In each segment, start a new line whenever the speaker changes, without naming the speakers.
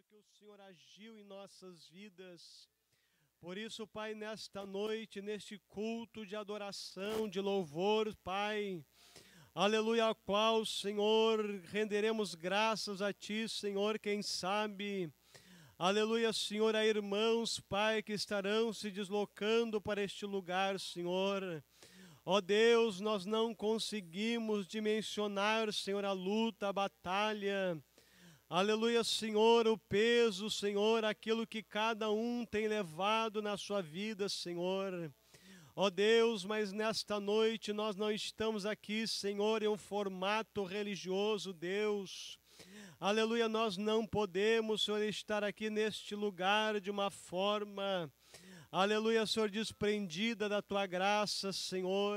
porque o Senhor agiu em nossas vidas. Por isso, Pai, nesta noite, neste culto de adoração, de louvor, Pai, aleluia, ao qual, Senhor, renderemos graças a Ti, Senhor, quem sabe, aleluia, Senhor, há irmãos, Pai, que estarão se deslocando para este lugar, Senhor. Ó Deus, nós não conseguimos dimensionar, Senhor, a luta, a batalha, aleluia, Senhor, o peso, Senhor, aquilo que cada um tem levado na sua vida, Senhor. Ó Deus, mas nesta noite nós não estamos aqui, Senhor, em um formato religioso, Deus. Aleluia, nós não podemos, Senhor, estar aqui neste lugar de uma forma, aleluia, Senhor, desprendida da Tua graça, Senhor.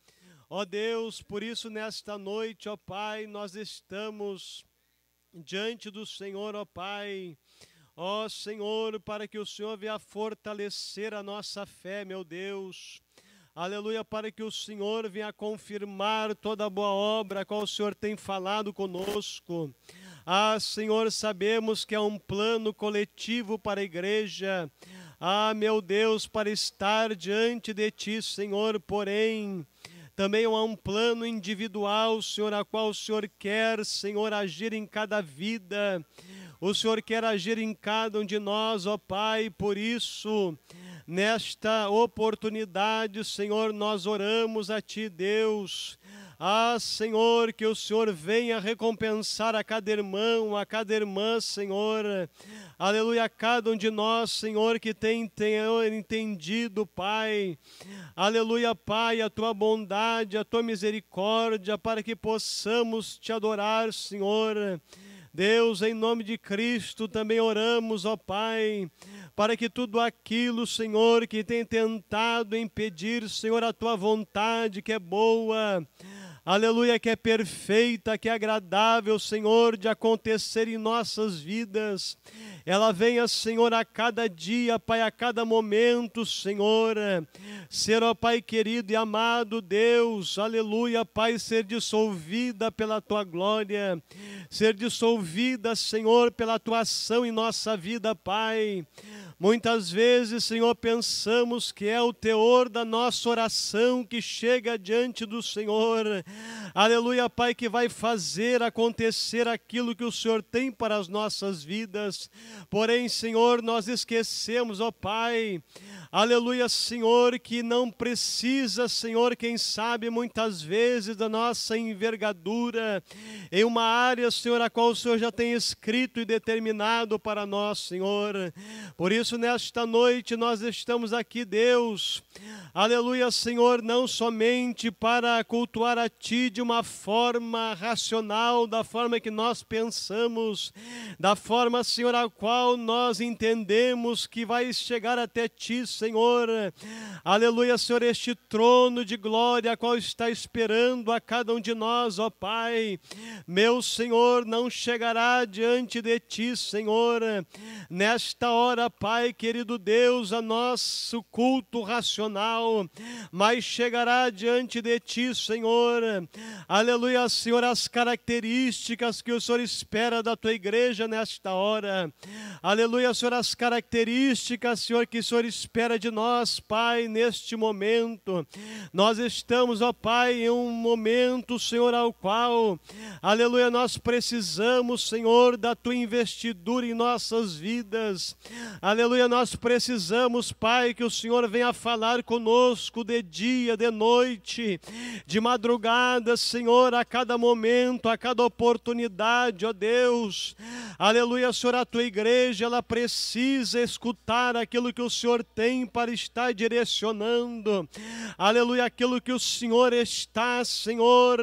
Ó Deus, por isso nesta noite, ó Pai, nós estamos diante do Senhor, ó Pai, ó Senhor, para que o Senhor venha fortalecer a nossa fé, meu Deus. Aleluia, para que o Senhor venha confirmar toda a boa obra a qual o Senhor tem falado conosco. Ah, Senhor, sabemos que é um plano coletivo para a igreja. Ah, meu Deus, para estar diante de Ti, Senhor, porém, também há um plano individual, Senhor, a qual o Senhor quer, Senhor, agir em cada vida. O Senhor quer agir em cada um de nós, ó Pai, por isso, nesta oportunidade, Senhor, nós oramos a Ti, Deus. Ah, Senhor, que o Senhor venha recompensar a cada irmão, a cada irmã, Senhor. Aleluia, a cada um de nós, Senhor, que tem entendido, Pai. Aleluia, Pai, a Tua bondade, a Tua misericórdia, para que possamos Te adorar, Senhor. Deus, em nome de Cristo, também oramos, ó Pai, para que tudo aquilo, Senhor, que tem tentado impedir, Senhor, a Tua vontade, que é boa, aleluia, que é perfeita, que é agradável, Senhor, de acontecer em nossas vidas, ela venha, Senhor, a cada dia, Pai, a cada momento, Senhor, ser, ó Pai querido e amado Deus, aleluia, Pai, ser dissolvida pela Tua glória, ser dissolvida, Senhor, pela Tua ação em nossa vida, Pai. Muitas vezes, Senhor, pensamos que é o teor da nossa oração que chega diante do Senhor. Aleluia, Pai, que vai fazer acontecer aquilo que o Senhor tem para as nossas vidas. Porém, Senhor, nós esquecemos, ó Pai, aleluia, Senhor, que não precisa, Senhor, quem sabe, muitas vezes, da nossa envergadura em uma área, Senhor, a qual o Senhor já tem escrito e determinado para nós, Senhor. Por isso, nesta noite, nós estamos aqui, Deus, aleluia, Senhor, não somente para cultuar a Ti de uma forma racional, da forma que nós pensamos, da forma, Senhor, a qual nós entendemos que vai chegar até Ti, Senhor. Aleluia, Senhor, este trono de glória, a qual está esperando a cada um de nós, ó Pai. Meu Senhor, não chegará diante de Ti, Senhor, nesta hora, Pai, querido Deus, a nosso culto racional, mas chegará diante de Ti, Senhor. Aleluia, Senhor, as características que o Senhor espera da Tua igreja nesta hora. Aleluia, Senhor, as características, Senhor, que o Senhor espera de nós, Pai, neste momento. Nós estamos, ó Pai, em um momento, Senhor, ao qual, aleluia, nós precisamos, Senhor, da Tua investidura em nossas vidas. Aleluia, nós precisamos, Pai, que o Senhor venha falar conosco de dia, de noite, de madrugada, Senhor, a cada momento, a cada oportunidade, ó Deus. Aleluia, Senhor, a Tua igreja, ela precisa escutar aquilo que o Senhor tem para estar direcionando. Aleluia, aquilo que o Senhor está, Senhor,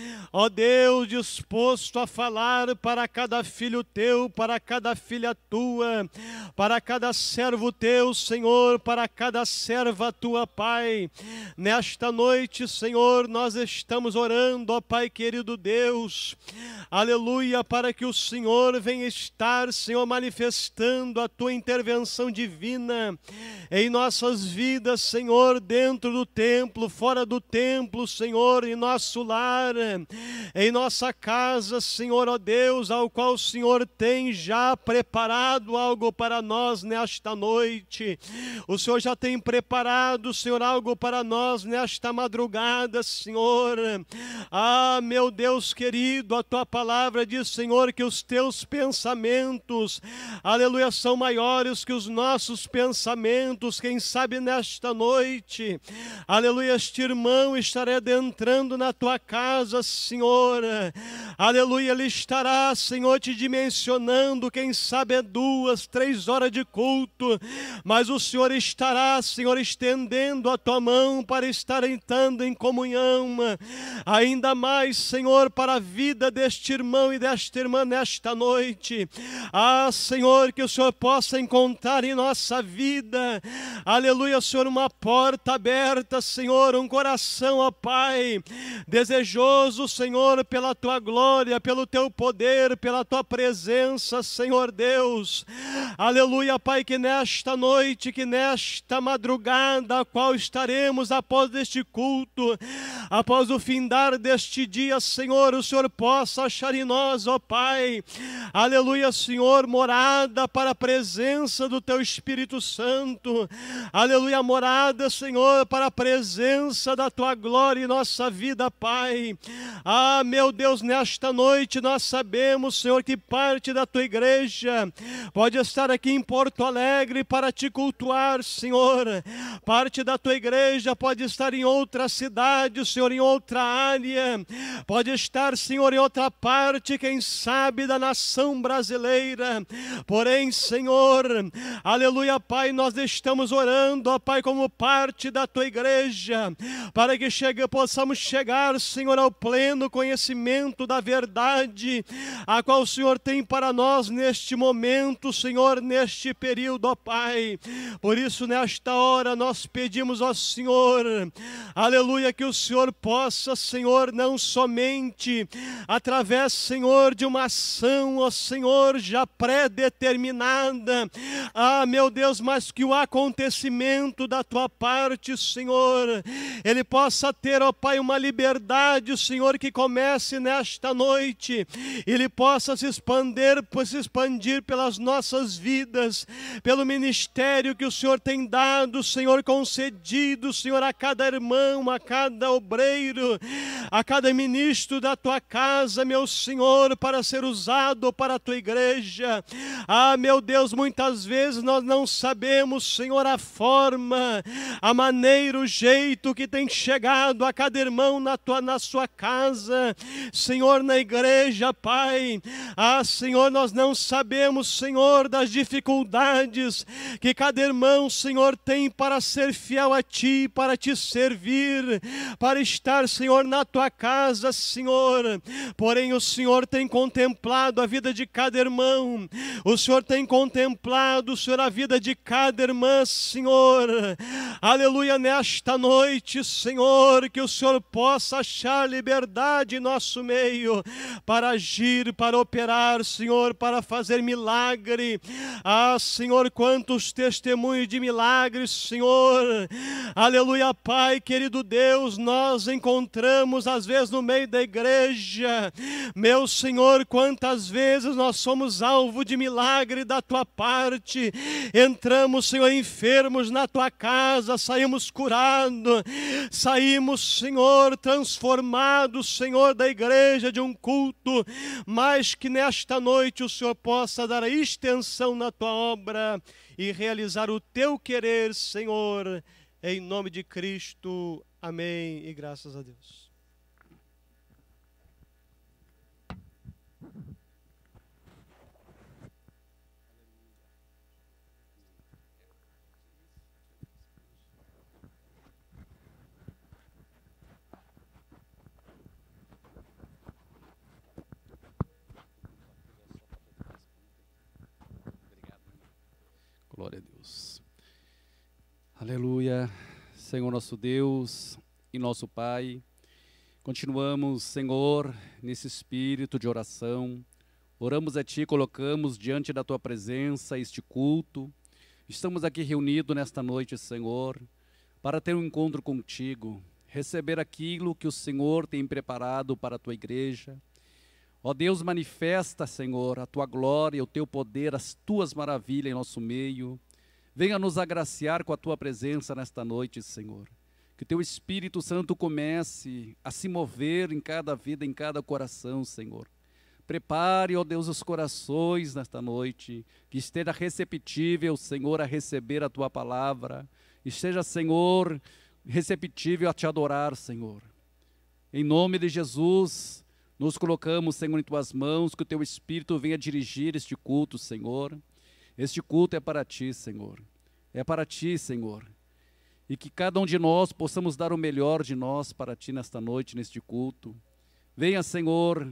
ó Deus, disposto a falar para cada filho Teu, para cada filha Tua, para cada servo Teu, Senhor, para cada serva Tua, Pai. Nesta noite, Senhor, nós estamos estamos orando, ó Pai querido Deus, aleluia, para que o Senhor venha estar, Senhor, manifestando a Tua intervenção divina em nossas vidas, Senhor, dentro do templo, fora do templo, Senhor, em nosso lar, em nossa casa, Senhor, ó Deus, ao qual o Senhor tem já preparado algo para nós nesta noite. O Senhor já tem preparado, Senhor, algo para nós nesta madrugada, Senhor. Ah, meu Deus querido, a Tua palavra diz, Senhor, que os Teus pensamentos, aleluia, são maiores que os nossos pensamentos. Quem sabe nesta noite, aleluia, este irmão estará adentrando na Tua casa, Senhor. Aleluia, ele estará, Senhor, te dimensionando, quem sabe 2, 3 horas de culto, mas o Senhor estará, Senhor, estendendo a Tua mão para estar entrando em comunhão, ainda mais, Senhor, para a vida deste irmão e desta irmã nesta noite. Ah, Senhor, que o Senhor possa encontrar em nossa vida, aleluia, Senhor, uma porta aberta, Senhor, um coração, ó Pai, desejoso, Senhor, pela Tua glória, pelo Teu poder, pela Tua presença, Senhor Deus. Aleluia, Pai, que nesta noite, que nesta madrugada, a qual estaremos após este culto, após o findar deste dia, Senhor, o Senhor possa achar em nós, ó Pai, aleluia, Senhor, morada para a presença do Teu Espírito Santo, aleluia, morada, Senhor, para a presença da Tua glória em nossa vida, Pai. Ah, meu Deus, nesta noite nós sabemos, Senhor, que parte da Tua igreja pode estar aqui em Porto Alegre para Te cultuar, Senhor. Parte da Tua igreja pode estar em outra cidade, Senhor, em outra área. Pode estar, Senhor, em outra parte, quem sabe, da nação brasileira. Porém, Senhor, aleluia, Pai, nós estamos orando, ó Pai, como parte da Tua igreja, para que possamos chegar, Senhor, ao pleno conhecimento da verdade, a qual o Senhor tem para nós neste momento, Senhor, neste período, ó Pai. Por isso, nesta hora, nós pedimos ao Senhor, aleluia, que o Senhor possa, Senhor, não somente através, Senhor, de uma ação, ó Senhor, já pré-determinada, ah, meu Deus, mas que o acontecimento da Tua parte, Senhor, ele possa ter, ó Pai, uma liberdade, Senhor, que comece nesta noite, ele possa se expandir pelas nossas vidas, pelo ministério que o Senhor tem dado, Senhor, concedido, Senhor, a cada irmão, a cada obreiro, a cada ministro da Tua casa, meu Senhor, para ser usado para a Tua igreja. Ah, meu Deus, muitas vezes nós não sabemos, Senhor, a forma, a maneira, o jeito que tem chegado a cada irmão na sua casa, Senhor, na igreja, Pai. Ah, Senhor, nós não sabemos, Senhor, das dificuldades que cada irmão, Senhor, tem para ser fiel a Ti, para Te servir, para estar, Senhor, na Tua casa, Senhor. Porém, o Senhor tem contemplado a vida de cada irmão, o Senhor tem contemplado, Senhor, a vida de cada irmã, Senhor. Aleluia, nesta noite, Senhor, que o Senhor possa achar liberdade em nosso meio, para agir, para operar, Senhor, para fazer milagre. Ah, Senhor, quantos testemunhos de milagres, Senhor. Aleluia, Pai, querido Deus, nós encontramos às vezes no meio da igreja. Meu Senhor, quantas vezes nós somos alvo de milagre da Tua parte. Entramos, Senhor, enfermos na Tua casa, saímos curados, saímos, Senhor, transformados, Senhor, da igreja, de um culto, mas que nesta noite o Senhor possa dar a extensão na Tua obra e realizar o Teu querer, Senhor, em nome de Cristo. Amém e graças a Deus.
Glória a Deus. Aleluia. Senhor nosso Deus e nosso Pai, Continuamos, Senhor, nesse espírito de oração. Oramos a Ti, colocamos diante da Tua presença este culto. Estamos aqui reunidos nesta noite, Senhor, para ter um encontro contigo, receber aquilo que o Senhor tem preparado para a Tua igreja. Ó Deus, manifesta, Senhor, a Tua glória, o Teu poder, as Tuas maravilhas em nosso meio. Venha nos agraciar com a Tua presença nesta noite, Senhor. Que Teu Espírito Santo comece a se mover em cada vida, em cada coração, Senhor. Prepare, ó Deus, os corações nesta noite, que esteja receptível, Senhor, a receber a Tua palavra. Esteja, Senhor, receptível a Te adorar, Senhor. Em nome de Jesus, nos colocamos, Senhor, em Tuas mãos, que o Teu Espírito venha dirigir este culto, Senhor. Este culto é para Ti, Senhor. É para Ti, Senhor. E que cada um de nós possamos dar o melhor de nós para Ti nesta noite, neste culto. Venha, Senhor,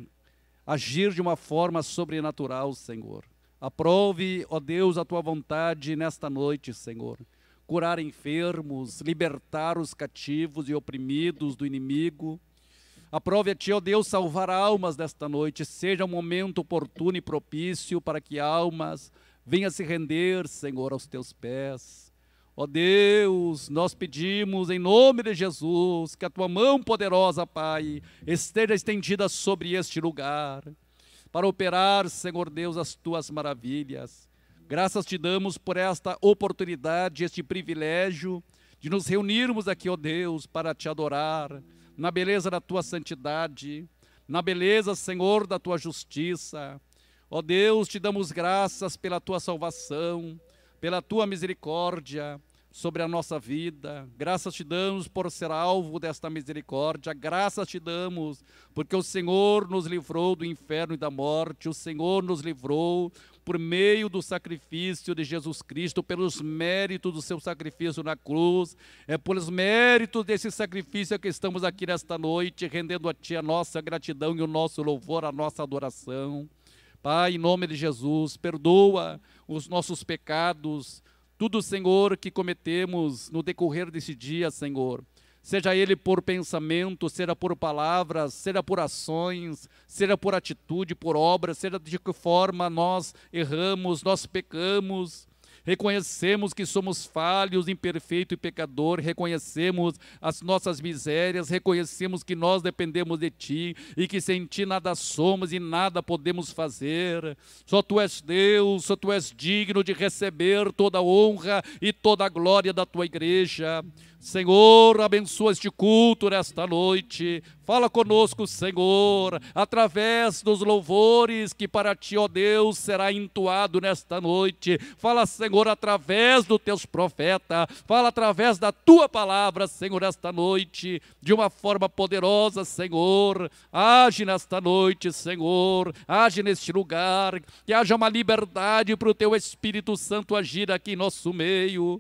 agir de uma forma sobrenatural, Senhor. Aprove, ó Deus, a Tua vontade nesta noite, Senhor. Curar enfermos, libertar os cativos e oprimidos do inimigo. Aprove a Ti, ó Deus, salvar almas nesta noite. Seja um momento oportuno e propício para que almas venham se render, Senhor, aos Teus pés. Ó Deus, nós pedimos em nome de Jesus que a Tua mão poderosa, Pai, esteja estendida sobre este lugar, para operar, Senhor Deus, as Tuas maravilhas. Graças Te damos por esta oportunidade, este privilégio de nos reunirmos aqui, ó Deus, para Te adorar, na beleza da Tua santidade, na beleza, Senhor, da Tua justiça. Ó Deus, Te damos graças pela Tua salvação, pela Tua misericórdia sobre a nossa vida. Graças Te damos por ser alvo desta misericórdia. Graças Te damos porque o Senhor nos livrou do inferno e da morte. O Senhor nos livrou por meio do sacrifício de Jesus Cristo, pelos méritos do Seu sacrifício na cruz. É pelos méritos desse sacrifício que estamos aqui nesta noite, rendendo a Ti a nossa gratidão e o nosso louvor, a nossa adoração. Pai, em nome de Jesus, perdoa os nossos pecados, tudo, Senhor, que cometemos no decorrer desse dia, Senhor. Seja ele por pensamento, seja por palavras, seja por ações, seja por atitude, por obra, seja de que forma nós erramos, nós pecamos. Reconhecemos que somos falhos, imperfeito e pecador, reconhecemos as nossas misérias, reconhecemos que nós dependemos de Ti e que sem Ti nada somos e nada podemos fazer. Só Tu és Deus, só Tu és digno de receber toda a honra e toda a glória da Tua igreja. Senhor, abençoa este culto nesta noite. Fala conosco, Senhor, através dos louvores que para Ti, ó Deus, será entoado nesta noite. Fala, Senhor, através dos Teus profetas. Fala através da Tua palavra, Senhor, esta noite, de uma forma poderosa, Senhor. Age nesta noite, Senhor. Age neste lugar. Que haja uma liberdade para o Teu Espírito Santo agir aqui em nosso meio.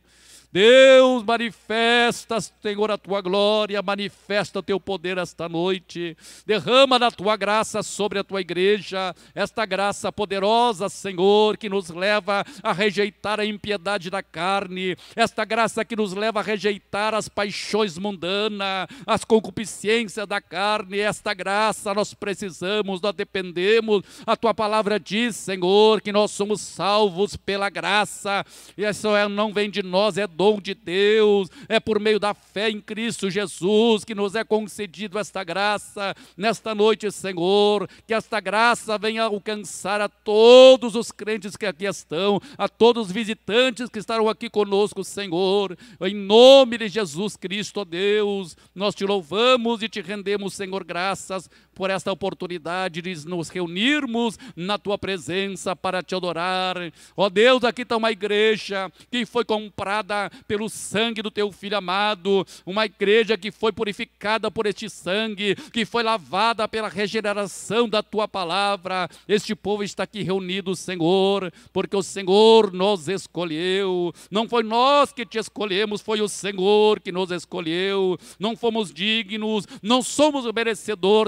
Deus, manifesta, Senhor, a Tua glória, manifesta o Teu poder esta noite, derrama da Tua graça sobre a Tua igreja, esta graça poderosa, Senhor, que nos leva a rejeitar a impiedade da carne, esta graça que nos leva a rejeitar as paixões mundanas, as concupiscências da carne, esta graça nós precisamos, nós dependemos. A Tua palavra diz, Senhor, que nós somos salvos pela graça, e isso não vem de nós, é dom de Deus, é por meio da fé em Cristo Jesus que nos é concedido esta graça. Nesta noite, Senhor, que esta graça venha alcançar a todos os crentes que aqui estão, a todos os visitantes que estarão aqui conosco, Senhor, em nome de Jesus Cristo, ó Deus, nós Te louvamos e Te rendemos, Senhor, graças por esta oportunidade de nos reunirmos na Tua presença para Te adorar. Ó Deus, aqui está uma igreja que foi comprada pelo sangue do Teu Filho amado, uma igreja que foi purificada por este sangue, que foi lavada pela regeneração da Tua palavra. Este povo está aqui reunido, Senhor, porque o Senhor nos escolheu. Não foi nós que Te escolhemos, foi o Senhor que nos escolheu. Não fomos dignos, não somos o merecedor desta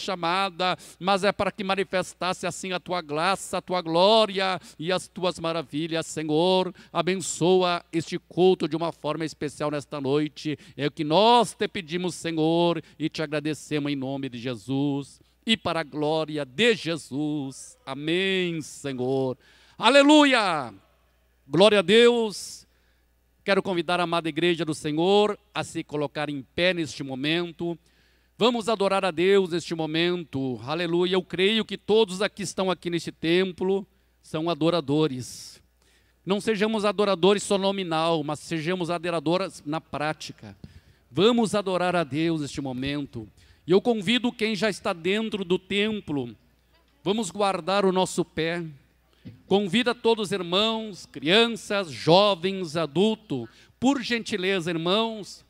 chamada, mas é para que manifestasse assim a tua graça, a tua glória e as tuas maravilhas, Senhor. Abençoa este culto de uma forma especial nesta noite. É o que nós te pedimos, Senhor, e te agradecemos em nome de Jesus e para a glória de Jesus. Amém, Senhor. Aleluia! Glória a Deus. Quero convidar a amada igreja do Senhor a se colocar em pé neste momento. Vamos adorar a Deus neste momento. Aleluia. Eu creio que todos aqui estão aqui neste templo são adoradores. Não sejamos adoradores só nominal, mas sejamos adoradores na prática. Vamos adorar a Deus neste momento. E eu convido quem já está dentro do templo, vamos guardar o nosso pé. Convida todos os irmãos, crianças, jovens, adultos, por gentileza, irmãos,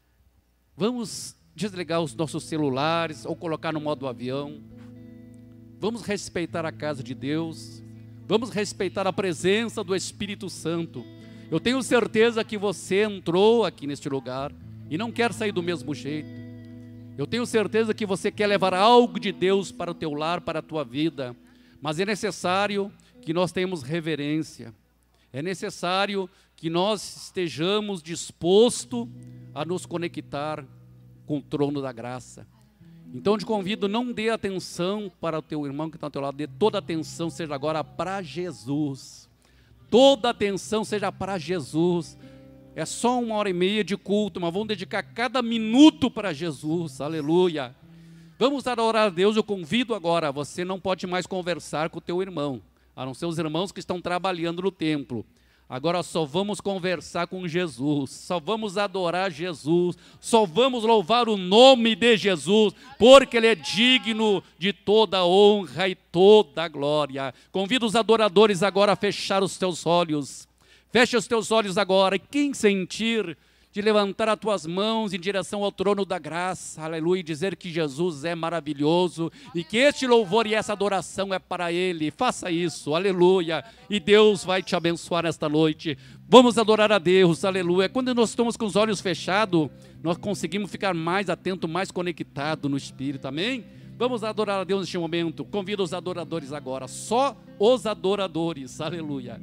vamos desligar os nossos celulares ou colocar no modo avião. Vamos respeitar a casa de Deus, vamos respeitar a presença do Espírito Santo. Eu tenho certeza que você entrou aqui neste lugar e não quer sair do mesmo jeito. Eu tenho certeza que você quer levar algo de Deus para o teu lar, para a tua vida, mas é necessário que nós tenhamos reverência, é necessário que nós estejamos dispostos a nos conectar com o trono da graça. Então te convido, não dê atenção para o teu irmão que está ao teu lado, dê toda a atenção, seja agora para Jesus, toda a atenção seja para Jesus. É só 1h30 de culto, mas vamos dedicar cada minuto para Jesus, aleluia. Vamos adorar a Deus. Eu convido agora, você não pode mais conversar com o teu irmão, a não ser os irmãos que estão trabalhando no templo. Agora só vamos conversar com Jesus, só vamos adorar Jesus, só vamos louvar o nome de Jesus, porque Ele é digno de toda honra e toda glória. Convido os adoradores agora a fechar os teus olhos. Fecha os teus olhos agora, e quem sentir de levantar as tuas mãos em direção ao trono da graça, aleluia, e dizer que Jesus é maravilhoso, e que este louvor e essa adoração é para Ele, faça isso, aleluia, e Deus vai te abençoar nesta noite. Vamos adorar a Deus, aleluia. Quando nós estamos com os olhos fechados, nós conseguimos ficar mais atento, mais conectado no Espírito, amém? Vamos adorar a Deus neste momento. Convido os adoradores agora, só os adoradores, aleluia.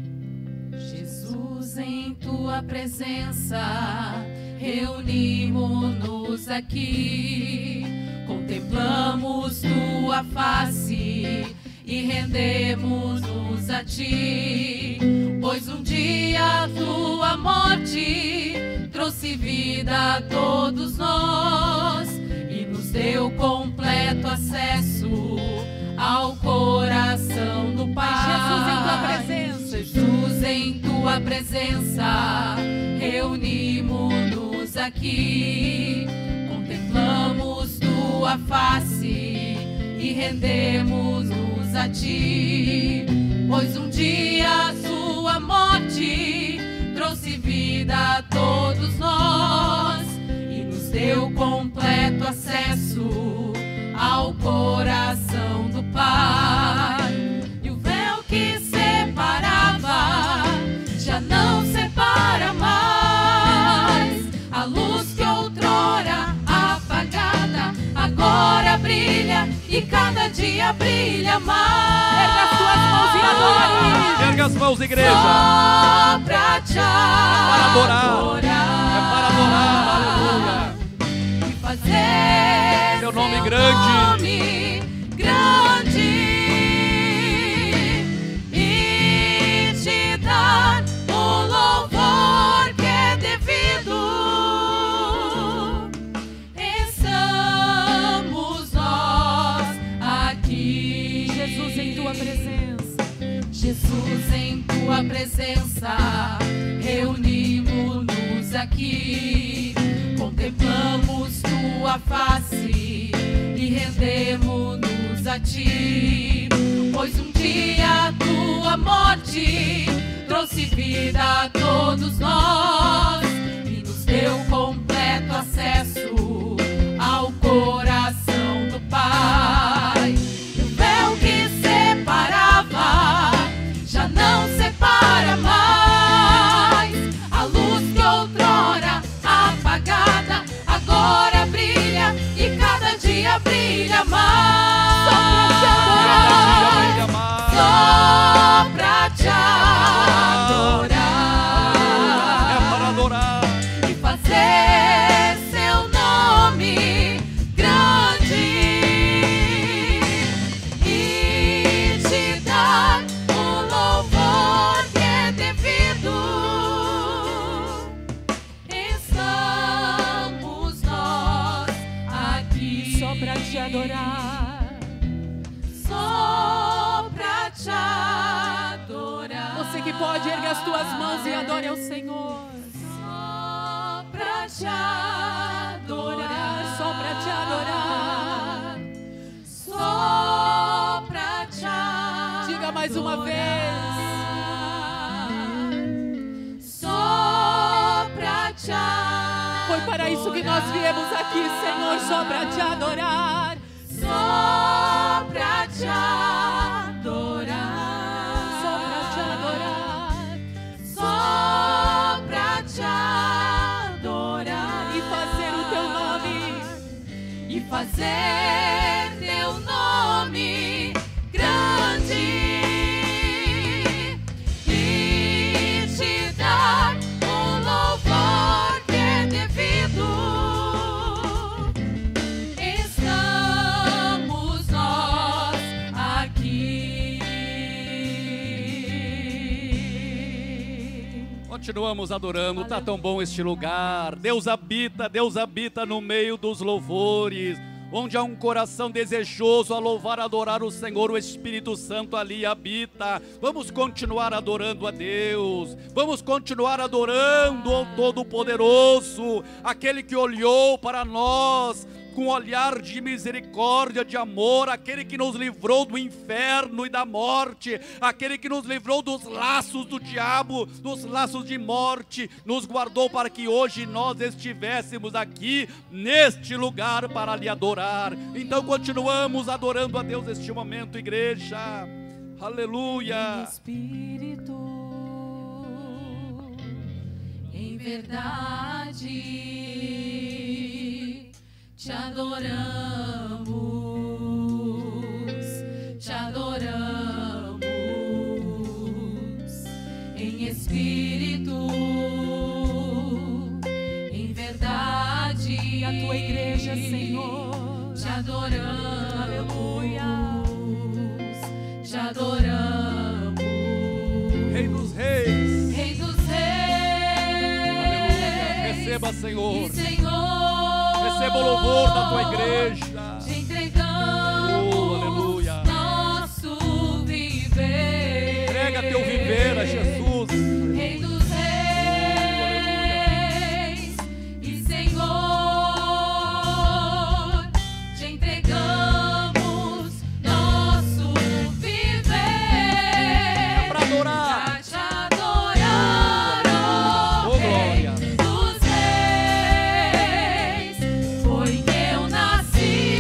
Jesus, em tua presença, reunimos-nos aqui, contemplamos tua face e rendemos-nos a ti, pois um dia a tua morte trouxe vida a todos nós e nos deu completo acesso ao coração do Pai.
Jesus, em tua presença,
Jesus, em tua presença, reunimos-nos aqui, contemplamos tua face e rendemos-nos a ti, pois um dia a sua morte trouxe vida a todos nós e nos deu completo acesso ao coração do Pai. E o véu que separava já não separa mais. A luz que outrora apagada agora brilha e cada dia brilha mais.
Erga as tuas mãos e adore.
Erga as mãos, igreja.
Só pra te
adorar. É para adorar, aleluia.
E fazer
Seu nome grande.
E te dar o louvor que é devido. Estamos nós aqui.
Jesus, em tua presença,
Jesus, em tua presença, reunimos-nos aqui, contemplamos tua face e rendemos-nos a ti, pois um dia a tua morte trouxe vida a todos nós e nos deu completo acesso ao coração do Pai. E o véu que separava já não separa mais. A luz que outrora apagada agora brilha e cada dia brilha mais.
Você que pode, ergue as tuas mãos e adore ao Senhor.
Só pra te adorar,
Só pra te adorar.
só pra te adorar.
Diga mais uma vez.
Só pra te adorar.
Foi para isso que nós viemos aqui, Senhor, só pra te adorar.
Só pra te adorar.
Só pra te adorar.
Só pra te adorar.
E fazer o teu nome.
E fazer teu nome grande. E te dar o louvor que é devido. Estamos nós aqui.
Continuamos adorando, tá tão bom este lugar. Deus habita no meio dos louvores. Onde há um coração desejoso a louvar, adorar o Senhor, o Espírito Santo ali habita. Vamos continuar adorando a Deus. Vamos continuar adorando ao Todo-Poderoso, aquele que olhou para nós com olhar de misericórdia, de amor, aquele que nos livrou do inferno e da morte, aquele que nos livrou dos laços do diabo, dos laços de morte, nos guardou para que hoje nós estivéssemos aqui, neste lugar, para lhe adorar. Então continuamos adorando a Deus neste momento, igreja. Aleluia.
Espírito, em verdade te adoramos, em espírito, em verdade.
E a tua igreja, Senhor.
Te adoramos,
Aleluia.
te adoramos,
Rei dos Reis.
Rei dos
Aleluia.
Reis.
Receba, Senhor.
E Senhor,
Receba o louvor da tua igreja.
te entregamos,
Oh, aleluia.
nosso viver.
Entrega teu viver a Jesus.
Rei dos Reis e Senhor, te entregamos nosso viver.
Para adorar.
Pra te adorar, ó
Oh,
Rei
glória.
dos Reis. Foi que eu nasci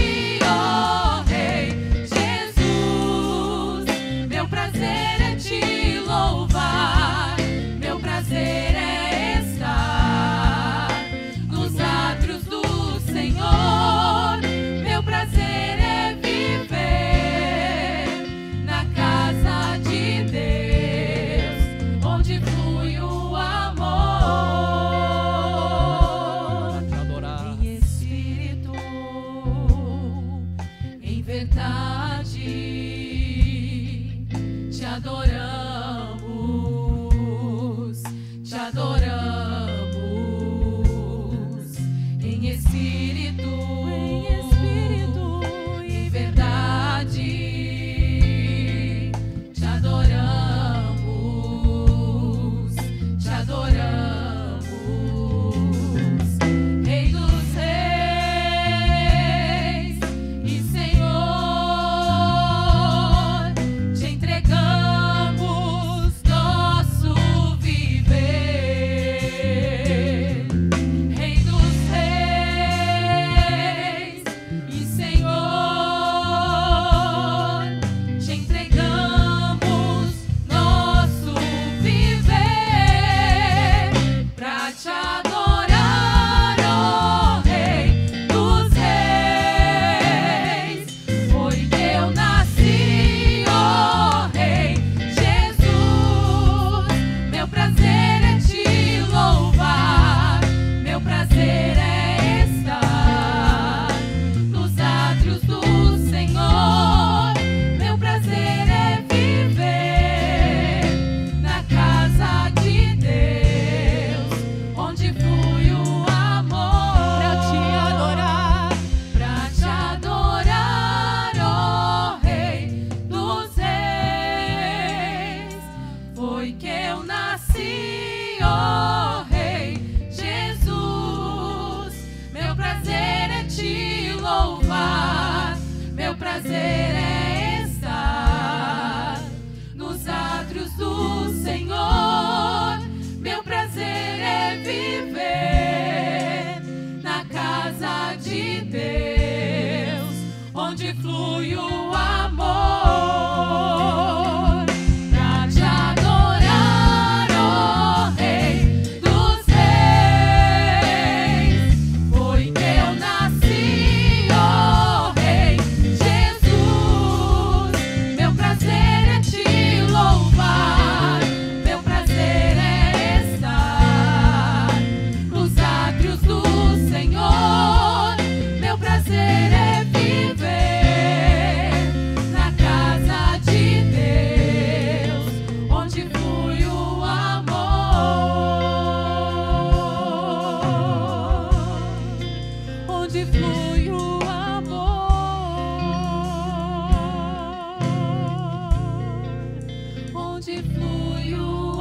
foi que eu nasci, ó Rei Jesus. Meu prazer é te louvar, meu prazer é estar nos átrios do Senhor. Meu prazer é viver na casa de Deus, onde flui o amor, pra te adorar, ó Rei dos Reis. Foi que eu nasci, ó Rei Jesus. Meu prazer é te louvar, meu prazer é estar nos átrios do Senhor. Meu prazer é viver na casa de Deus, onde flui o amor, onde flui o amor, onde flui o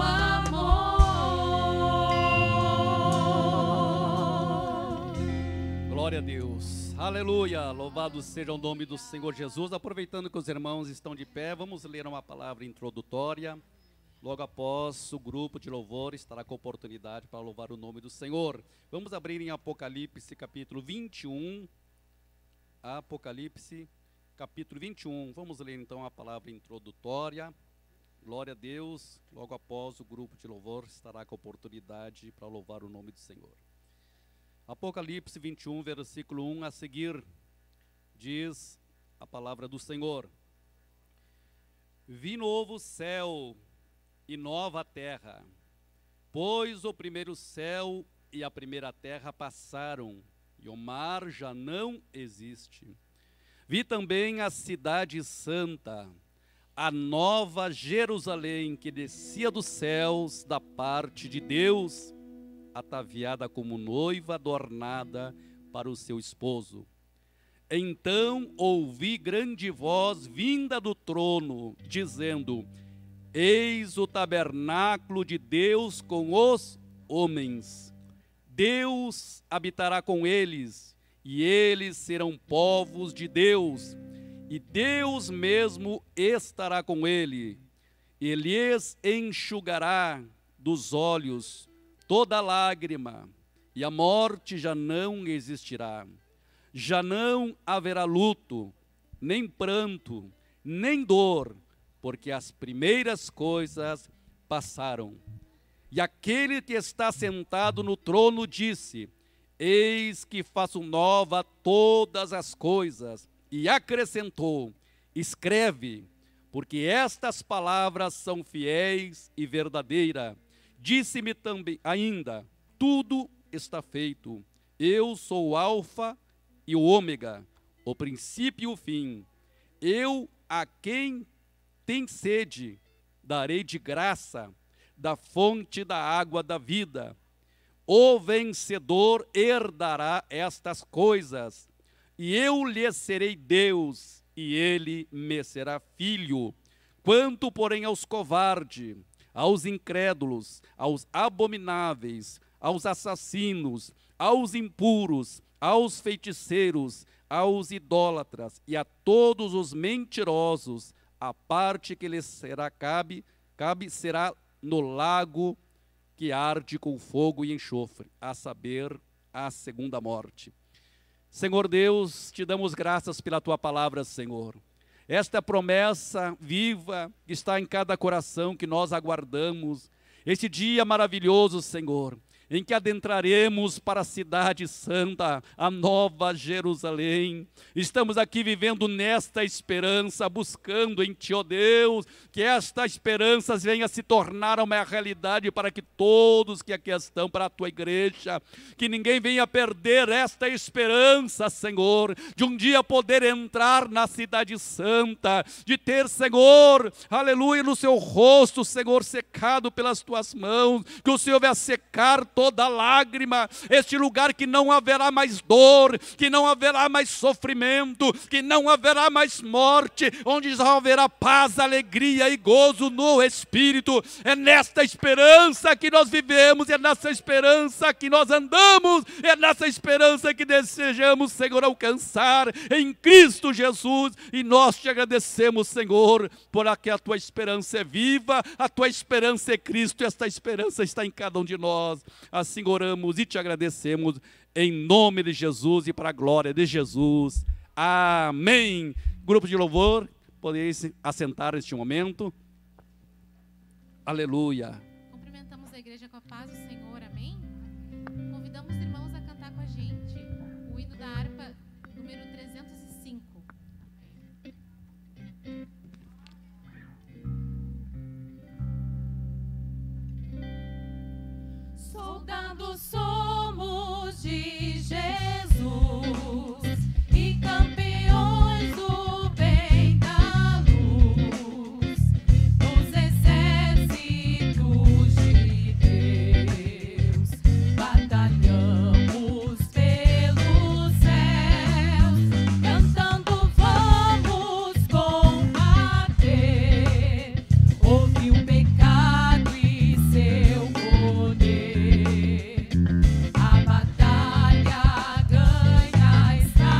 amor.
Glória a Deus. Aleluia. Louvado seja o nome do Senhor Jesus. Aproveitando que os irmãos estão de pé, vamos ler uma palavra introdutória. Logo após, o grupo de louvor estará com oportunidade para louvar o nome do Senhor. Vamos abrir em Apocalipse, capítulo 21. Apocalipse, capítulo 21. Vamos ler então a palavra introdutória. Glória a Deus. Logo após, o grupo de louvor estará com oportunidade para louvar o nome do Senhor. Apocalipse 21, versículo 1 a seguir, diz a palavra do Senhor: Vi novo céu e nova terra, pois o primeiro céu e a primeira terra passaram, e o mar já não existe. Vi também a cidade santa, a nova Jerusalém, que descia dos céus da parte de Deus, ataviada como noiva adornada para o seu esposo. Então ouvi grande voz vinda do trono, dizendo: Eis o tabernáculo de Deus com os homens. Deus habitará com eles, e eles serão povos de Deus, e Deus mesmo estará com ele. E lhes enxugará dos olhos toda lágrima, e a morte já não existirá. Já não haverá luto, nem pranto, nem dor, porque as primeiras coisas passaram. E aquele que está sentado no trono disse: Eis que faço nova todas as coisas. E acrescentou: Escreve, porque estas palavras são fiéis e verdadeiras. Disse-me também ainda: Tudo está feito. Eu sou o Alfa e o Ômega, o princípio e o fim. Eu, a quem tem sede, darei de graça da fonte da água da vida. O vencedor herdará estas coisas, e eu lhe serei Deus, e ele me será filho. Quanto, porém, aos covardes, aos incrédulos, aos abomináveis, aos assassinos, aos impuros, aos feiticeiros, aos idólatras e a todos os mentirosos, a parte que lhes cabe será no lago que arde com fogo e enxofre, a saber, a segunda morte. Senhor Deus, te damos graças pela tua palavra, Senhor. Esta promessa viva que está em cada coração que nós aguardamos, esse dia maravilhoso, Senhor, em que adentraremos para a cidade santa, a nova Jerusalém. Estamos aqui vivendo nesta esperança, buscando em Ti, ó Deus, que esta esperança venha se tornar uma realidade para que todos que aqui estão, para a Tua igreja, que ninguém venha perder esta esperança, Senhor, de um dia poder entrar na cidade santa, de ter, Senhor, aleluia, no seu rosto, Senhor, secado pelas Tuas mãos, que o Senhor venha secar todas toda lágrima, este lugar que não haverá mais dor, que não haverá mais sofrimento, que não haverá mais morte, onde já haverá paz, alegria e gozo no Espírito. É nesta esperança que nós vivemos, é nessa esperança que nós andamos, é nessa esperança que desejamos, Senhor, alcançar em Cristo Jesus. E nós te agradecemos, Senhor, por que a tua esperança é viva, a tua esperança é Cristo, e esta esperança está em cada um de nós. Assim oramos e te agradecemos em nome de Jesus e para a glória de Jesus. Amém. Grupo de louvor, podeis se assentar neste momento. Aleluia.
Cumprimentamos a igreja com a paz do Senhor, amém? Convidamos os irmãos a cantar com a gente o hino da harpa número 305.
Soldados somos de Jesus e campeões do bem da luz, nos exércitos de Deus, batalhamos pelos céus, cantando vamos combater, ouve o pecado e seu poder. A batalha ganha está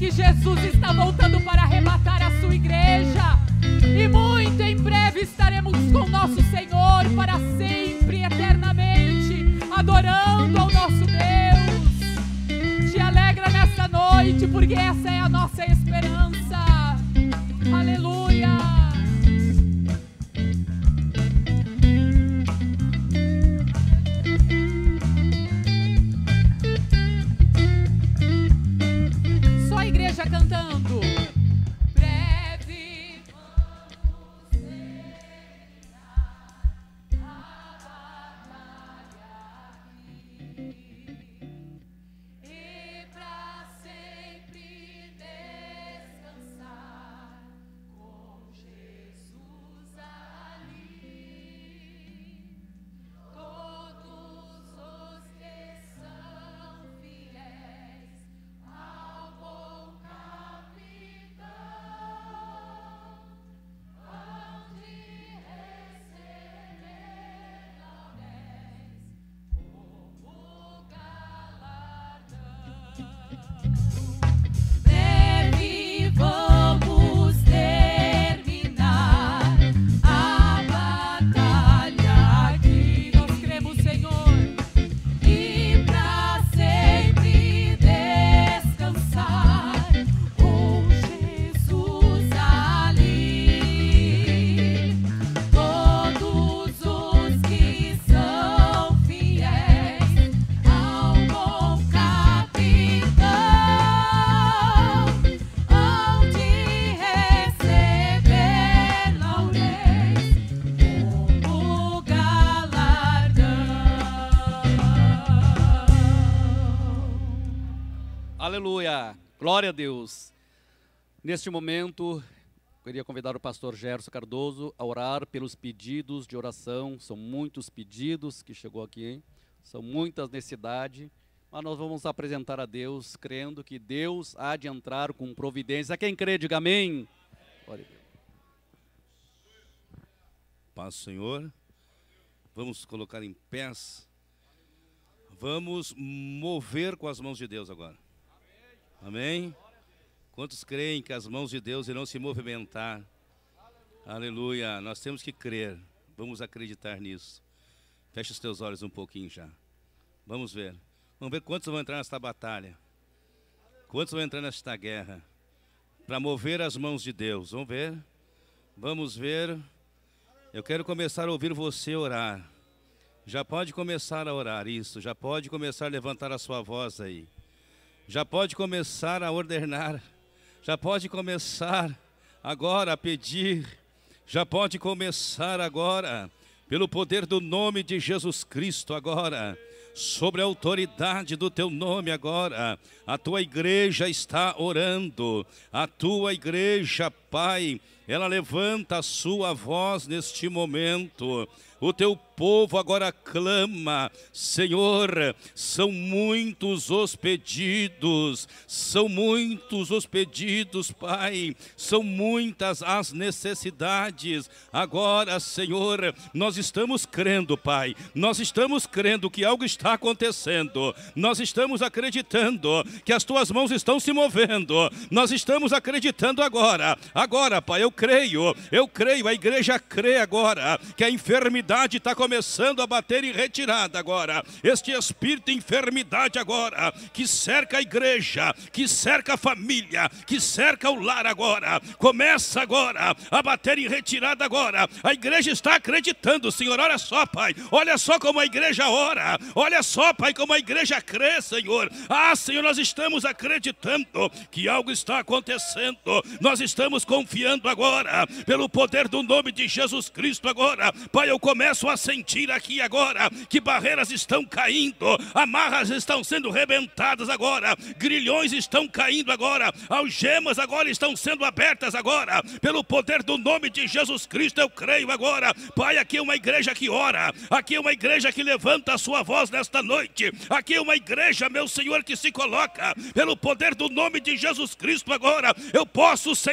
que Jesus está voltando para arrebatar a sua igreja. E muito em breve estaremos com nosso Senhor para sempre, eternamente, adorando ao nosso Deus. Te alegra nessa noite, porque essa é a nossa esperança. Aleluia. Só a igreja cantando. Breve vamos terminar a batalha aqui, e pra sempre descansar com Jesus ali. Todos os que são fiéis ao bom capitão hão de receber lauréis como galardão. Breve vamos terminar a batalha aqui. Nós cremos, Senhor, e pra sempre descansar com Jesus ali. Todos os que são fiéis ao bom capitão hão de receber lauréis como galardão.
Aleluia, glória a Deus. Neste momento, queria convidar o pastor Gerson Cardoso a orar pelos pedidos de oração. São muitos pedidos que chegou aqui, hein? São muitas necessidades, mas nós vamos apresentar a Deus, crendo que Deus há de entrar com providência. Quem crê, diga amém. Glória a Deus.
Paz, Senhor. Vamos colocar em pés. Vamos mover com as mãos de Deus agora. Amém? Quantos creem que as mãos de Deus irão se movimentar? Aleluia. Nós temos que crer. Vamos acreditar nisso. Fecha os teus olhos um pouquinho já. Vamos ver. Vamos ver quantos vão entrar nesta batalha. Quantos vão entrar nesta guerra. Para mover as mãos de Deus. Vamos ver. Vamos ver. Eu quero começar a ouvir você orar. Já pode começar a orar isso. Já pode começar a levantar a sua voz aí. Já pode começar a ordenar. Já pode começar agora a pedir. Já pode começar agora, pelo poder do nome de Jesus Cristo agora, sobre a autoridade do teu nome agora. A tua igreja está orando. A tua igreja, Pai, ela levanta a sua voz neste momento. O teu povo agora clama, Senhor, são muitos os pedidos, Pai, são muitas as necessidades. Agora, Senhor, nós estamos crendo, Pai, nós estamos crendo que algo está acontecendo, nós estamos acreditando que as tuas mãos estão se movendo, nós estamos acreditando agora, Pai, eu creio, a igreja crê agora, que a enfermidade está começando a bater em retirada agora. Este espírito de enfermidade agora, que cerca a igreja, que cerca a família, que cerca o lar agora, começa agora a bater em retirada agora. A igreja está acreditando, Senhor. Olha só, Pai, olha só como a igreja ora, olha só, Pai, como a igreja crê, Senhor. Ah, Senhor, nós estamos acreditando que algo está acontecendo. Nós estamos confiando agora, pelo poder do nome de Jesus Cristo agora. Pai, eu começo a sentir aqui agora que barreiras estão caindo, amarras estão sendo rebentadas agora, grilhões estão caindo agora, algemas agora estão sendo abertas agora, pelo poder do nome de Jesus Cristo eu creio agora. Pai, aqui é uma igreja que ora, aqui é uma igreja que levanta a sua voz nesta noite, aqui é uma igreja, meu Senhor, que se coloca, pelo poder do nome de Jesus Cristo agora. Eu posso sentir agora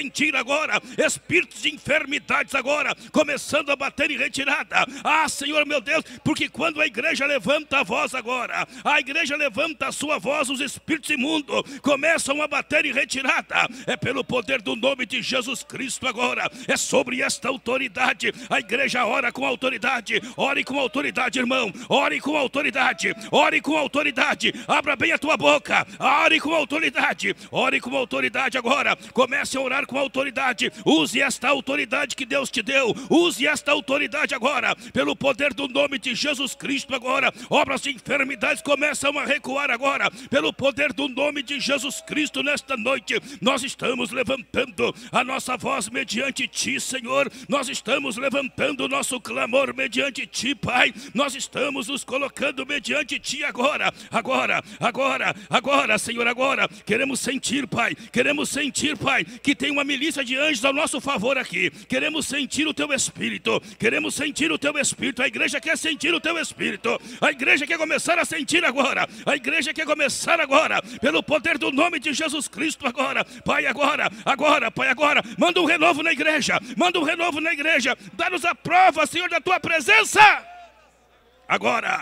agora, espíritos de enfermidades agora, começando a bater em retirada. Ah, Senhor meu Deus, porque quando a igreja levanta a voz agora, a igreja levanta a sua voz, os espíritos imundos começam a bater em retirada. É pelo poder do nome de Jesus Cristo agora, é sobre esta autoridade. A igreja ora com autoridade. Ore com autoridade, irmão. Ore com autoridade. Ore com autoridade. Abra bem a tua boca. Ore com autoridade. Ore com autoridade agora. Comece a orar com autoridade. Use esta autoridade que Deus te deu. Use esta autoridade agora. Pelo poder do nome de Jesus Cristo agora. Obras de enfermidades começam a recuar agora. Pelo poder do nome de Jesus Cristo nesta noite. Nós estamos levantando a nossa voz mediante Ti, Senhor. Nós estamos levantando o nosso clamor mediante Ti, Pai. Nós estamos nos colocando mediante Ti agora. Agora, Senhor, agora. Queremos sentir, Pai. Queremos sentir, Pai, que tem uma milícia de anjos ao nosso favor aqui. Queremos sentir o Teu Espírito. Queremos sentir o Teu Espírito. A igreja quer sentir o Teu Espírito. A igreja quer começar a sentir agora. A igreja quer começar agora. Pelo poder do nome de Jesus Cristo agora. Pai, agora, Pai, agora. Manda um renovo na igreja. Manda um renovo na igreja. Dá-nos a prova, Senhor, da Tua presença. Agora,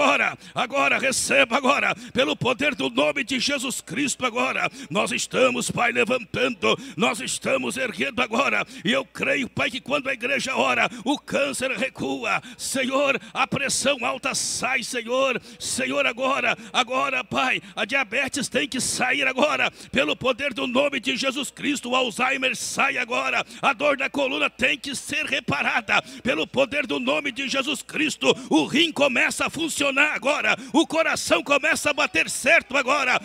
receba agora, pelo poder do nome de Jesus Cristo agora. Nós estamos, Pai, levantando, nós estamos erguendo agora. E eu creio, Pai, que quando a igreja ora, o câncer recua. Senhor, a pressão alta sai, Senhor. Senhor, agora, Pai, a diabetes tem que sair agora. Pelo poder do nome de Jesus Cristo, o Alzheimer sai agora. A dor da coluna tem que ser reparada. Pelo poder do nome de Jesus Cristo, o rim começa a funcionar agora, o coração começa a bater certo agora,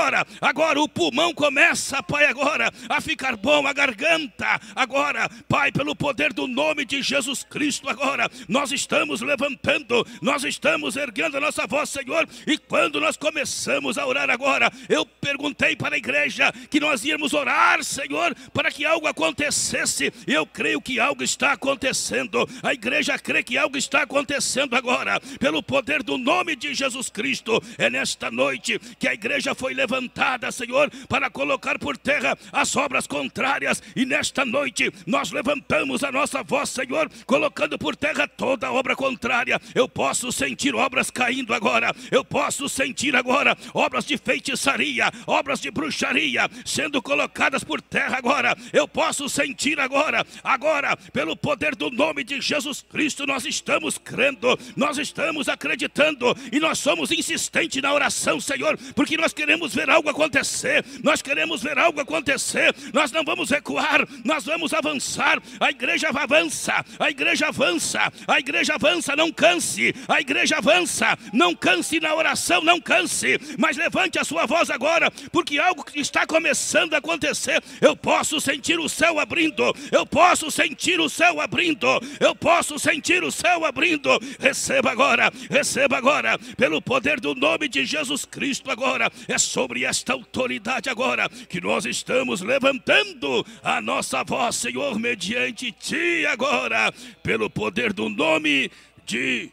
o pulmão começa, Pai, agora a ficar bom, a garganta agora, Pai, pelo poder do nome de Jesus Cristo agora, nós estamos levantando, nós estamos erguendo a nossa voz, Senhor, e quando nós começamos a orar agora, eu perguntei para a igreja que nós íamos orar, Senhor, para que algo acontecesse, e eu creio que algo está acontecendo, a igreja crê que algo está acontecendo agora, pelo poder do nome de Jesus Cristo. É nesta noite que a igreja foi levantada, Senhor, para colocar por terra as obras contrárias, e nesta noite nós levantamos a nossa voz, Senhor, colocando por terra toda a obra contrária. Eu posso sentir obras caindo agora, eu posso sentir agora obras de feitiçaria, obras de bruxaria sendo colocadas por terra agora, eu posso sentir agora, pelo poder do nome de Jesus Cristo, nós estamos crendo, nós estamos acreditando, e nós somos insistentes na oração, Senhor, porque nós queremos ver algo acontecer, nós queremos ver algo acontecer, nós não vamos recuar, nós vamos avançar, a igreja avança, a igreja avança, a igreja avança, não canse, a igreja avança, não canse na oração, não canse, mas levante a sua voz agora, porque algo está começando a acontecer. Eu posso sentir o céu abrindo, eu posso sentir o céu abrindo, eu posso sentir o céu abrindo. Receba agora, pelo poder do nome de Jesus Cristo agora, é sobre esta autoridade agora, que nós estamos levantando a nossa voz, Senhor, mediante Ti agora, pelo poder do nome de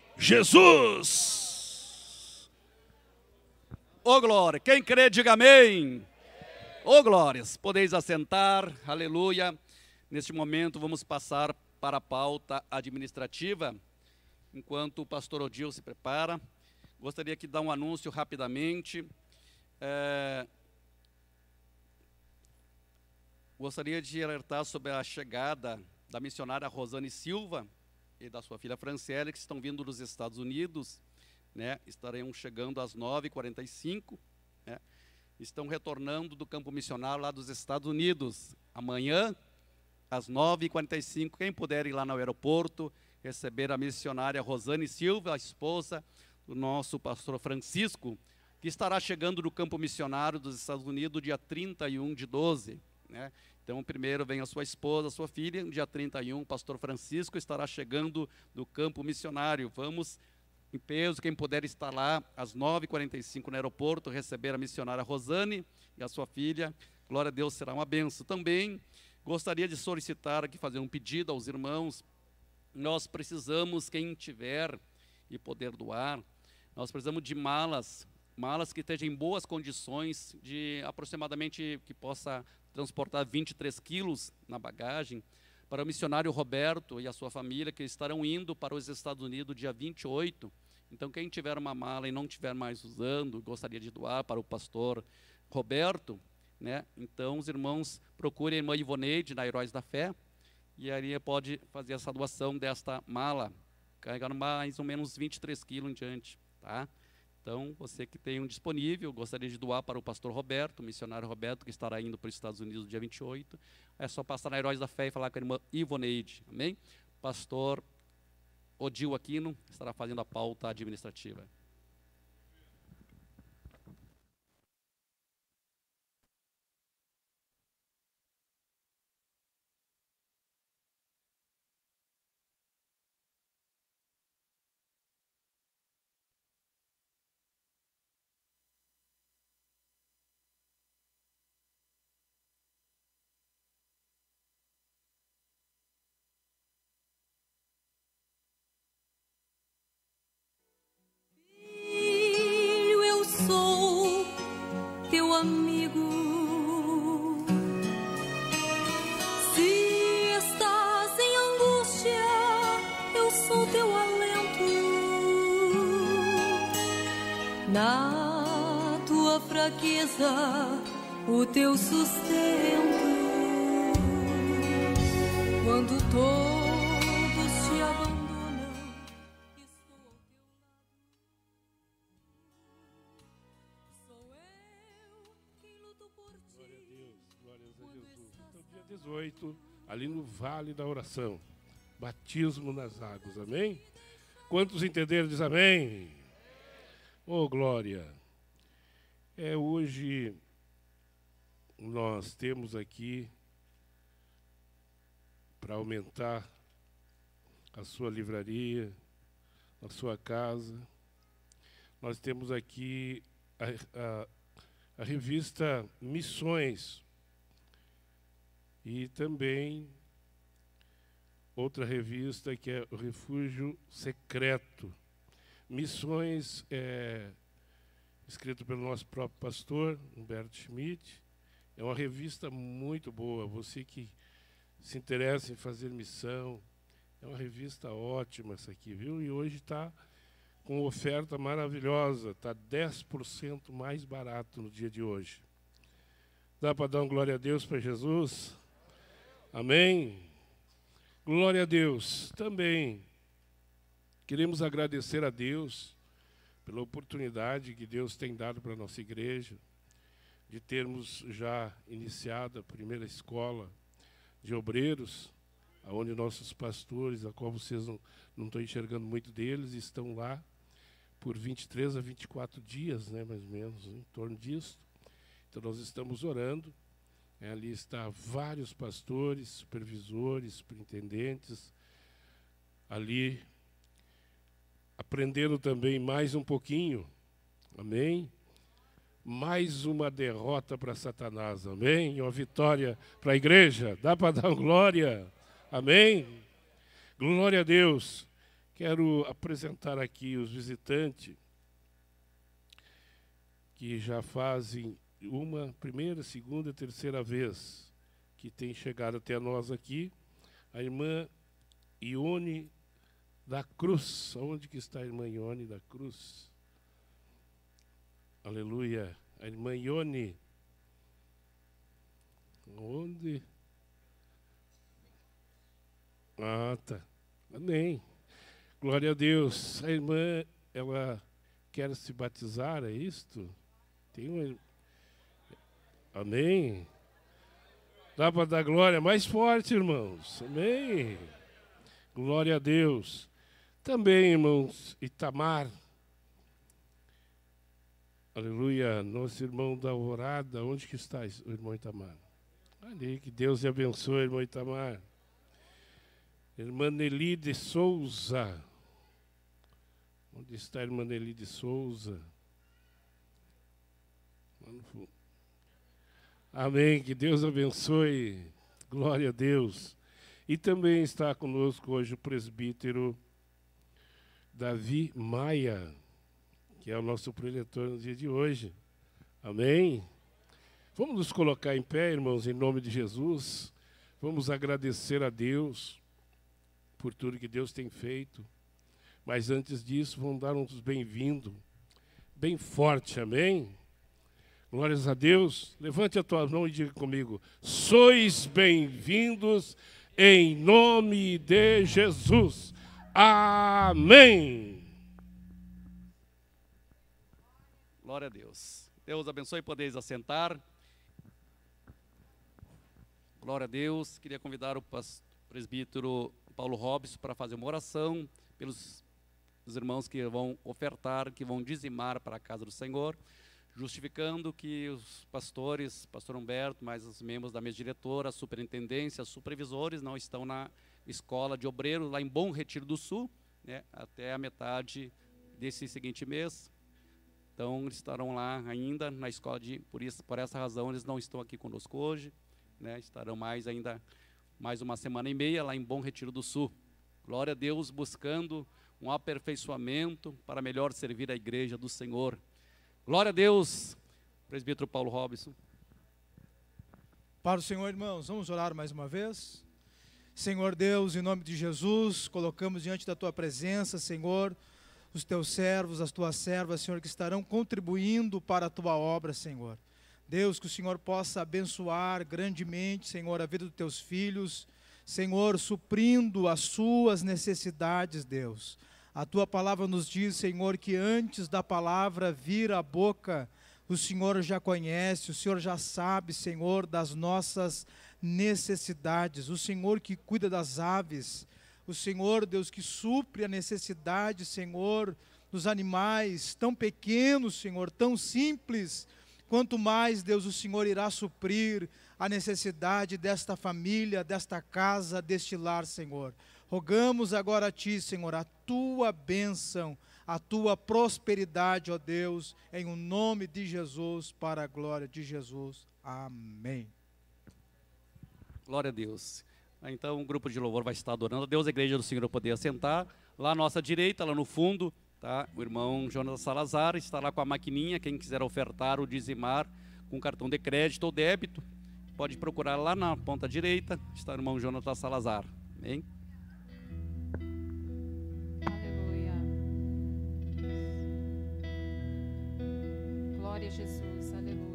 Jesus.
Ô glória, quem crê diga amém. Ô glórias, podeis assentar, aleluia. Neste momento vamos passar para a pauta administrativa. Enquanto o pastor Odil se prepara, gostaria de dar um anúncio rapidamente. Gostaria de alertar sobre a chegada da missionária Rosane Silva e da sua filha Franciele, que estão vindo dos Estados Unidos, né? Estarão chegando às 9h45, né? Estão retornando do campo missionário lá dos Estados Unidos. Amanhã, às 9h45, quem puder ir lá no aeroporto, receber a missionária Rosane Silva, a esposa do nosso pastor Francisco, que estará chegando do campo missionário dos Estados Unidos dia 31/12, né? Então, primeiro vem a sua esposa, a sua filha, no dia 31, o pastor Francisco estará chegando do campo missionário. Vamos em peso, quem puder estar lá, às 9h45 no aeroporto, receber a missionária Rosane e a sua filha. Glória a Deus, será uma benção. Também gostaria de solicitar aqui, fazer um pedido aos irmãos. Nós precisamos, quem tiver e poder doar, nós precisamos de malas malas que estejam em boas condições, de aproximadamente que possa transportar 23 quilos na bagagem, para o missionário Roberto e a sua família, que estarão indo para os Estados Unidos dia 28. Então, quem tiver uma mala e não tiver mais usando, gostaria de doar para o pastor Roberto, né? Então, os irmãos procurem a irmã Ivoneide, na Heróis da Fé, e aí pode fazer essa doação desta mala, carregando mais ou menos 23 quilos em diante, tá? Então, você que tem um disponível, gostaria de doar para o pastor Roberto, o missionário Roberto, que estará indo para os Estados Unidos no dia 28, é só passar na Heróis da Fé e falar com a irmã Ivoneide, amém? Pastor Odil Aquino estará fazendo a pauta administrativa.
Filho, eu sou teu amigo. Se estás em angústia, eu sou teu alento. Na tua fraqueza, o teu sustento. Quando todos te abandonam, estou ao teu lado. Sou eu quem luto por ti.
Glórias a Jesus. Então, dia 18, ali no Vale da Oração, batismo nas águas, amém? Quantos entenderam, diz amém? Oh, glória! Hoje nós temos aqui, para aumentar a sua livraria, a sua casa, nós temos aqui a revista Missões e também outra revista que é o Refúgio Secreto. Missões é escrito pelo nosso próprio pastor, Humberto Schmidt. É uma revista muito boa. Você que se interessa em fazer missão, é uma revista ótima essa aqui, viu? E hoje está com oferta maravilhosa, está 10% mais barato no dia de hoje. Dá para dar uma glória a Deus para Jesus? Amém? Glória a Deus. Também queremos agradecer a Deus pela oportunidade que Deus tem dado para a nossa igreja, de termos já iniciado a primeira escola de obreiros, onde nossos pastores, a qual vocês não estão enxergando muito deles, estão lá por 23 a 24 dias, né, mais ou menos, em torno disso. Então nós estamos orando, ali está vários pastores, supervisores, superintendentes, ali aprendendo também mais um pouquinho, amém? Mais uma derrota para Satanás, amém? Uma vitória para a igreja, dá para dar glória, amém? Glória a Deus. Quero apresentar aqui os visitantes que já fazem uma primeira, segunda e terceira vez que tem chegado até nós aqui. A irmã Ione da Cruz. Onde que está a irmã Ione da Cruz? Aleluia. A irmã Ione. Onde? Ah, tá. Amém. Glória a Deus. A irmã, ela quer se batizar, é isto? Tem uma... Amém. Dá para dar glória mais forte, irmãos. Amém. Glória a Deus. Também, irmãos, Itamar. Aleluia. Nosso irmão da Alvorada. Onde que está o irmão Itamar? Ali, que Deus lhe abençoe, irmão Itamar. Irmã Nelly de Souza. Onde está a irmã Nelly de Souza? Lá no fundo. Amém, que Deus abençoe, glória a Deus. E também está conosco hoje o presbítero Davi Maia. que é o nosso preletor no dia de hoje. Amém? Vamos nos colocar em pé, irmãos, em nome de Jesus. Vamos agradecer a Deus por tudo que Deus tem feito. Mas antes disso, vamos dar uns bem-vindos, bem forte, amém? Glórias a Deus. Levante a tua mão e diga comigo: sois bem-vindos em nome de Jesus. Amém.
Glória a Deus. Deus abençoe, podeis assentar. Glória a Deus. Queria convidar o presbítero Paulo Robson para fazer uma oração pelos irmãos que vão ofertar, que vão dizimar para a casa do Senhor, justificando que os pastores, pastor Humberto, mais os membros da mesa diretora, a superintendência, os supervisores não estão na escola de obreiros lá em Bom Retiro do Sul, né, até a metade desse seguinte mês. Então, eles estarão lá ainda na escola por essa razão, eles não estão aqui conosco hoje, né, estarão mais uma semana e meia lá em Bom Retiro do Sul. Glória a Deus, buscando um aperfeiçoamento para melhor servir a igreja do Senhor. Glória a Deus, presbítero Paulo Robson.
Para o Senhor, irmãos, vamos orar mais uma vez. Senhor Deus, em nome de Jesus, colocamos diante da Tua presença, Senhor, os Teus servos, as Tuas servas, Senhor, que estarão contribuindo para a Tua obra, Senhor. Deus, que o Senhor possa abençoar grandemente, Senhor, a vida dos Teus filhos, Senhor, suprindo as suas necessidades, Deus. A Tua palavra nos diz, Senhor, que antes da palavra vir à boca, o Senhor já conhece, o Senhor já sabe, Senhor, das nossas necessidades. O Senhor que cuida das aves, o Senhor, Deus, que supre a necessidade, Senhor, dos animais tão pequenos, Senhor, tão simples. Quanto mais, Deus, o Senhor irá suprir a necessidade desta família, desta casa, deste lar, Senhor. Rogamos agora a Ti, Senhor, a Tua bênção, a Tua prosperidade, ó Deus, em o nome de Jesus, para a glória de Jesus. Amém.
Glória a Deus. Então, o grupo de louvor vai estar adorando a Deus, a igreja do Senhor poder assentar. Lá à nossa direita, lá no fundo, tá? O irmão Jonas Salazar está lá com a maquininha. Quem quiser ofertar ou dizimar com cartão de crédito ou débito, pode procurar lá na ponta direita. Está o irmão Jonas Salazar. Amém?
Aleluia. Glória a Jesus. Aleluia.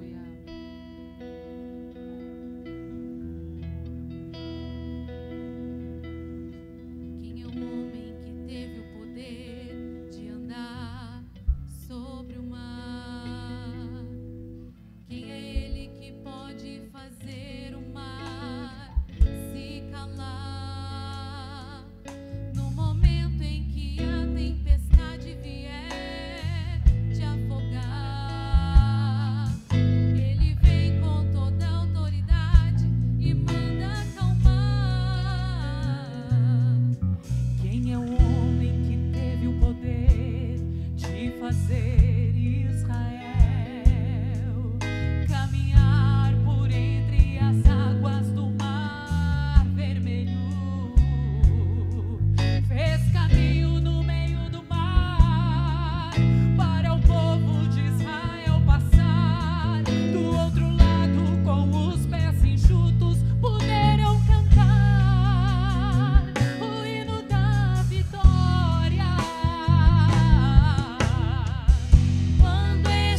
Quem é o homem que teve o poder de andar sobre o mar? Quem é ele que pode fazer o mar se calar? No momento em que a tempestade vier te afogar, ele vem com toda a autoridade e manda acalmar.
Quem é o homem que teve o poder de fazer Israel caminhar por entre as águas do Mar Vermelho? Fez caminho no meio do mar para o povo de Israel passar. Do outro lado, com os pés enxutos, puderam cantar o hino da vitória. Quando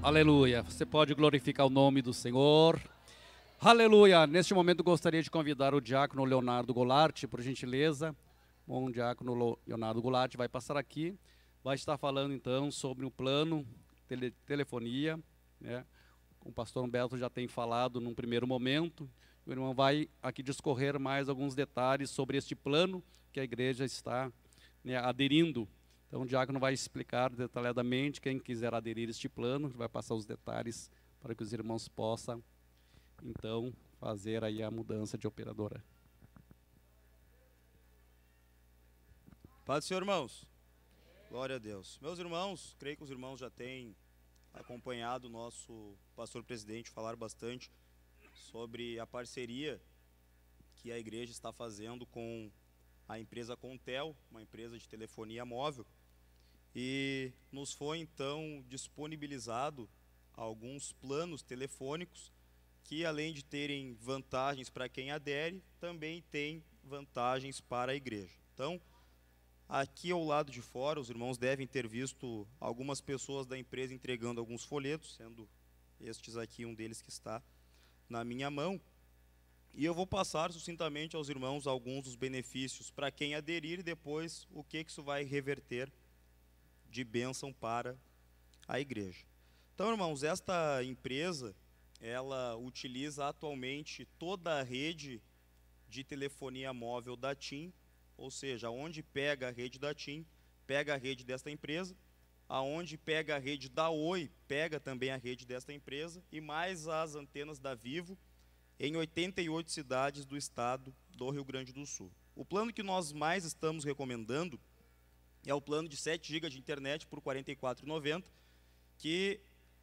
Aleluia. Você pode glorificar o nome do Senhor. Aleluia. Neste momento gostaria de convidar o diácono Leonardo Goulart, por gentileza. Bom, o diácono Leonardo Goulart vai passar aqui. Vai estar falando então sobre o plano telefonia, né? O pastor Humberto já tem falado num primeiro momento. O irmão vai aqui discorrer mais alguns detalhes sobre este plano que a igreja está, né, aderindo. Então o diácono vai explicar detalhadamente, quem quiser aderir a este plano, vai passar os detalhes para que os irmãos possam, então, fazer aí a mudança de operadora.
Paz do Senhor, irmãos. Glória a Deus. Meus irmãos, creio que os irmãos já têm acompanhado o nosso pastor presidente falar bastante sobre a parceria que a igreja está fazendo com a empresa Contel, uma empresa de telefonia móvel, e nos foi então disponibilizado alguns planos telefônicos que, além de terem vantagens para quem adere, também tem vantagens para a igreja. Então, aqui ao lado de fora, os irmãos devem ter visto algumas pessoas da empresa entregando alguns folhetos, sendo estes aqui um deles que está na minha mão. E eu vou passar sucintamente aos irmãos alguns dos benefícios para quem aderir e depois o que isso vai reverter de bênção para a igreja. Então, irmãos, esta empresa, ela utiliza atualmente toda a rede de telefonia móvel da TIM, ou seja, onde pega a rede da TIM, pega a rede desta empresa, aonde pega a rede da Oi, pega também a rede desta empresa, e mais as antenas da Vivo, em 88 cidades do estado do Rio Grande do Sul. O plano que nós mais estamos recomendando é o plano de 7 GB de internet por R$ 44,90, que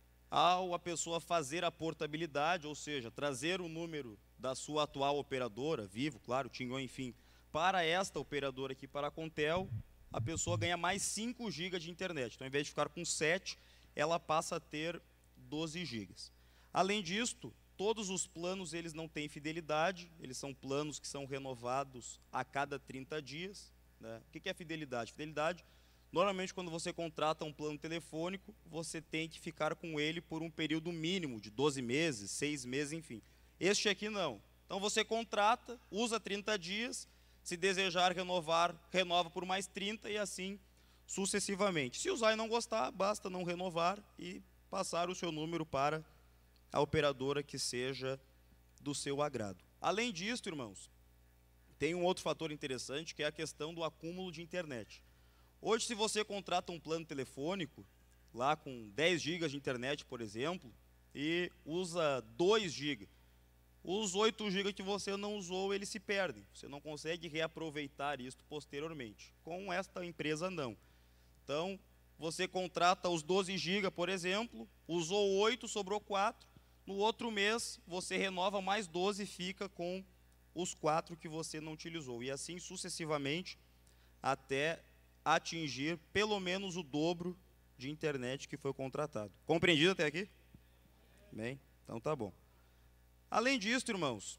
ao a pessoa fazer a portabilidade, ou seja, trazer o número da sua atual operadora, Vivo, claro, TIM, enfim, para esta operadora aqui, para a Contel, a pessoa ganha mais 5 GB de internet. Então, ao invés de ficar com 7, ela passa a ter 12 GB. Além disto, todos os planos eles não têm fidelidade, eles são planos que são renovados a cada 30 dias. Né? O que é fidelidade? Fidelidade, normalmente quando você contrata um plano telefônico, você tem que ficar com ele por um período mínimo de 12 meses, 6 meses, enfim. Este aqui não. Então você contrata, usa 30 dias, se desejar renovar, renova por mais 30 e assim sucessivamente. Se usar e não gostar, basta não renovar e passar o seu número para a operadora que seja do seu agrado. Além disso, irmãos, tem um outro fator interessante, que é a questão do acúmulo de internet. Hoje, se você contrata um plano telefônico, lá com 10 GB de internet, por exemplo, e usa 2 GB, os 8 GB que você não usou, eles se perdem. Você não consegue reaproveitar isso posteriormente. Com esta empresa, não. Então, você contrata os 12 GB, por exemplo, usou 8, sobrou 4. No outro mês, você renova mais 12 e fica com os 4 que você não utilizou. E assim sucessivamente, até atingir pelo menos o dobro de internet que foi contratado. Compreendido até aqui? Bem, então tá bom. Além disso, irmãos,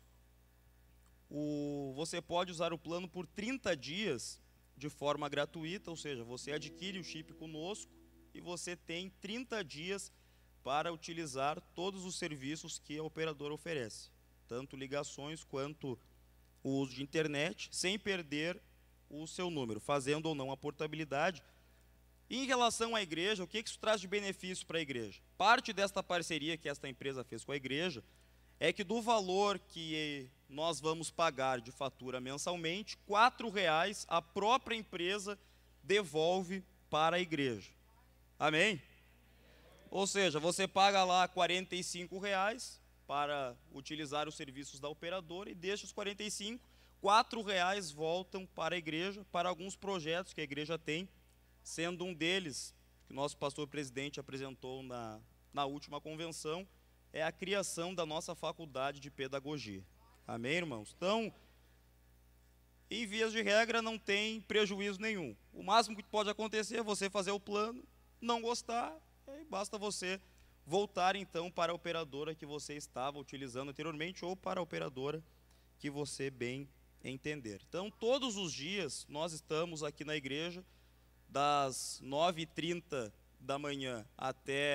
você pode usar o plano por 30 dias de forma gratuita, ou seja, você adquire o chip conosco e você tem 30 dias para utilizar todos os serviços que a operadora oferece, tanto ligações quanto o uso de internet, sem perder o seu número, fazendo ou não a portabilidade. E em relação à igreja, o que isso traz de benefício para a igreja? Parte desta parceria que esta empresa fez com a igreja é que do valor que nós vamos pagar de fatura mensalmente, R$ 4,00 a própria empresa devolve para a igreja. Amém? Ou seja, você paga lá R$ 45,00 para utilizar os serviços da operadora e deixa os 45, R$ 4,00 voltam para a igreja, para alguns projetos que a igreja tem, sendo um deles, que o nosso pastor presidente apresentou na última convenção, é a criação da nossa faculdade de pedagogia. Amém, irmãos? Então, em vias de regra, não tem prejuízo nenhum. O máximo que pode acontecer é você fazer o plano, não gostar, e basta você voltar então para a operadora que você estava utilizando anteriormente ou para a operadora que você bem entender. Então, todos os dias nós estamos aqui na igreja, das 9h30 da manhã até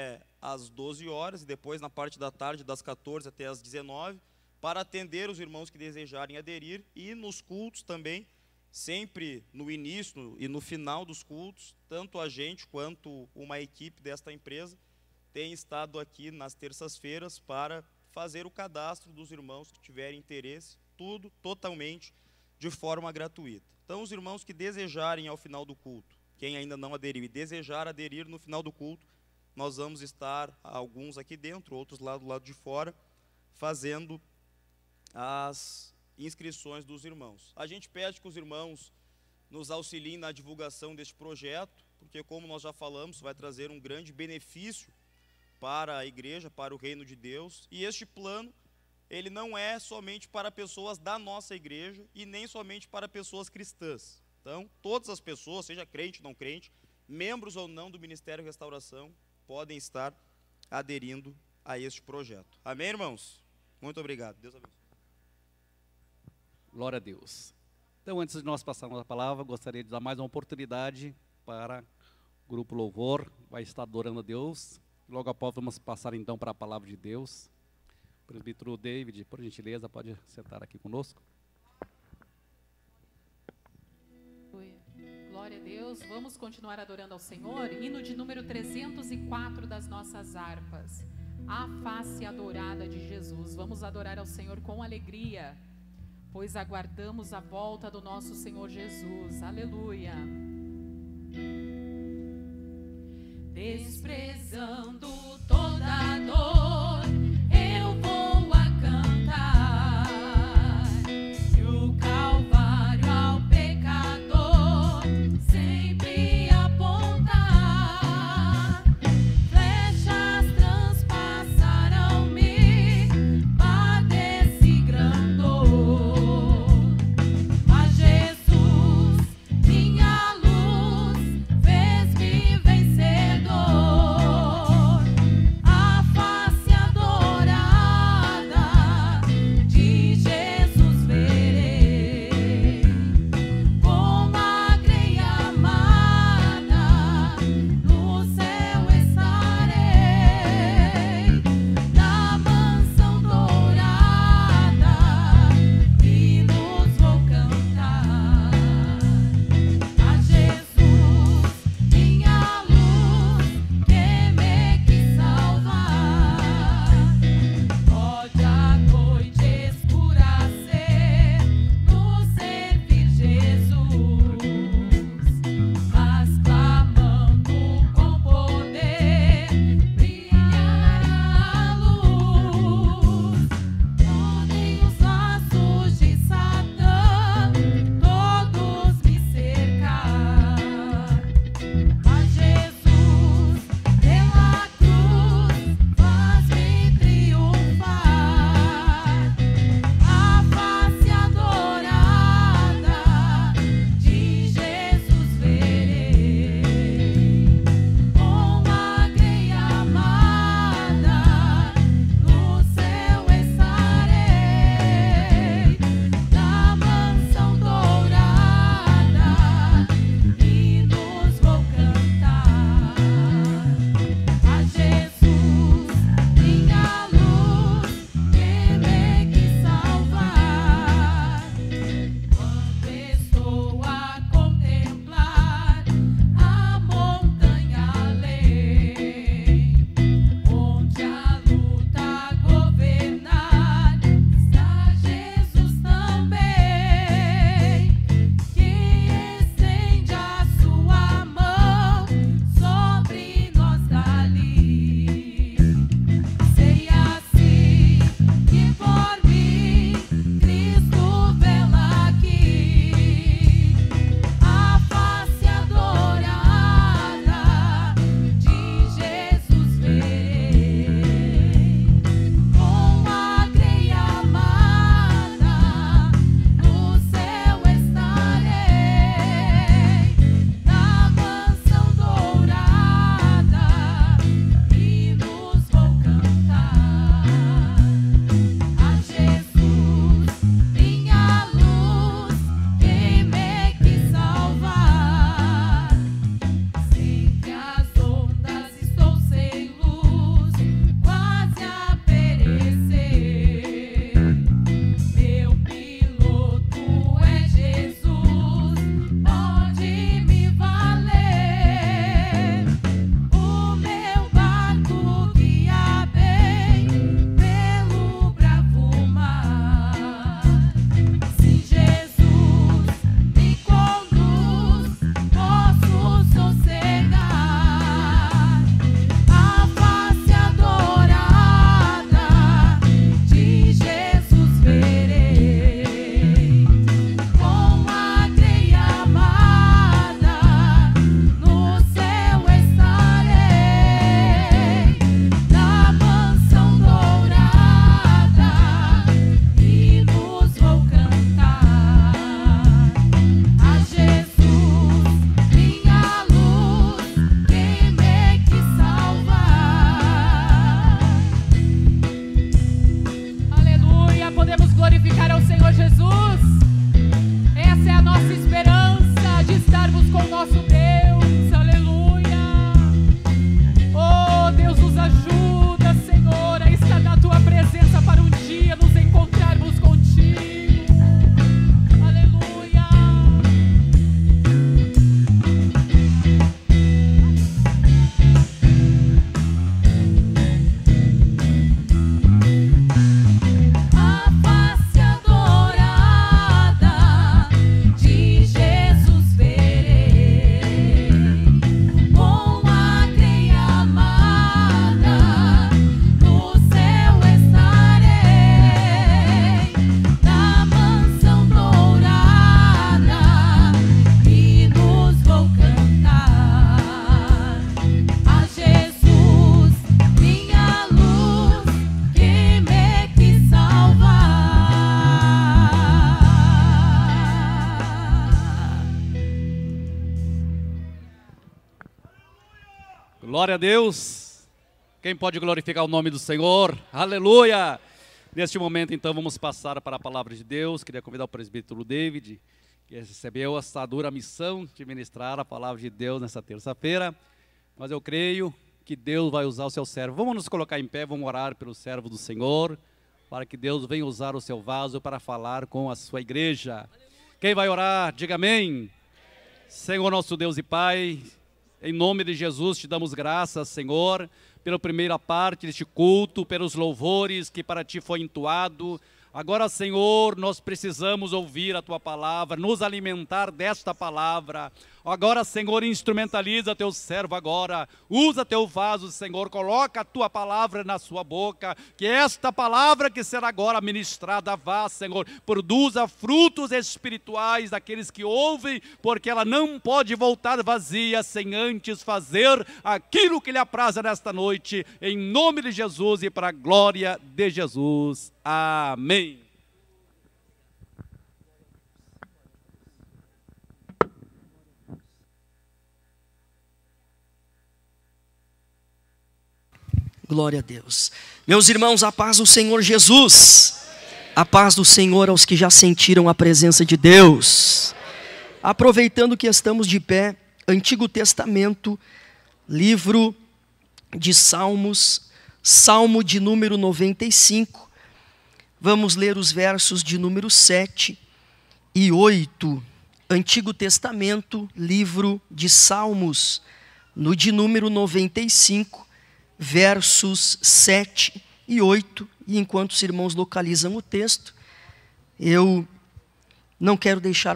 às 12 horas, e depois na parte da tarde, das 14 até as 19, para atender os irmãos que desejarem aderir, e nos cultos também, sempre no início e no final dos cultos, tanto a gente quanto uma equipe desta empresa tem estado aqui nas terças-feiras para fazer o cadastro dos irmãos que tiverem interesse, tudo totalmente de forma gratuita. Então, os irmãos que desejarem ao final do culto, quem ainda não aderiu e desejar aderir no final do culto, nós vamos estar, alguns aqui dentro, outros lá do lado de fora, fazendo as inscrições dos irmãos. A gente pede que os irmãos nos auxiliem na divulgação deste projeto, porque, como nós já falamos, vai trazer um grande benefício para a igreja, para o reino de Deus. E este plano, ele não é somente para pessoas da nossa igreja e nem somente para pessoas cristãs. Então, todas as pessoas, seja crente ou não crente, membros ou não do Ministério Restauração, podem estar aderindo a este projeto. Amém, irmãos? Muito obrigado. Deus abençoe.
Glória a Deus. Então, antes de nós passarmos a palavra, gostaria de dar mais uma oportunidade para o Grupo Louvor, vai estar adorando a Deus. Logo após, vamos passar então para a palavra de Deus. O presbítero David, por gentileza, pode sentar aqui conosco.
Glória a Deus. Vamos continuar adorando ao Senhor. Hino de número 304 das nossas harpas. A face adorada de Jesus. Vamos adorar ao Senhor com alegria, pois aguardamos a volta do nosso Senhor Jesus. Aleluia.
Desprezando toda dor, eu vou a cantar. E o Calvário ao pecador sempre apontar. Flechas transpassaram-me, padeci grande dor. Mas Jesus, minha luz, fez-me vencedor.
Glória a Deus. Quem pode glorificar o nome do Senhor? Aleluia. Neste momento, então, vamos passar para a palavra de Deus. Queria convidar o presbítero David, que recebeu essa dura missão de ministrar a palavra de Deus nessa terça-feira. Mas eu creio que Deus vai usar o seu servo. Vamos nos colocar em pé, vamos orar pelo servo do Senhor, para que Deus venha usar o seu vaso para falar com a sua igreja. Quem vai orar, diga amém. Senhor, nosso Deus e Pai, em nome de Jesus te damos graças, Senhor, pela primeira parte deste culto, pelos louvores que para ti foi entoado. Agora, Senhor, nós precisamos ouvir a tua palavra, nos alimentar desta palavra. Agora, Senhor, instrumentaliza teu servo agora, usa teu vaso, Senhor, coloca a tua palavra na sua boca, que esta palavra que será agora ministrada vá, Senhor, produza frutos espirituais daqueles que ouvem, porque ela não pode voltar vazia sem antes fazer aquilo que lhe apraza nesta noite, em nome de Jesus e para a glória de Jesus. Amém.
Glória a Deus. Meus irmãos, a paz do Senhor Jesus. A paz do Senhor aos que já sentiram a presença de Deus. Aproveitando que estamos de pé, Antigo Testamento, livro de Salmos, Salmo de número 95. Vamos ler os versos de número 7 e 8. Antigo Testamento, livro de Salmos, no de número 95, versos 7 e 8. E enquanto os irmãos localizam o texto, eu não quero deixar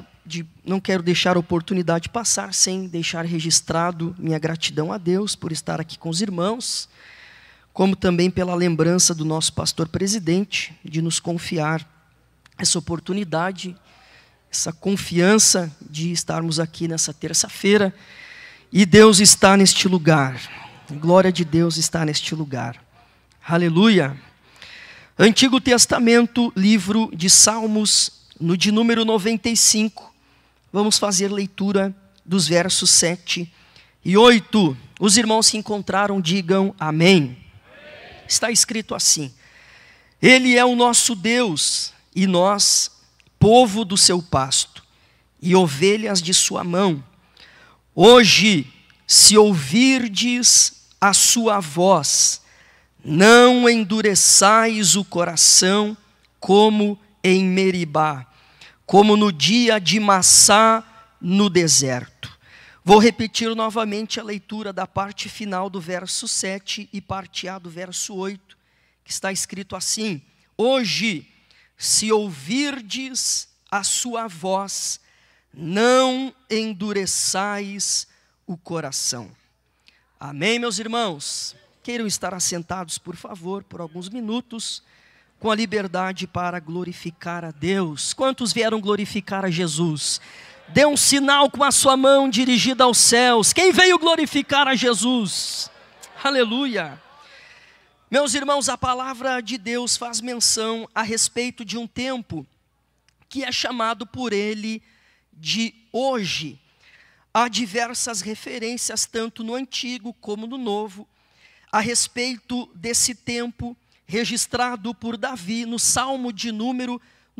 a oportunidade passar sem deixar registrado minha gratidão a Deus por estar aqui com os irmãos, como também pela lembrança do nosso pastor presidente de nos confiar essa oportunidade, essa confiança de estarmos aqui nessa terça-feira. E Deus está neste lugar. A glória de Deus está neste lugar. Aleluia. Antigo Testamento, livro de Salmos, no de número 95. Vamos fazer leitura dos versos 7 e 8. Os irmãos se encontraram, digam amém. Está escrito assim: Ele é o nosso Deus, e nós, povo do seu pasto, e ovelhas de sua mão. Hoje, se ouvirdes a sua voz, não endureçais o coração como em Meribá, como no dia de Massá no deserto. Vou repetir novamente a leitura da parte final do verso 7 e parte A do verso 8, que está escrito assim: Hoje, se ouvirdes a sua voz, não endureçais o coração. Amém, meus irmãos? Queiram estar assentados, por favor, por alguns minutos, com a liberdade para glorificar a Deus. Quantos vieram glorificar a Jesus? Dê um sinal com a sua mão dirigida aos céus. Quem veio glorificar a Jesus? Aleluia! Meus irmãos, a palavra de Deus faz menção a respeito de um tempo que é chamado por ele de hoje. Há diversas referências, tanto no Antigo como no Novo, a respeito desse tempo registrado por Davi no Salmo de número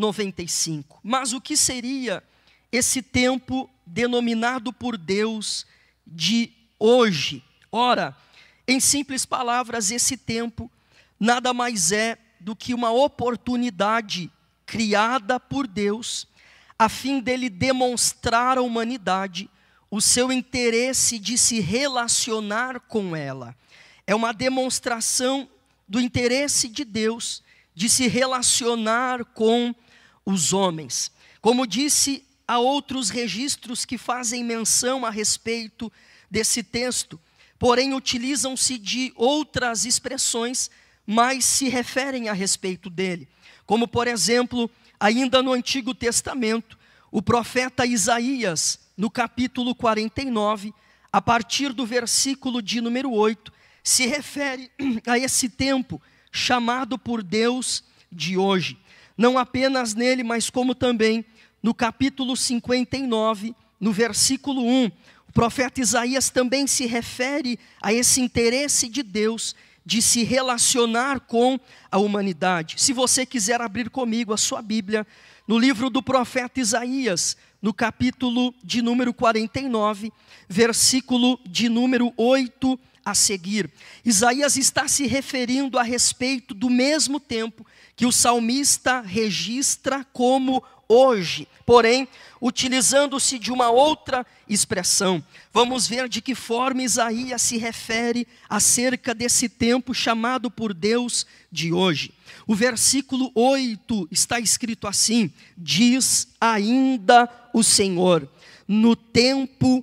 95. Mas o que seria esse tempo denominado por Deus de hoje? Ora, em simples palavras, esse tempo nada mais é do que uma oportunidade criada por Deus, a fim dele demonstrar à humanidade o seu interesse de se relacionar com ela. É uma demonstração do interesse de Deus de se relacionar com os homens. Como disse, há outros registros que fazem menção a respeito desse texto, porém utilizam-se de outras expressões, mas se referem a respeito dele. Como, por exemplo, ainda no Antigo Testamento, o profeta Isaías, no capítulo 49, a partir do versículo de número 8, se refere a esse tempo chamado por Deus de hoje. Não apenas nele, mas como também no capítulo 59, no versículo 1, o profeta Isaías também se refere a esse interesse de Deus de se relacionar com a humanidade. Se você quiser abrir comigo a sua Bíblia, no livro do profeta Isaías, no capítulo de número 49, versículo de número 8 a seguir. Isaías está se referindo a respeito do mesmo tempo que o salmista registra como hoje, porém, utilizando-se de uma outra expressão. Vamos ver de que forma Isaías se refere acerca desse tempo chamado por Deus de hoje. O versículo 8 está escrito assim: diz ainda o Senhor, no tempo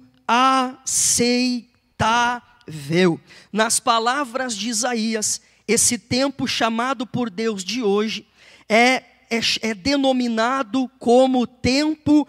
aceitável. Nas palavras de Isaías, esse tempo chamado por Deus de hoje é denominado como tempo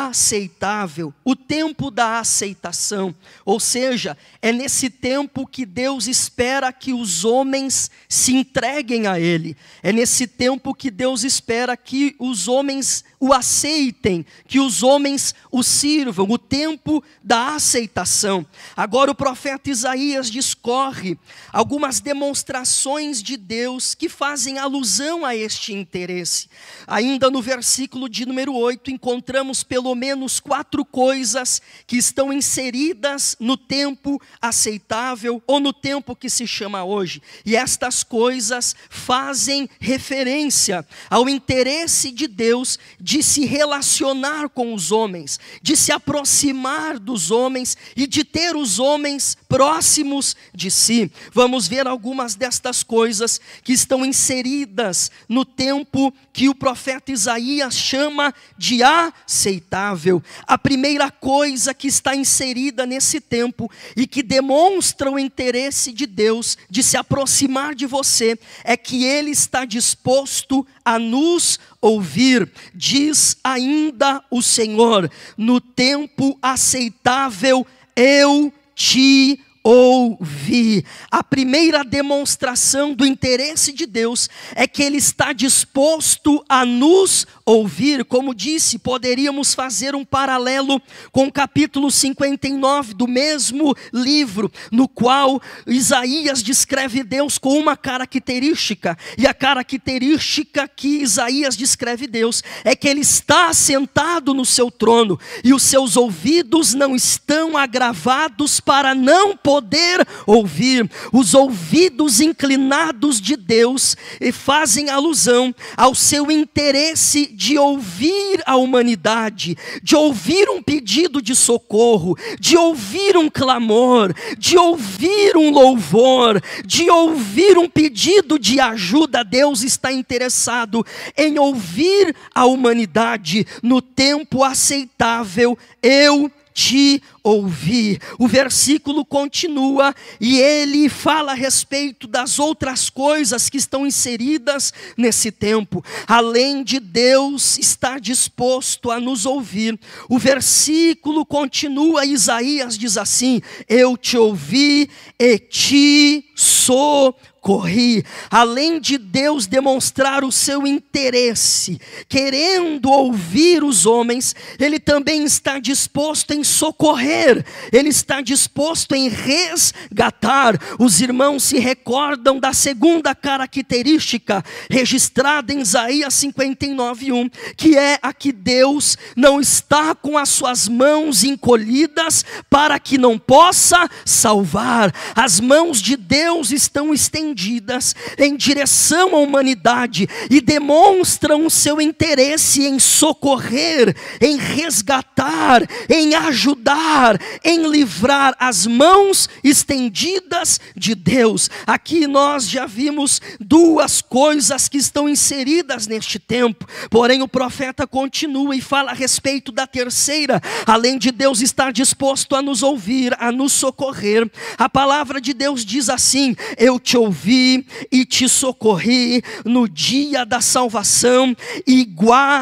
aceitável, o tempo da aceitação. Ou seja, é nesse tempo que Deus espera que os homens se entreguem a Ele. É nesse tempo que Deus espera que os homens o aceitem, que os homens o sirvam, o tempo da aceitação. Agora o profeta Isaías discorre algumas demonstrações de Deus que fazem alusão a este interesse. Ainda no versículo de número 8, encontramos pelo menos 4 coisas que estão inseridas no tempo aceitável, ou no tempo que se chama hoje. E estas coisas fazem referência ao interesse de Deus de se relacionar com os homens, de se aproximar dos homens e de ter os homens próximos de si. Vamos ver algumas destas coisas que estão inseridas no tempo que o profeta Isaías chama de aceitável. A primeira coisa que está inserida nesse tempo e que demonstra o interesse de Deus de se aproximar de você é que Ele está disposto a nos ouvir. Diz ainda o Senhor, no tempo aceitável eu te ouvi. A primeira demonstração do interesse de Deus é que Ele está disposto a nos ouvir. Como disse, poderíamos fazer um paralelo com o capítulo 59 do mesmo livro, no qual Isaías descreve Deus com uma característica, e a característica que Isaías descreve Deus é que Ele está sentado no seu trono, e os seus ouvidos não estão agravados para não poder ouvir. Os ouvidos inclinados de Deus fazem alusão ao seu interesse de ouvir a humanidade, de ouvir um pedido de socorro, de ouvir um clamor, de ouvir um louvor, de ouvir um pedido de ajuda. Deus está interessado em ouvir a humanidade. No tempo aceitável eu te ouvi. O versículo continua e ele fala a respeito das outras coisas que estão inseridas nesse tempo. Além de Deus estar disposto a nos ouvir, o versículo continua, Isaías diz assim: eu te ouvi e te socorri. Além de Deus demonstrar o seu interesse, querendo ouvir os homens, Ele também está disposto em socorrer, Ele está disposto em resgatar. Os irmãos se recordam da segunda característica registrada em Isaías 59:1, que é a que Deus não está com as suas mãos encolhidas para que não possa salvar. As mãos de Deus estão estendidas em direção à humanidade e demonstram o seu interesse em socorrer, em resgatar, em ajudar, em livrar. As mãos estendidas de Deus. Aqui nós já vimos 2 coisas que estão inseridas neste tempo, porém o profeta continua e fala a respeito da terceira. Além de Deus estar disposto a nos ouvir, a nos socorrer, a palavra de Deus diz assim: eu te ouvi e te socorri no dia da salvação e guardei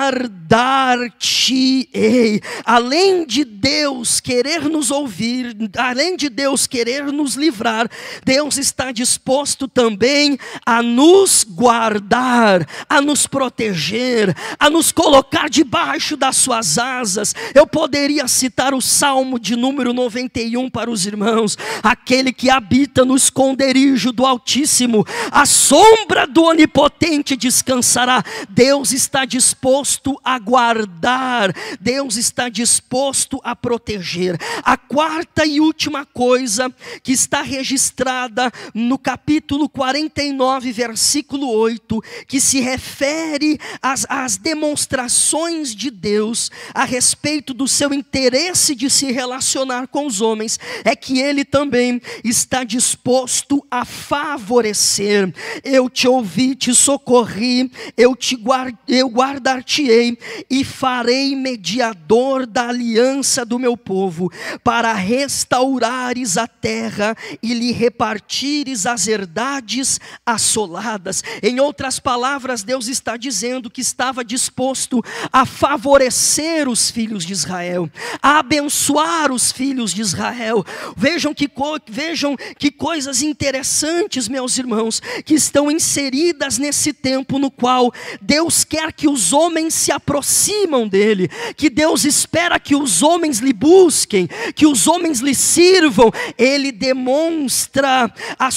dar-te-ei. Além de Deus querer nos ouvir, além de Deus querer nos livrar, Deus está disposto também a nos guardar, a nos proteger, a nos colocar debaixo das suas asas. Eu poderia citar o Salmo de número 91 para os irmãos: aquele que habita no esconderijo do Altíssimo, a sombra do Onipotente descansará. Deus está disposto a guardar, Deus está disposto a proteger. A quarta e última coisa que está registrada no capítulo 49, versículo 8, que se refere às demonstrações de Deus a respeito do seu interesse de se relacionar com os homens, é que Ele também está disposto a favorecer. Eu te ouvi, te socorri, eu guardar-te-ei e farei mediador da aliança do meu povo, para restaurares a terra e lhe repartires as herdades assoladas. Em outras palavras, Deus está dizendo que estava disposto a favorecer os filhos de Israel, a abençoar os filhos de Israel. Vejam que coisas interessantes, meus irmãos, que estão inseridas nesse tempo no qual Deus quer que os homens se aproximam dele, que Deus espera que os homens lhe busquem, que os homens lhe sirvam. Ele demonstra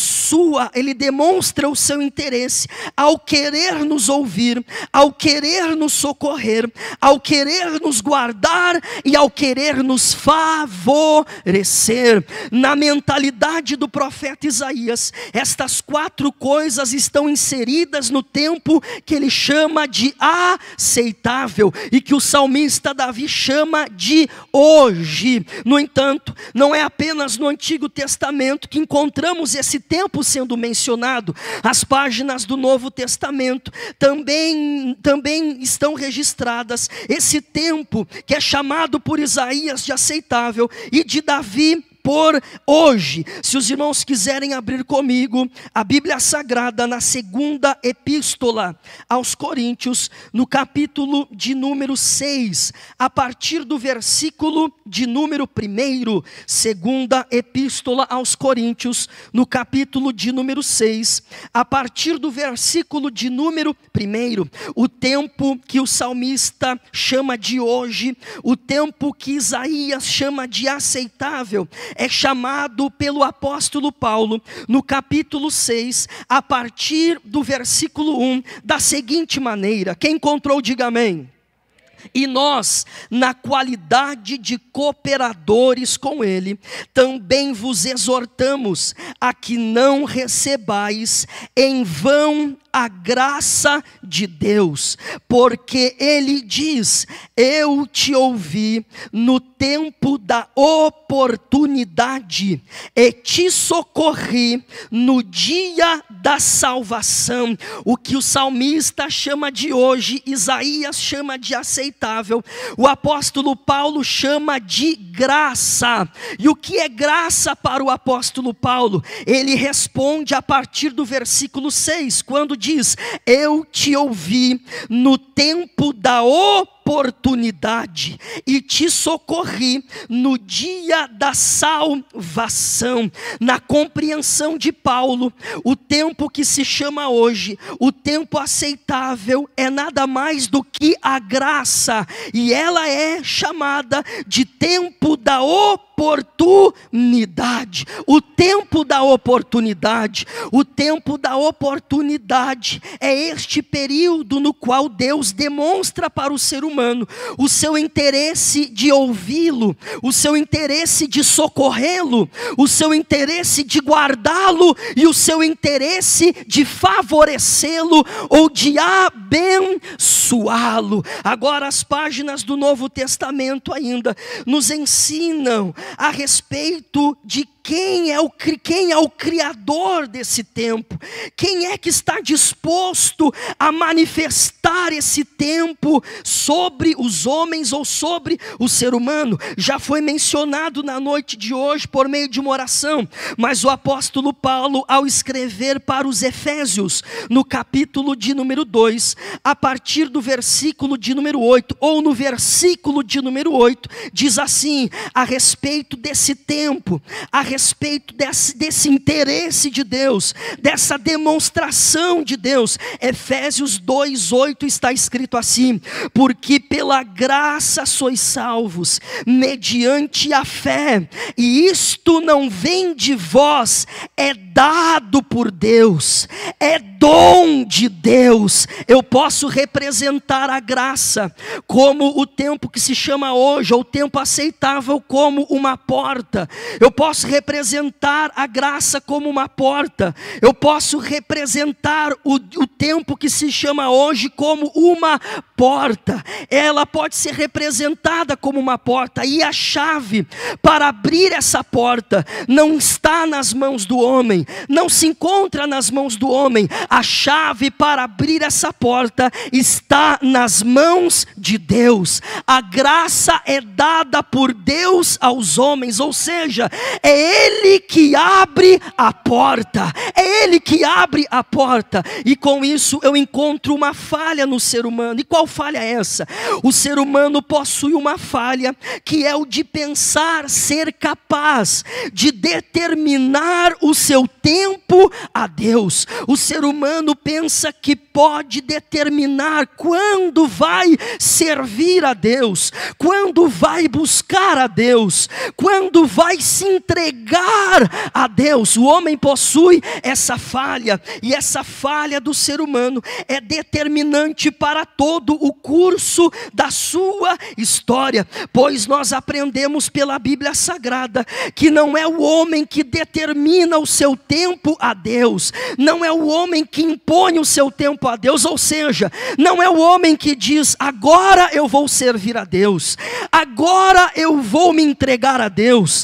o seu interesse ao querer nos ouvir, ao querer nos socorrer, ao querer nos guardar e ao querer nos favorecer. Na mentalidade do profeta Isaías, estas quatro coisas estão inseridas no tempo que ele chama de aceitável e que o salmista Davi chama de hoje. No entanto, não é apenas no Antigo Testamento que encontramos esse tempo sendo mencionado. As páginas do Novo Testamento também estão registradas esse tempo que é chamado por Isaías de aceitável e de Davi por hoje. Se os irmãos quiserem abrir comigo a Bíblia Sagrada na segunda epístola aos Coríntios, no capítulo de número 6, a partir do versículo de número 1, segunda epístola aos Coríntios, no capítulo de número 6, a partir do versículo de número 1, o tempo que o salmista chama de hoje, o tempo que Isaías chama de aceitável, é chamado pelo apóstolo Paulo, no capítulo 6, a partir do versículo 1, da seguinte maneira. Quem encontrou, diga amém. E nós, na qualidade de cooperadores com ele, também vos exortamos a que não recebais em vão a graça de Deus, porque ele diz: eu te ouvi no tempo da oportunidade e te socorri no dia da salvação. O que o salmista chama de hoje, Isaías chama de aceitável, o apóstolo Paulo chama de graça. E o que é graça para o apóstolo Paulo? Ele responde a partir do versículo 6, quando diz: eu te ouvi no tempo da oportunidade e te socorri no dia da salvação. Na compreensão de Paulo, o tempo que se chama hoje, o tempo aceitável, é nada mais do que a graça, e ela é chamada de tempo da oportunidade. O tempo da oportunidade, o tempo da oportunidade é este período no qual Deus demonstra para o ser humano o seu interesse de ouvi-lo, o seu interesse de socorrê-lo, o seu interesse de guardá-lo e o seu interesse de favorecê-lo ou de abençoá-lo. Agora, as páginas do Novo Testamento ainda nos ensinam a respeito de quem é o Criador desse tempo? Quem é que está disposto a manifestar esse tempo sobre os homens ou sobre o ser humano? Já foi mencionado na noite de hoje por meio de uma oração, mas o apóstolo Paulo, ao escrever para os Efésios, no capítulo de número 2, a partir do versículo de número 8, ou no versículo de número 8, diz assim, a respeito desse tempo, a respeito desse interesse de Deus, dessa demonstração de Deus. Efésios 2:8 está escrito assim: porque pela graça sois salvos, mediante a fé, e isto não vem de vós, é dado por Deus, é dom de Deus. Eu posso representar a graça como o tempo que se chama hoje, ou o tempo aceitável, como uma porta. Eu posso representar a graça como uma porta. Eu posso representar o tempo que se chama hoje como uma porta. Ela pode ser representada como uma porta, e a chave para abrir essa porta não está nas mãos do homem, não se encontra nas mãos do homem. A chave para abrir essa porta está nas mãos de Deus. A graça é dada por Deus aos homens, ou seja, é Ele que abre a porta, é Ele que abre a porta. E com isso eu encontro uma falha no ser humano. E qual falha é essa? O ser humano possui uma falha, que é o de pensar ser capaz de determinar o seu tempo a Deus. O ser humano pensa que pode determinar quando vai servir a Deus, quando vai buscar a Deus, quando vai se entregar a Deus. O homem possui essa falha, e essa falha do ser humano é determinante para todo o curso da sua história, pois nós aprendemos pela Bíblia Sagrada que não é o homem que determina o seu tempo a Deus, não é o homem que impõe o seu tempo a Deus, ou seja, não é o homem que diz, agora eu vou servir a Deus, agora eu vou me entregar a Deus,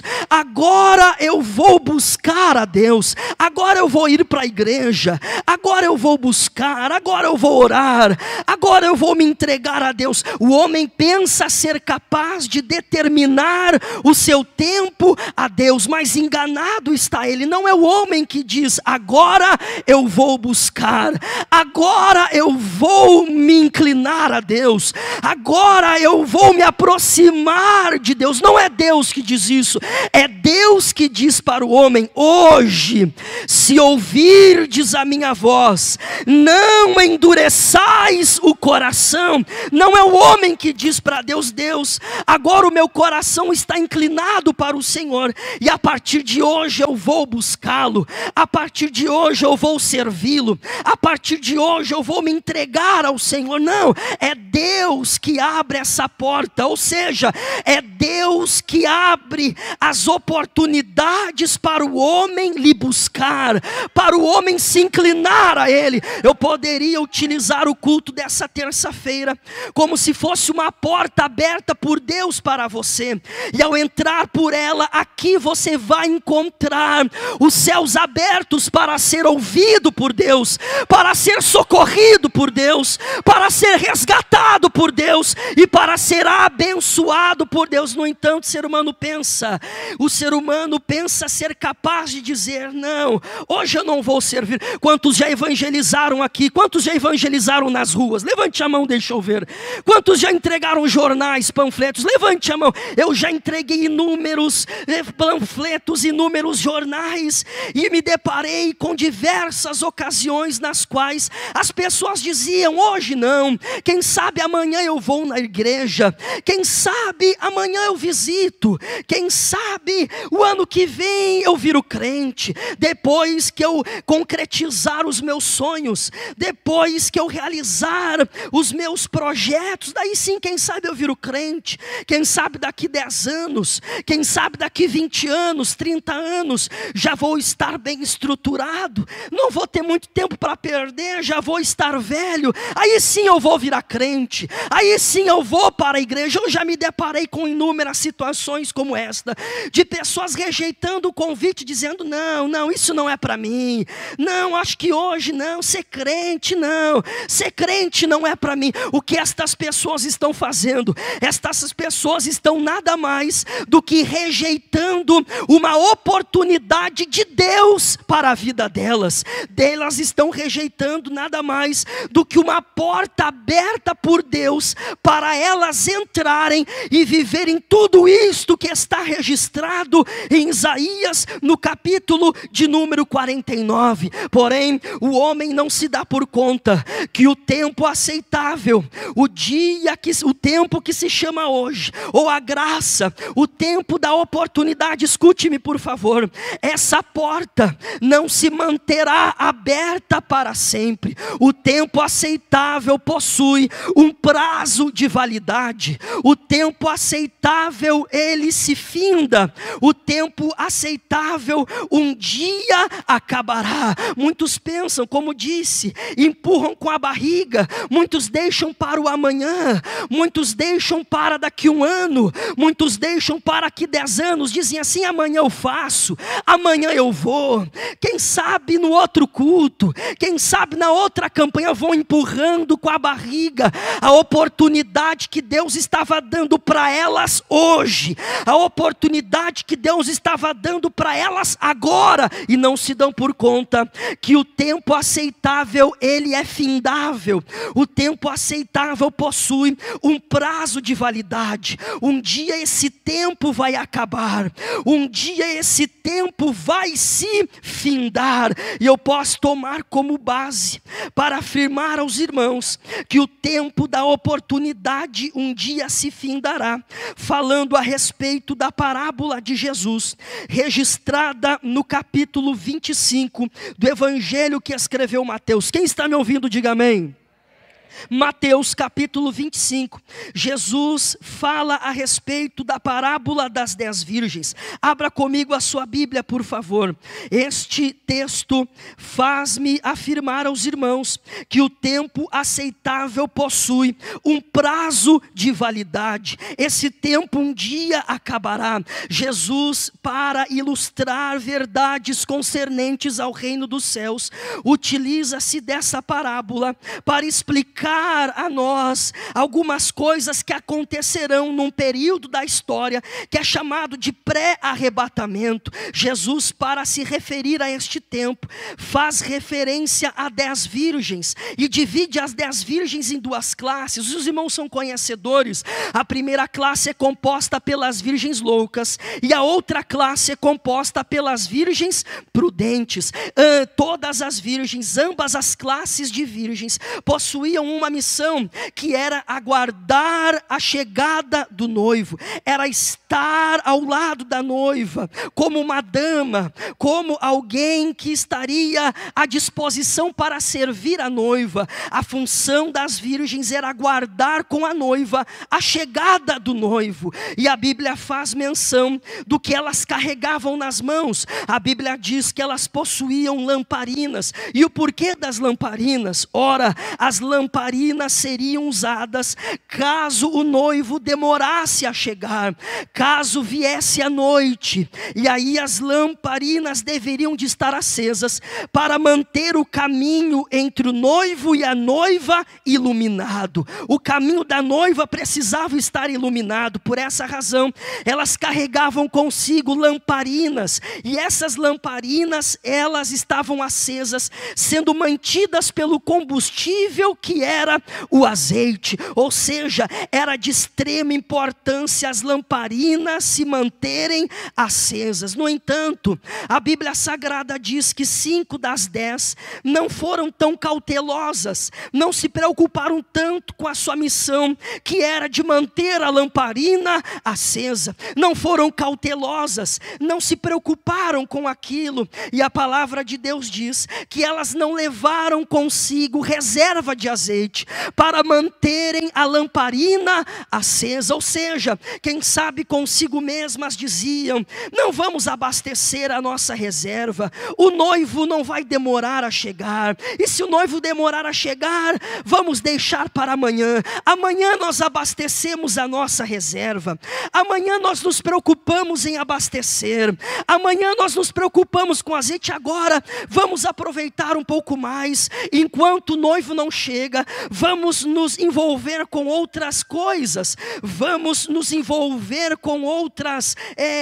agora eu vou buscar a Deus, agora eu vou ir para a igreja, agora eu vou buscar, agora eu vou orar, agora eu vou me entregar a Deus. O homem pensa ser capaz de determinar o seu tempo a Deus, mas enganado está ele. Não é o homem que diz, agora eu vou buscar, agora eu vou me inclinar a Deus, agora eu vou me aproximar de Deus. Não é Deus que diz isso, é Deus que diz para o homem, hoje, se ouvirdes a minha voz, não endureçais o coração. Não é o homem que diz para Deus, Deus, agora o meu coração está inclinado para o Senhor, e a partir de hoje eu vou buscá-lo, a partir de hoje eu vou servi-lo, a partir de hoje eu vou me entregar ao Senhor. Não, é Deus que abre essa porta, ou seja, é Deus que abre as oportunidades para o homem lhe buscar, para o homem se inclinar a Ele. Eu poderia utilizar o culto dessa terça-feira como se fosse uma porta aberta por Deus para você, e ao entrar por ela, aqui você vai encontrar os céus abertos para ser ouvido por Deus, para ser socorrido por Deus, para ser resgatado por Deus e para ser abençoado por Deus. No entanto, o ser humano pensa ser capaz de dizer, não, hoje eu não vou servir. Quantos já evangelizaram aqui? Quantos já evangelizaram nas ruas? Levante a mão, deixa eu ver. Quantos já entregaram jornais, panfletos? Levante a mão. Eu já entreguei inúmeros panfletos, inúmeros jornais, e me deparei com diversas ocasiões nas quais as pessoas diziam, hoje não, quem sabe amanhã eu vou na igreja, quem sabe amanhã eu visito, quem sabe o ano que vem eu viro crente, depois que eu concretizar os meus sonhos, depois que eu realizar os meus projetos, daí sim, quem sabe eu viro crente, quem sabe daqui 10 anos, quem sabe daqui 20 anos, 30 anos, já vou estar bem estruturado, não vou ter muito tempo para perder, já vou estar velho, aí sim eu vou virar crente, aí sim eu vou para a igreja. Eu já me deparei com inúmeras situações como esta, de pessoas rejeitando o convite, dizendo: não, isso não é para mim. Não, acho que hoje não, ser crente não é para mim. O que estas pessoas estão fazendo? Estas pessoas estão nada mais do que rejeitando uma oportunidade de Deus para a vida delas. Elas estão rejeitando nada mais do que uma porta aberta por Deus para elas entrarem e viverem tudo isto que está registrado em Isaías, no capítulo de número 49. Porém, o homem não se dá por conta que o tempo aceitável, o tempo que se chama hoje, ou a graça, o tempo da oportunidade, escute-me por favor, essa porta não se manterá aberta para sempre. O tempo aceitável possui um prazo de validade. O tempo aceitável, ele se finda. O tempo aceitável um dia acabará. Muitos pensam, como disse, empurram com a barriga. Muitos deixam para o amanhã. Muitos deixam para daqui um ano. Muitos deixam para daqui 10 anos. Dizem assim: amanhã eu faço, amanhã eu vou. Quem sabe no outro culto, quem sabe na outra campanha, vão empurrando com a barriga a oportunidade que Deus estava dando para elas hoje, a oportunidade que Deus estava dando para elas agora, e não se dão por conta que o tempo aceitável, ele é findável. O tempo aceitável possui um prazo de validade. Um dia esse tempo vai acabar, um dia esse tempo vai se findar, e eu posso tomar como base para afirmar aos irmãos que o tempo da oportunidade um dia se findará, falando a respeito da parábola de Jesus, registrada no capítulo 25 do evangelho que escreveu Mateus. Quem está me ouvindo, diga amém. Mateus capítulo 25, Jesus fala a respeito da parábola das 10 virgens. Abra comigo a sua Bíblia, por favor. Este texto faz-me afirmar aos irmãos que o tempo aceitável possui um prazo de validade. Esse tempo um dia acabará. Jesus, para ilustrar verdades concernentes ao reino dos céus, utiliza-se dessa parábola para explicar a nós algumas coisas que acontecerão num período da história que é chamado de pré-arrebatamento. Jesus, para se referir a este tempo, faz referência a 10 virgens e divide as 10 virgens em 2 classes. Os irmãos são conhecedores. A primeira classe é composta pelas virgens loucas e a outra classe é composta pelas virgens prudentes. Todas as virgens, ambas as classes de virgens, possuíam uma missão que era aguardar a chegada do noivo, era estar ao lado da noiva, como uma dama, como alguém que estaria à disposição para servir a noiva. A função das virgens era aguardar com a noiva a chegada do noivo, e a Bíblia faz menção do que elas carregavam nas mãos. A Bíblia diz que elas possuíam lamparinas, e o porquê das lamparinas? Ora, as lamparinas seriam usadas caso o noivo demorasse a chegar, caso viesse a noite, e aí as lamparinas deveriam de estar acesas para manter o caminho entre o noivo e a noiva iluminado. O caminho da noiva precisava estar iluminado. Por essa razão, elas carregavam consigo lamparinas, e essas lamparinas, elas estavam acesas, sendo mantidas pelo combustível que era o azeite. Ou seja, era de extrema importância as lamparinas se manterem acesas. No entanto, a Bíblia Sagrada diz que 5 das 10 não foram tão cautelosas, não se preocuparam tanto com a sua missão, que era de manter a lamparina acesa. Não foram cautelosas, não se preocuparam com aquilo, e a palavra de Deus diz que elas não levaram consigo reserva de azeite. azeite, para manterem a lamparina acesa. Ou seja, quem sabe consigo mesmas diziam: não vamos abastecer a nossa reserva, o noivo não vai demorar a chegar, e se o noivo demorar a chegar, vamos deixar para amanhã. Amanhã nós abastecemos a nossa reserva, amanhã nós nos preocupamos em abastecer, amanhã nós nos preocupamos com azeite. Agora vamos aproveitar um pouco mais, enquanto o noivo não chega, vamos nos envolver com outras coisas, vamos nos envolver com outras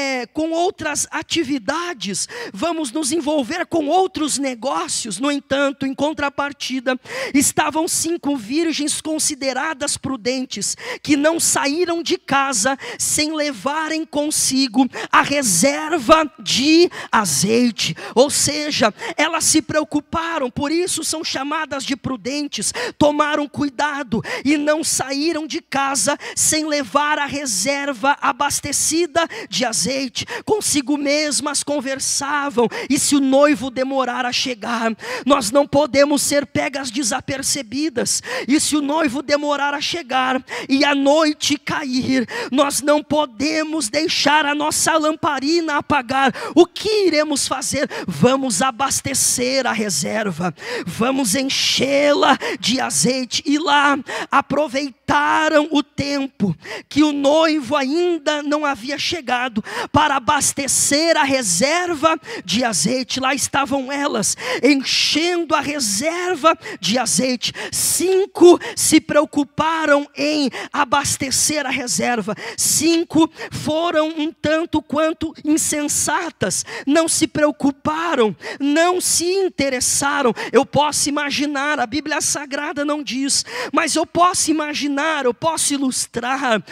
atividades, vamos nos envolver com outros negócios. No entanto, em contrapartida, estavam 5 virgens consideradas prudentes, que não saíram de casa sem levarem consigo a reserva de azeite. Ou seja, elas se preocuparam, por isso são chamadas de prudentes, tomaram cuidado e não saíram de casa sem levar a reserva abastecida de azeite. Consigo mesmas conversavam: e se o noivo demorar a chegar, nós não podemos ser pegas desapercebidas. E se o noivo demorar a chegar e a noite cair, nós não podemos deixar a nossa lamparina apagar. O que iremos fazer? Vamos abastecer a reserva, vamos enchê-la de azeite. E lá aproveitaram o tempo que o noivo ainda não havia chegado para abastecer a reserva de azeite. Lá estavam elas, enchendo a reserva de azeite. 5 se preocuparam em abastecer a reserva. 5 foram um tanto quanto insensatas, não se preocuparam, não se interessaram. Eu posso imaginar, a Bíblia Sagrada não diz, mas eu posso imaginar, eu posso ilustrar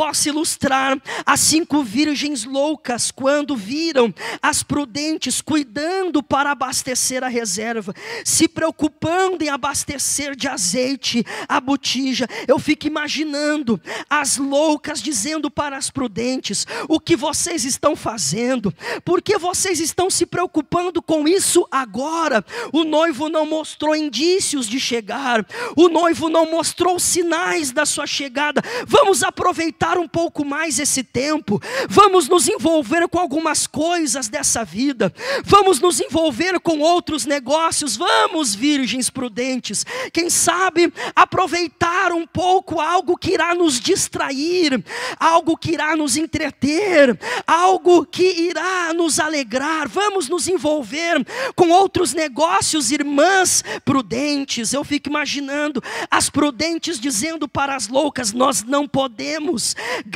as 5 virgens loucas quando viram as prudentes cuidando para abastecer a reserva, se preocupando em abastecer de azeite a botija. Eu fico imaginando as loucas dizendo para as prudentes: o que vocês estão fazendo? Por que vocês estão se preocupando com isso agora? O noivo não mostrou indícios de chegar, o noivo não mostrou sinais da sua chegada. Vamos aproveitar um pouco mais esse tempo, vamos nos envolver com algumas coisas dessa vida, vamos nos envolver com outros negócios. Vamos, virgens prudentes, quem sabe aproveitar um pouco algo que irá nos distrair, algo que irá nos entreter, algo que irá nos alegrar. Vamos nos envolver com outros negócios, irmãs prudentes. Eu fico imaginando as prudentes dizendo para as loucas: nós não podemos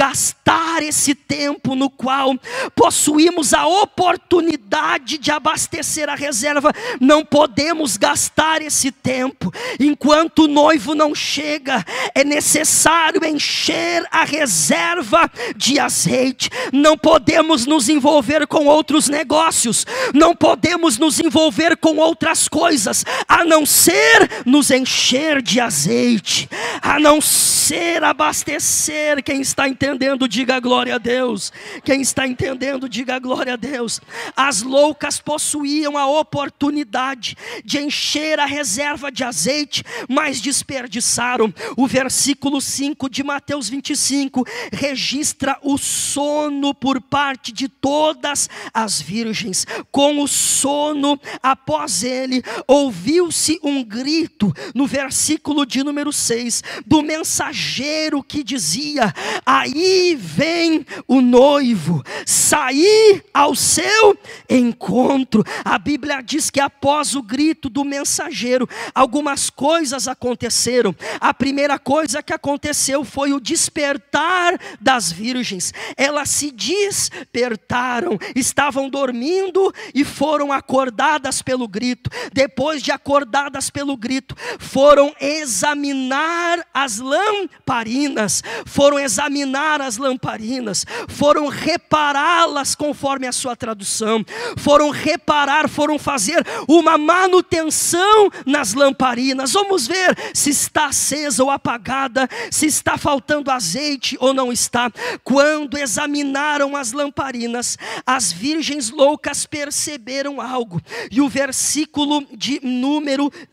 gastar esse tempo no qual possuímos a oportunidade de abastecer a reserva. Não podemos gastar esse tempo. Enquanto o noivo não chega, é necessário encher a reserva de azeite. Não podemos nos envolver com outros negócios, não podemos nos envolver com outras coisas, a não ser nos encher de azeite, a não ser abastecer. Quem está entendendo, diga glória a Deus. Quem está entendendo, diga glória a Deus. As loucas possuíam a oportunidade de encher a reserva de azeite, mas desperdiçaram. O versículo 5 de Mateus 25 registra o sono por parte de todas as virgens. Com o sono após ele, ouviu-se um grito, no versículo de número 6, do mensageiro que dizia: aí vem o noivo, saí ao seu encontro. A Bíblia diz que após o grito do mensageiro, algumas coisas aconteceram. A primeira coisa que aconteceu foi o despertar das virgens. Elas se despertaram, estavam dormindo e foram acordadas pelo grito. Depois de acordadas pelo grito, foram examinar as lamparinas, foram repará-las conforme a sua tradução, foram fazer uma manutenção nas lamparinas. Vamos ver se está acesa ou apagada, se está faltando azeite ou não está. Quando examinaram as lamparinas, as virgens loucas perceberam algo, e o versículo de número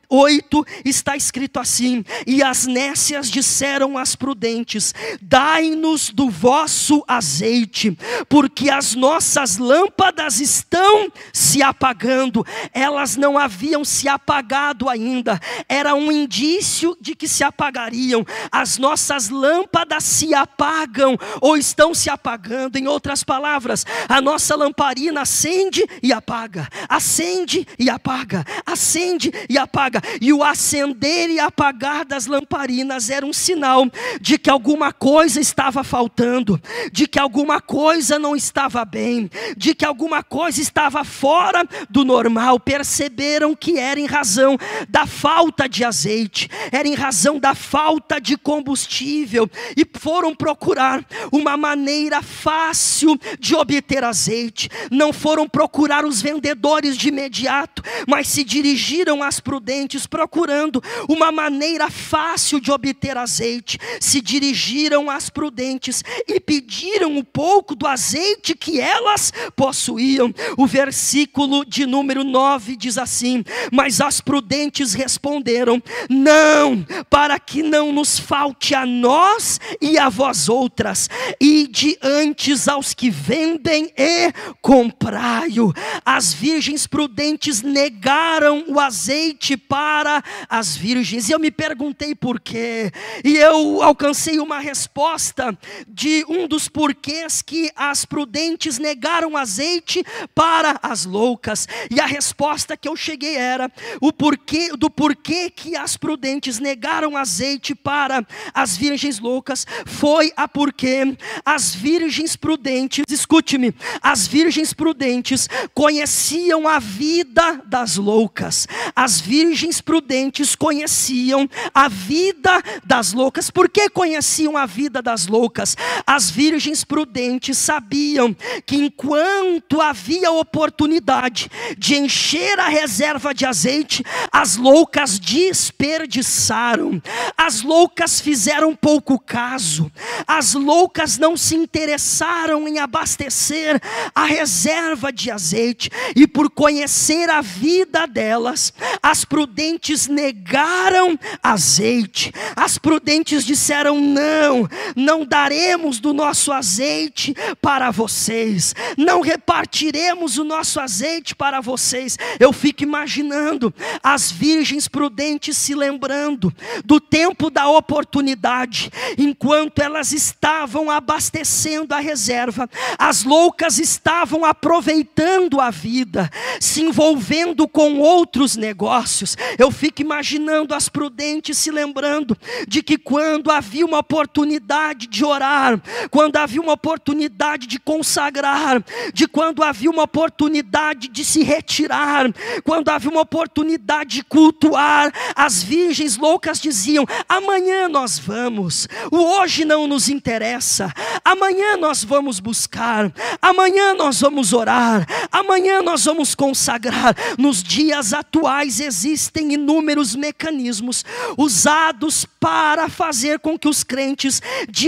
8 está escrito assim: e as nécias disseram às prudentes: dai-nos do vosso azeite, porque as nossas lâmpadas estão se apagando. Elas não haviam se apagado ainda, era um indício de que se apagariam. As nossas lâmpadas se apagam ou estão se apagando. Em outras palavras, a nossa lamparina acende e apaga, acende e apaga, acende e apaga. E o acender e apagar das lamparinas era um sinal de que alguma coisa estava faltando, de que alguma coisa não estava bem, de que alguma coisa estava fora do normal. Perceberam que era em razão da falta de azeite, era em razão da falta de combustível, e foram procurar uma maneira fácil de obter azeite. Não foram procurar os vendedores de imediato, mas se dirigiram às prudentes procurando uma maneira fácil de obter azeite. Se dirigiram às prudentes e pediram um pouco do azeite que elas possuíam. O versículo de número 9 diz assim: mas as prudentes responderam: não, para que não nos falte a nós e a vós outras, ide antes aos que vendem e comprai-o. As virgens prudentes negaram o azeite para as virgens. E eu me perguntei por quê, e eu alcancei uma resposta de um dos porquês que as prudentes negaram azeite para as loucas. E a resposta que eu cheguei era o porquê que as prudentes negaram azeite para as virgens loucas. Foi a porque as virgens prudentes, escute-me, as virgens prudentes conheciam a vida das loucas. As virgens prudentes conheciam a vida das loucas. Por que conheciam a vida das loucas? As virgens prudentes sabiam que enquanto havia oportunidade de encher a reserva de azeite, as loucas desperdiçaram. As loucas fizeram pouco caso. As loucas não se interessaram em abastecer a reserva de azeite. E por conhecer a vida delas, as prudentes negaram azeite. As prudentes disseram: não daremos do nosso azeite para vocês, não repartiremos o nosso azeite para vocês. Eu fico imaginando as virgens prudentes se lembrando do tempo da oportunidade, enquanto elas estavam abastecendo a reserva, as loucas estavam aproveitando a vida, se envolvendo com outros negócios. Eu fico imaginando as prudentes se lembrando de que quando havia uma oportunidade de orar, quando havia uma oportunidade de consagrar, de quando havia uma oportunidade de se retirar, quando havia uma oportunidade de cultuar, as virgens loucas diziam: amanhã nós vamos, o hoje não nos interessa, amanhã nós vamos buscar, amanhã nós vamos orar, amanhã nós vamos consagrar. Nos dias atuais existem inúmeros mecanismos usados para fazer com que os crentes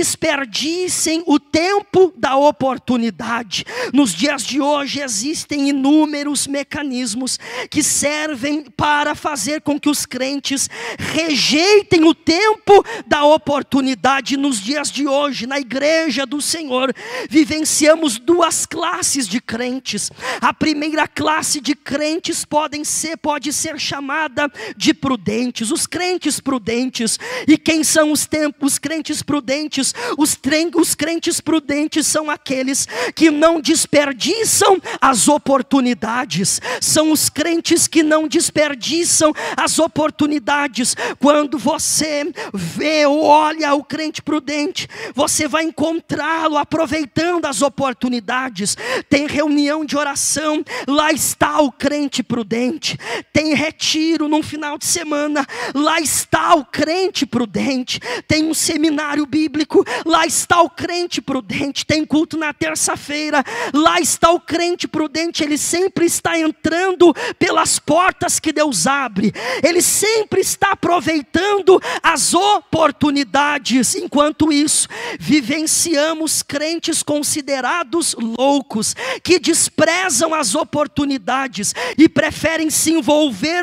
desperdicem o tempo da oportunidade. Nos dias de hoje existem inúmeros mecanismos que servem para fazer com que os crentes rejeitem o tempo da oportunidade. Nos dias de hoje, na igreja do Senhor, vivenciamos duas classes de crentes. A primeira classe de crentes pode ser chamada de prudentes, os crentes prudentes. E quem são os crentes prudentes? Os crentes prudentes são aqueles que não desperdiçam as oportunidades. São os crentes que não desperdiçam as oportunidades. Quando você vê ou olha o crente prudente, você vai encontrá-lo aproveitando as oportunidades. Tem reunião de oração, lá está o crente prudente. Tem retiro num final de semana, lá está o crente prudente. Tem um seminário bíblico, lá está o crente prudente. Tem culto na terça-feira, lá está o crente prudente. Ele sempre está entrando pelas portas que Deus abre, ele sempre está aproveitando as oportunidades. Enquanto isso, vivenciamos crentes considerados loucos, que desprezam as oportunidades e preferem se envolver com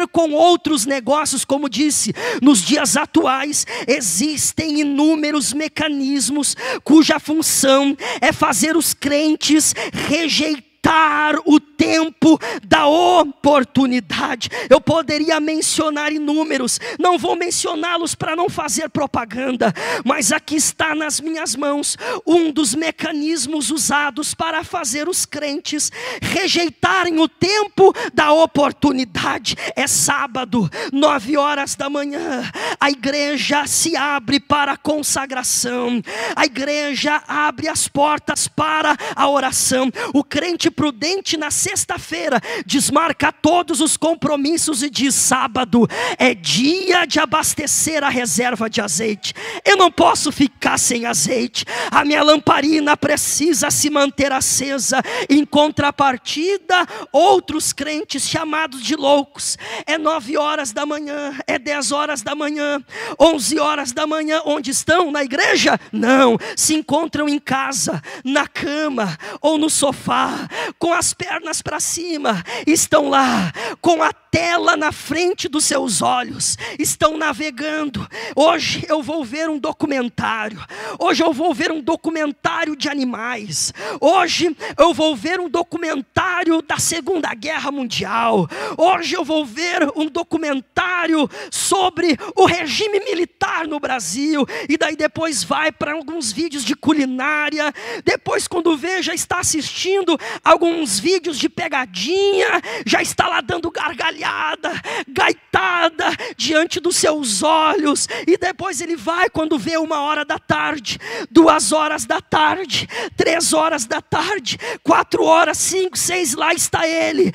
outros negócios, como disse, nos dias atuais existem inúmeros mecanismos cuja função é fazer os crentes rejeitar o tempo da oportunidade. Eu poderia mencionar inúmeros, não vou mencioná-los para não fazer propaganda, mas aqui está nas minhas mãos um dos mecanismos usados para fazer os crentes rejeitarem o tempo da oportunidade. É sábado, 9 horas da manhã, a igreja se abre para a consagração, a igreja abre as portas para a oração. O crente prudente na sexta-feira desmarca todos os compromissos e diz: sábado é dia de abastecer a reserva de azeite. Eu não posso ficar sem azeite, a minha lamparina precisa se manter acesa. Em contrapartida, outros crentes chamados de loucos, é 9 horas da manhã, é 10 horas da manhã, 11 horas da manhã, onde estão? Na igreja? Não, se encontram em casa, na cama ou no sofá, com as pernas para cima, estão lá com a tela na frente dos seus olhos, estão navegando. Hoje eu vou ver um documentário, hoje eu vou ver um documentário de animais, hoje eu vou ver um documentário da Segunda Guerra Mundial, hoje eu vou ver um documentário sobre o regime militar no Brasil, e daí depois vai para alguns vídeos de culinária, depois quando vê já está assistindo alguns vídeos de pegadinha, já está lá dando gargalhada, gaitada diante dos seus olhos, e depois ele vai quando vê 1 hora da tarde, 2 horas da tarde, 3 horas da tarde, 4 horas, 5, 6, lá está ele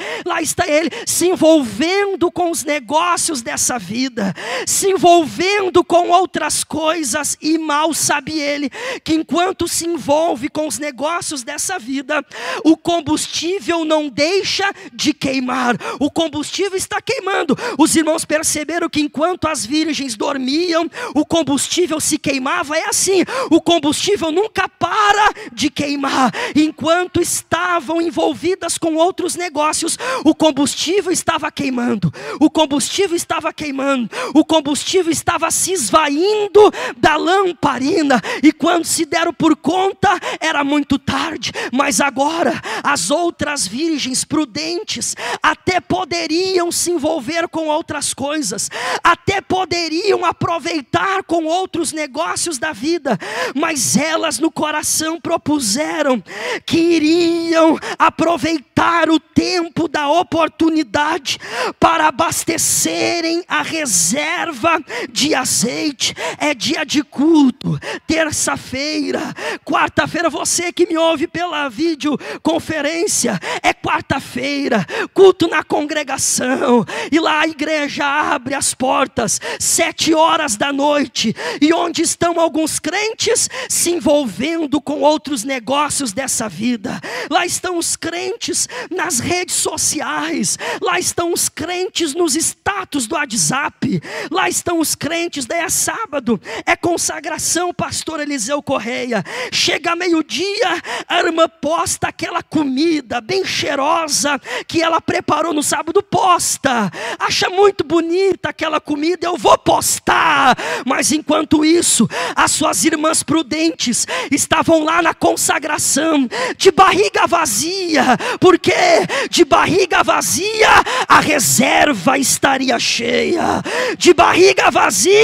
se envolvendo com os negócios dessa vida, se envolvendo com outras coisas, e mal sabe ele que enquanto se envolve com os negócios dessa vida, o combustível não deixa de queimar, o combustível está queimando. Os irmãos perceberam que enquanto as virgens dormiam, o combustível se queimava? É assim, o combustível nunca para de queimar. Enquanto estavam envolvidas com outros negócios, o combustível estava queimando, o combustível estava queimando, o combustível estava se esvaindo da lamparina, e quando se deram por conta, era muito tarde. Mas agora, as outras virgens prudentes até poderiam se envolver com outras coisas, até poderiam aproveitar com outros negócios da vida, mas elas no coração propuseram que iriam aproveitar o tempo da oportunidade para abastecerem a reserva de azeite. É dia de culto, terça-feira, quarta-feira, você que me ouve pela videoconferência, é quarta-feira, culto na congregação, e lá a igreja abre as portas, 7 horas da noite, e onde estão alguns crentes se envolvendo com outros negócios dessa vida? Lá estão os crentes nas redes sociais, lá estão os crentes nos status do WhatsApp, lá estão os crentes. Daí é sábado, é consagração, pastor Eliseu Correia, chega meio-dia, a irmã posta aquela comida bem cheirosa que ela preparou no sábado, posta, acha muito bonita aquela comida, eu vou postar. Mas enquanto isso, as suas irmãs prudentes estavam lá na consagração, de barriga vazia, porque de barriga vazia a reserva estaria cheia, de barriga vazia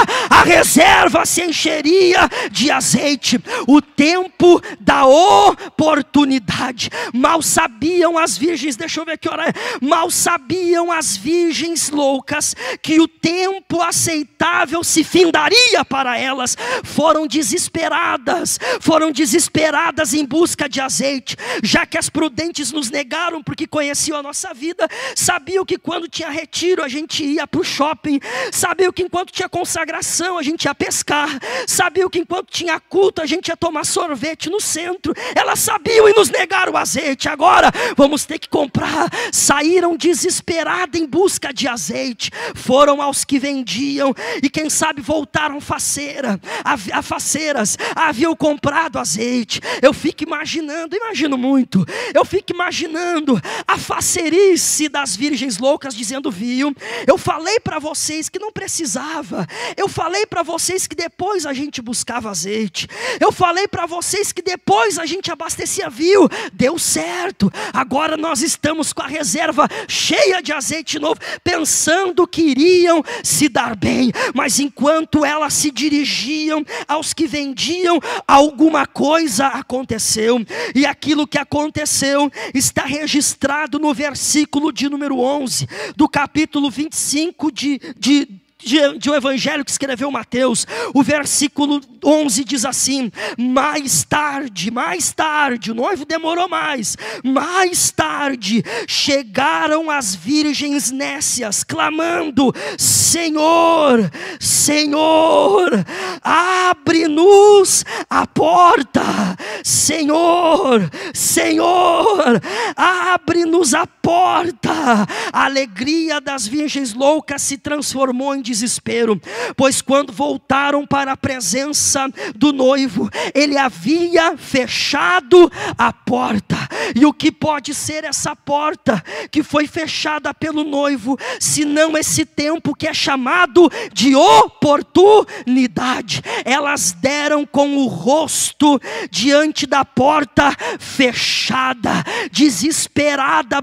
a reserva se encheria de azeite. O tempo da oportunidade. Mal sabiam as virgens, deixa eu ver que hora é, mal sabiam as virgens loucas que o tempo aceitável se findaria para elas. Foram desesperadas em busca de azeite, já que as prudentes nos negaram porque conheciam a nossa vida, sabiam que quando tinha retiro a gente ia para o shopping, sabiam que enquanto tinha consagração a gente ia pescar, sabiam que enquanto tinha culto a gente ia tomar sorvete no centro. Elas sabiam e nos negaram o azeite. Agora vamos ter que comprar. Saíram desesperadas em busca de azeite. azeite, foram aos que vendiam, e quem sabe voltaram faceiras, haviam comprado azeite. Eu fico imaginando, imagino muito, eu fico imaginando a faceirice das virgens loucas dizendo: viu, eu falei para vocês que não precisava, eu falei para vocês que depois a gente buscava azeite, eu falei para vocês que depois a gente abastecia, viu, deu certo, agora nós estamos com a reserva cheia de azeite novo, pensando que iriam se dar bem, mas enquanto elas se dirigiam aos que vendiam, alguma coisa aconteceu, e aquilo que aconteceu está registrado no versículo de número 11, do capítulo 25 de um evangelho que escreveu Mateus. O versículo 11 diz assim: mais tarde, o noivo demorou mais tarde, chegaram as virgens nécias, clamando: Senhor, Senhor, abre-nos a porta, Senhor, Senhor, abre-nos a porta. A alegria das virgens loucas se transformou em desespero, pois quando voltaram para a presença do noivo, ele havia fechado a porta. E o que pode ser essa porta que foi fechada pelo noivo, senão esse tempo que é chamado de oportunidade? Elas deram com o rosto diante da porta fechada, desesperadas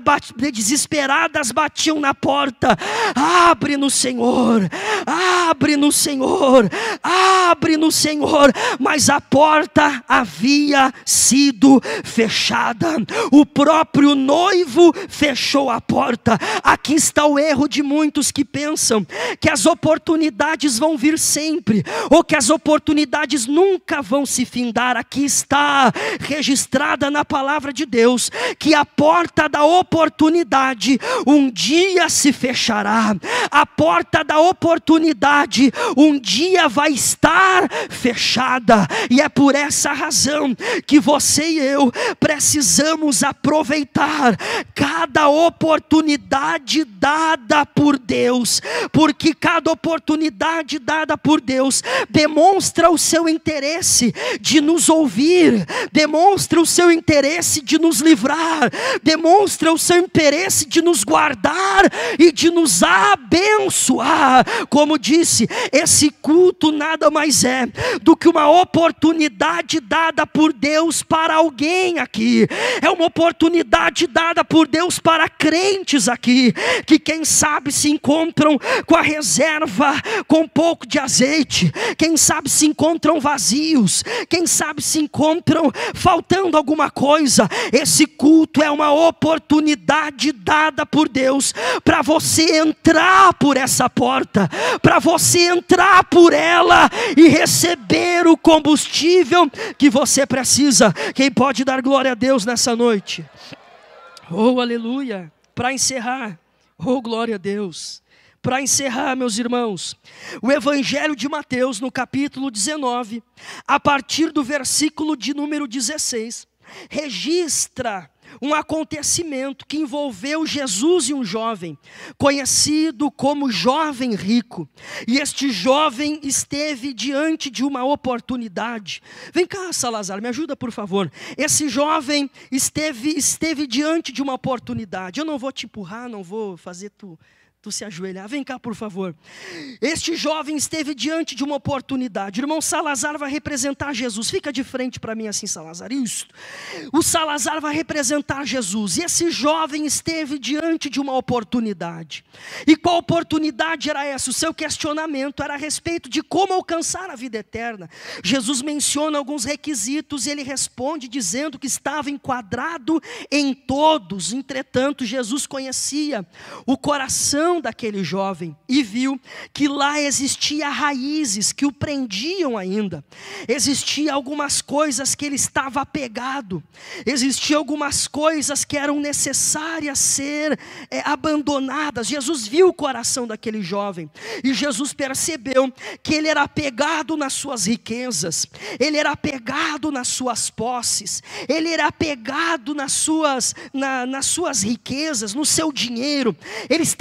batiam na porta: abre-nos, Senhor, abre-nos, Senhor, abre-nos, Senhor. Mas a porta havia sido fechada, o próprio noivo fechou a porta. Aqui está o erro de muitos que pensam que as oportunidades vão vir sempre, ou que as oportunidades nunca vão se findar. Aqui está registrada na palavra de Deus que a porta da oportunidade um dia se fechará, a porta da oportunidade um dia vai estar fechada, e é por essa razão que você e eu precisamos aproveitar cada oportunidade dada por Deus, porque cada oportunidade dada por Deus demonstra o seu interesse de nos ouvir, demonstra o seu interesse de nos livrar, demonstra o seu interesse de nos guardar e de nos abençoar. Como disse, esse culto nada mais é do que uma oportunidade dada por Deus para alguém aqui. É uma oportunidade dada por Deus para crentes aqui, que quem sabe se encontram com a reserva com um pouco de azeite, quem sabe se encontram vazios, quem sabe se encontram faltando alguma coisa. Esse culto é uma oportunidade dada por Deus para você entrar por essa porta, para você entrar por ela e receber o combustível que você precisa. Quem pode dar glória a Deus nessa noite? Oh, aleluia. Para encerrar, oh, glória a Deus. Para encerrar, meus irmãos, o Evangelho de Mateus, no capítulo 19, a partir do versículo de número 16, registra um acontecimento que envolveu Jesus e um jovem, conhecido como jovem rico. E este jovem esteve diante de uma oportunidade. Vem cá, Salazar, me ajuda por favor. Esse jovem esteve diante de uma oportunidade. Eu não vou te empurrar, não vou fazer tu se ajoelhar. Vem cá, por favor. Este jovem esteve diante de uma oportunidade. O irmão Salazar vai representar Jesus. Fica de frente para mim assim, Salazar. Isso. O Salazar vai representar Jesus. E esse jovem esteve diante de uma oportunidade. E qual oportunidade era essa? O seu questionamento era a respeito de como alcançar a vida eterna. Jesus menciona alguns requisitos e ele responde dizendo que estava enquadrado em todos. Entretanto, Jesus conhecia o coração daquele jovem e viu que lá existia raízes que o prendiam ainda. Existia algumas coisas que ele estava apegado. Existiam algumas coisas que eram necessárias ser abandonadas. Jesus viu o coração daquele jovem e Jesus percebeu que ele era apegado nas suas riquezas, ele era apegado nas suas posses, ele era apegado nas suas riquezas, no seu dinheiro. Ele estava apegado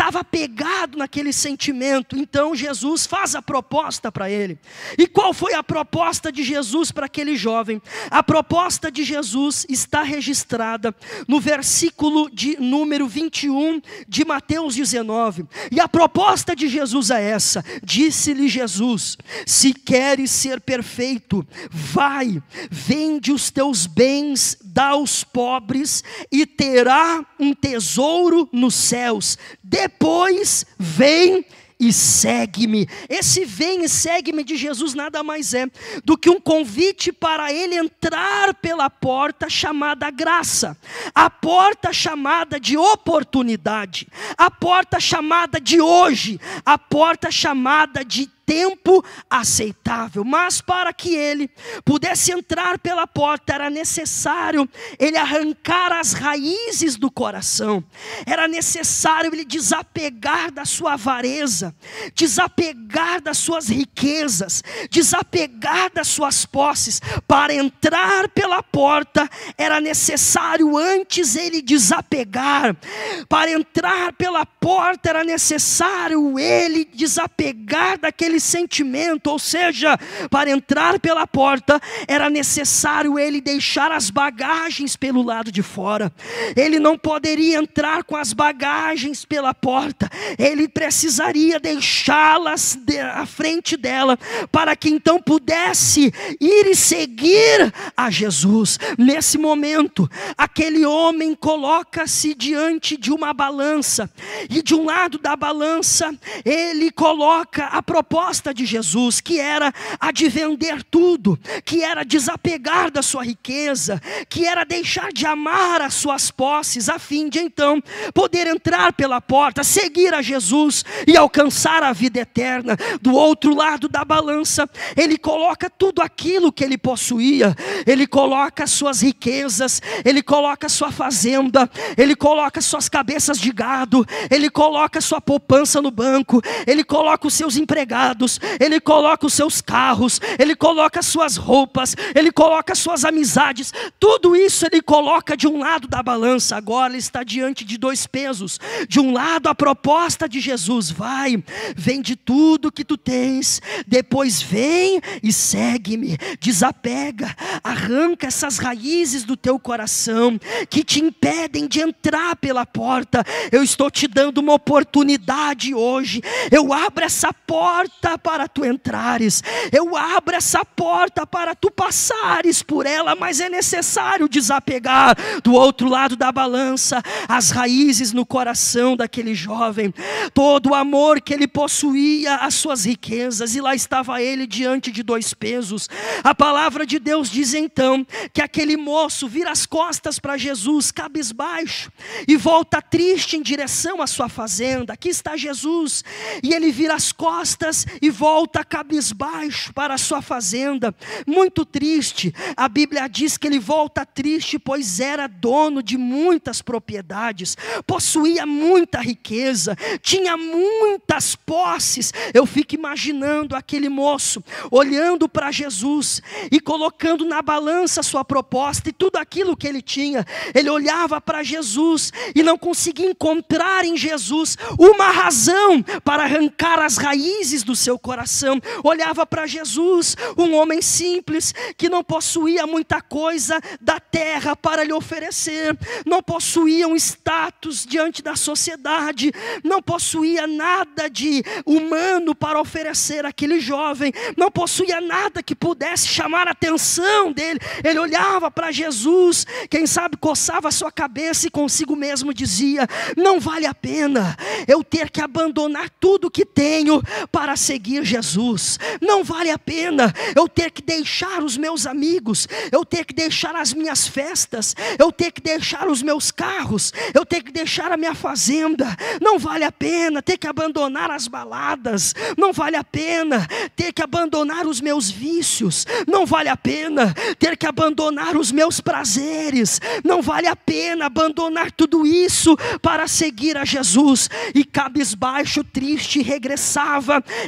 apegado naquele sentimento. Então Jesus faz a proposta para ele. E qual foi a proposta de Jesus para aquele jovem? A proposta de Jesus está registrada no versículo de número 21 de Mateus 19. E a proposta de Jesus é essa: disse-lhe Jesus: se queres ser perfeito, vai, vende os teus bens, dá aos pobres e terá um tesouro nos céus. Depois vem e segue-me. Esse vem e segue-me de Jesus nada mais é do que um convite para ele entrar pela porta chamada graça, a porta chamada de oportunidade, a porta chamada de hoje, a porta chamada de tempo aceitável. Mas para que ele pudesse entrar pela porta, era necessário ele arrancar as raízes do coração, era necessário ele desapegar da sua avareza, desapegar das suas riquezas, desapegar das suas posses. Para entrar pela porta, era necessário antes ele desapegar. Para entrar pela porta, era necessário ele desapegar daquele sentimento, ou seja, para entrar pela porta era necessário ele deixar as bagagens pelo lado de fora. Ele não poderia entrar com as bagagens pela porta, ele precisaria deixá-las à frente dela, para que então pudesse ir e seguir a Jesus. Nesse momento, aquele homem coloca-se diante de uma balança, e de um lado da balança ele coloca a proposta de Jesus, que era a de vender tudo, que era desapegar da sua riqueza, que era deixar de amar as suas posses, a fim de então poder entrar pela porta, seguir a Jesus e alcançar a vida eterna. Do outro lado da balança, ele coloca tudo aquilo que ele possuía, ele coloca as suas riquezas, ele coloca a sua fazenda, ele coloca suas cabeças de gado, ele coloca sua poupança no banco, ele coloca os seus empregados, ele coloca os seus carros, ele coloca as suas roupas, ele coloca as suas amizades, tudo isso ele coloca de um lado da balança. Agora ele está diante de dois pesos. De um lado a proposta de Jesus: vai, vende tudo que tu tens, depois vem e segue-me. Desapega, arranca essas raízes do teu coração que te impedem de entrar pela porta. Eu estou te dando uma oportunidade hoje. Eu abro essa porta para tu entrares, eu abro essa porta para tu passares por ela, mas é necessário desapegar. Do outro lado da balança, as raízes no coração daquele jovem, todo o amor que ele possuía, as suas riquezas, e lá estava ele diante de dois pesos. A palavra de Deus diz então que aquele moço vira as costas para Jesus, cabisbaixo, e volta triste em direção à sua fazenda. Aqui está Jesus, e ele vira as costas e volta cabisbaixo para a sua fazenda, muito triste. A Bíblia diz que ele volta triste, pois era dono de muitas propriedades, possuía muita riqueza, tinha muitas posses. Eu fico imaginando aquele moço olhando para Jesus e colocando na balança a sua proposta e tudo aquilo que ele tinha. Ele olhava para Jesus e não conseguia encontrar em Jesus uma razão para arrancar as raízes do seu coração. Olhava para Jesus, um homem simples, que não possuía muita coisa da terra para lhe oferecer, não possuía um status diante da sociedade, não possuía nada de humano para oferecer àquele jovem, não possuía nada que pudesse chamar a atenção dele. Ele olhava para Jesus, quem sabe coçava a sua cabeça e consigo mesmo dizia: não vale a pena eu ter que abandonar tudo que tenho para seguir Jesus, não vale a pena eu ter que deixar os meus amigos, eu ter que deixar as minhas festas, eu ter que deixar os meus carros, eu ter que deixar a minha fazenda, não vale a pena ter que abandonar as baladas, não vale a pena ter que abandonar os meus vícios, não vale a pena ter que abandonar os meus prazeres, não vale a pena abandonar tudo isso para seguir a Jesus. E cabisbaixo, triste, regressava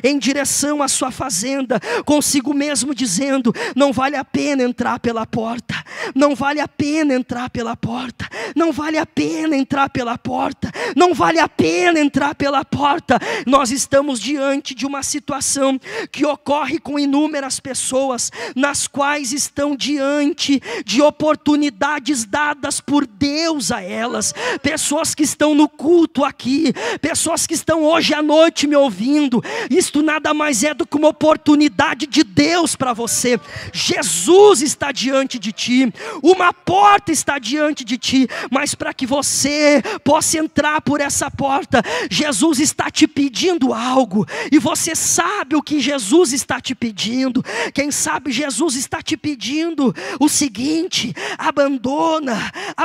em direção à sua fazenda, consigo mesmo dizendo: não vale a pena entrar pela porta, não vale a pena entrar pela porta, não vale a pena entrar pela porta, não vale a pena entrar pela porta. Nós estamos diante de uma situação que ocorre com inúmeras pessoas, nas quais estão diante de oportunidades dadas por Deus a elas, pessoas que estão no culto aqui, pessoas que estão hoje à noite me ouvindo. Isto nada mais é do que uma oportunidade de Deus para você. Jesus está diante de ti, uma porta está diante de ti, mas para que você possa entrar por essa porta, Jesus está te pedindo algo, e você sabe o que Jesus está te pedindo. Quem sabe Jesus está te pedindo o seguinte: abandona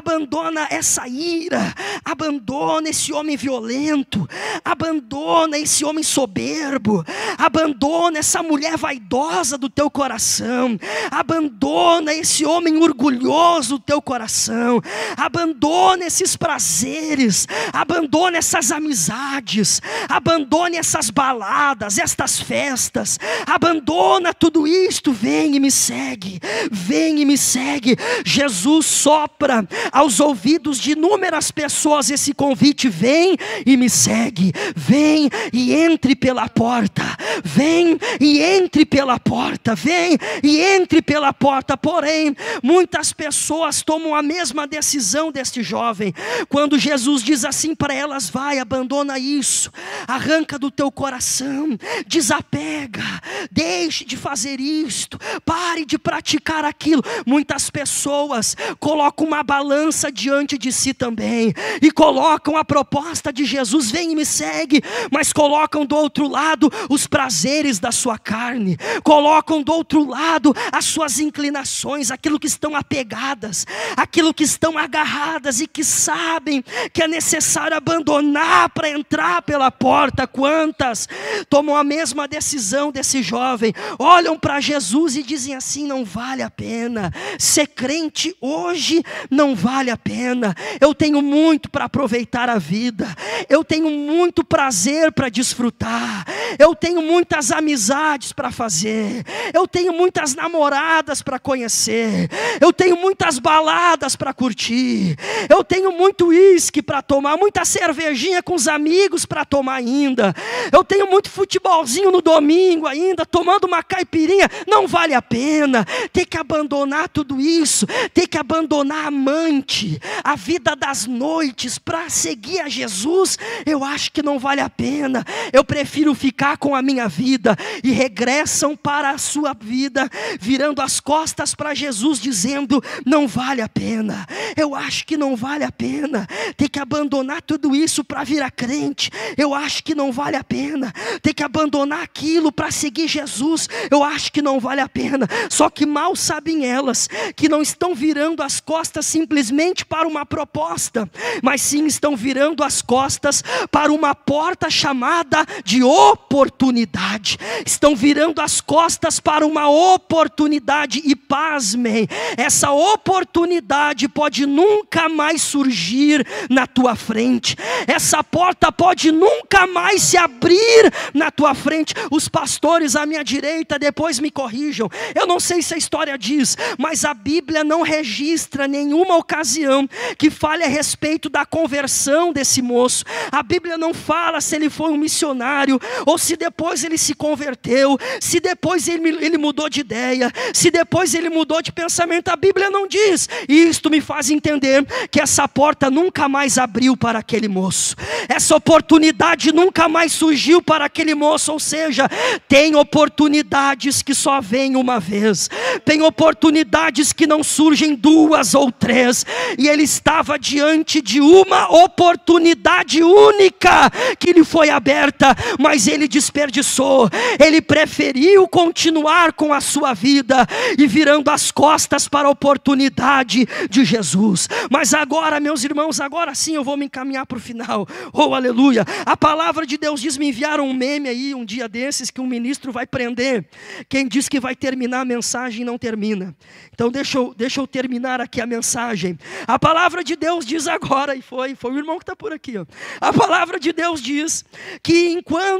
essa ira, abandona esse homem violento, abandona esse homem soberbo, abandona essa mulher vaidosa do teu coração, abandona esse homem orgulhoso do teu coração, abandona esses prazeres, abandona essas amizades, abandone essas baladas, estas festas, abandona tudo isto, vem e me segue, vem e me segue. Jesus sopra aos ouvidos de inúmeras pessoas esse convite: vem e me segue, vem e entre pela porta, vem e entre pela porta, vem e entre pela porta. Porém, muitas pessoas tomam a mesma decisão deste jovem, quando Jesus diz assim para elas: vai, abandona isso, arranca do teu coração, desapega, deixe de fazer isto, pare de praticar aquilo. Muitas pessoas colocam uma balança diante de si também, e colocam a proposta de Jesus: vem e me segue, mas colocam do outro lado os prazeres da sua carne, colocam do outro lado as suas inclinações, aquilo que estão apegadas, aquilo que estão agarradas e que sabem que é necessário abandonar para entrar pela porta. Quantas tomam a mesma decisão desse jovem, olham para Jesus e dizem assim: não vale a pena ser crente hoje, não vale a pena, eu tenho muito para aproveitar a vida, eu tenho muito prazer para desfrutar, eu tenho muitas amizades para fazer, eu tenho muitas namoradas para conhecer, eu tenho muitas baladas para curtir, eu tenho muito uísque para tomar, muita cervejinha com os amigos para tomar ainda, eu tenho muito futebolzinho no domingo ainda, tomando uma caipirinha. Não vale a pena. Tem que abandonar tudo isso, tem que abandonar a amante, a vida das noites para seguir a Jesus. Eu acho que não vale a pena, eu prefiro ficar com a minha vida. E regressam para a sua vida, virando as costas para Jesus, dizendo: não vale a pena, eu acho que não vale a pena, tem que abandonar tudo isso para virar crente. Eu acho que não vale a pena, tem que abandonar aquilo para seguir Jesus. Eu acho que não vale a pena. Só que mal sabem elas que não estão virando as costas simplesmente para uma proposta, mas sim estão virando as costas para uma porta chamada de oportunidade. Estão virando as costas para uma oportunidade, e pasmem, essa oportunidade pode nunca mais surgir na tua frente, essa porta pode nunca mais se abrir na tua frente. Os pastores à minha direita depois me corrijam, eu não sei se a história diz, mas a Bíblia não registra nenhuma ocasião que fale a respeito da conversão desse moço. A Bíblia não fala se ele foi um missionário, ou se depois ele se converteu, se depois ele mudou de ideia, se depois ele mudou de pensamento. A Bíblia não diz. E isto me faz entender que essa porta nunca mais abriu para aquele moço, essa oportunidade nunca mais surgiu para aquele moço. Ou seja, tem oportunidades que só vêm uma vez, tem oportunidades que não surgem duas ou três, e ele estava diante de uma oportunidade única que lhe foi aberta, mas ele desperdiçou. Ele preferiu continuar com a sua vida e virando as costas para a oportunidade de Jesus. Mas agora, meus irmãos, agora sim eu vou me encaminhar para o final. Oh, aleluia! A palavra de Deus diz, me enviaram um meme aí um dia desses, que um ministro vai prender quem diz que vai terminar a mensagem e não termina. Então deixa eu terminar aqui a mensagem. A palavra de Deus diz agora, e foi o irmão que está por aqui, ó. A palavra de Deus diz que enquanto Jesus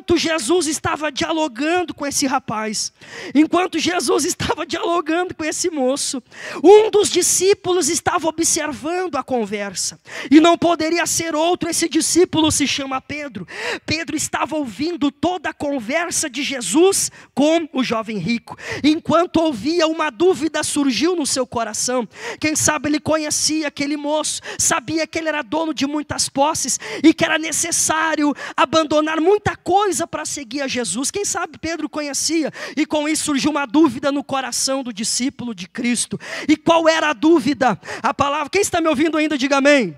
Jesus estava dialogando com esse rapaz, enquanto Jesus estava dialogando com esse moço, um dos discípulos estava observando a conversa, e não poderia ser outro. Esse discípulo se chama Pedro. Pedro estava ouvindo toda a conversa de Jesus com o jovem rico. Enquanto ouvia, uma dúvida surgiu no seu coração. Quem sabe ele conhecia aquele moço, sabia que ele era dono de muitas posses e que era necessário abandonar muita coisa para seguir a Jesus. Quem sabe Pedro conhecia, e com isso surgiu uma dúvida no coração do discípulo de Cristo. E qual era a dúvida? A palavra, quem está me ouvindo ainda, diga amém.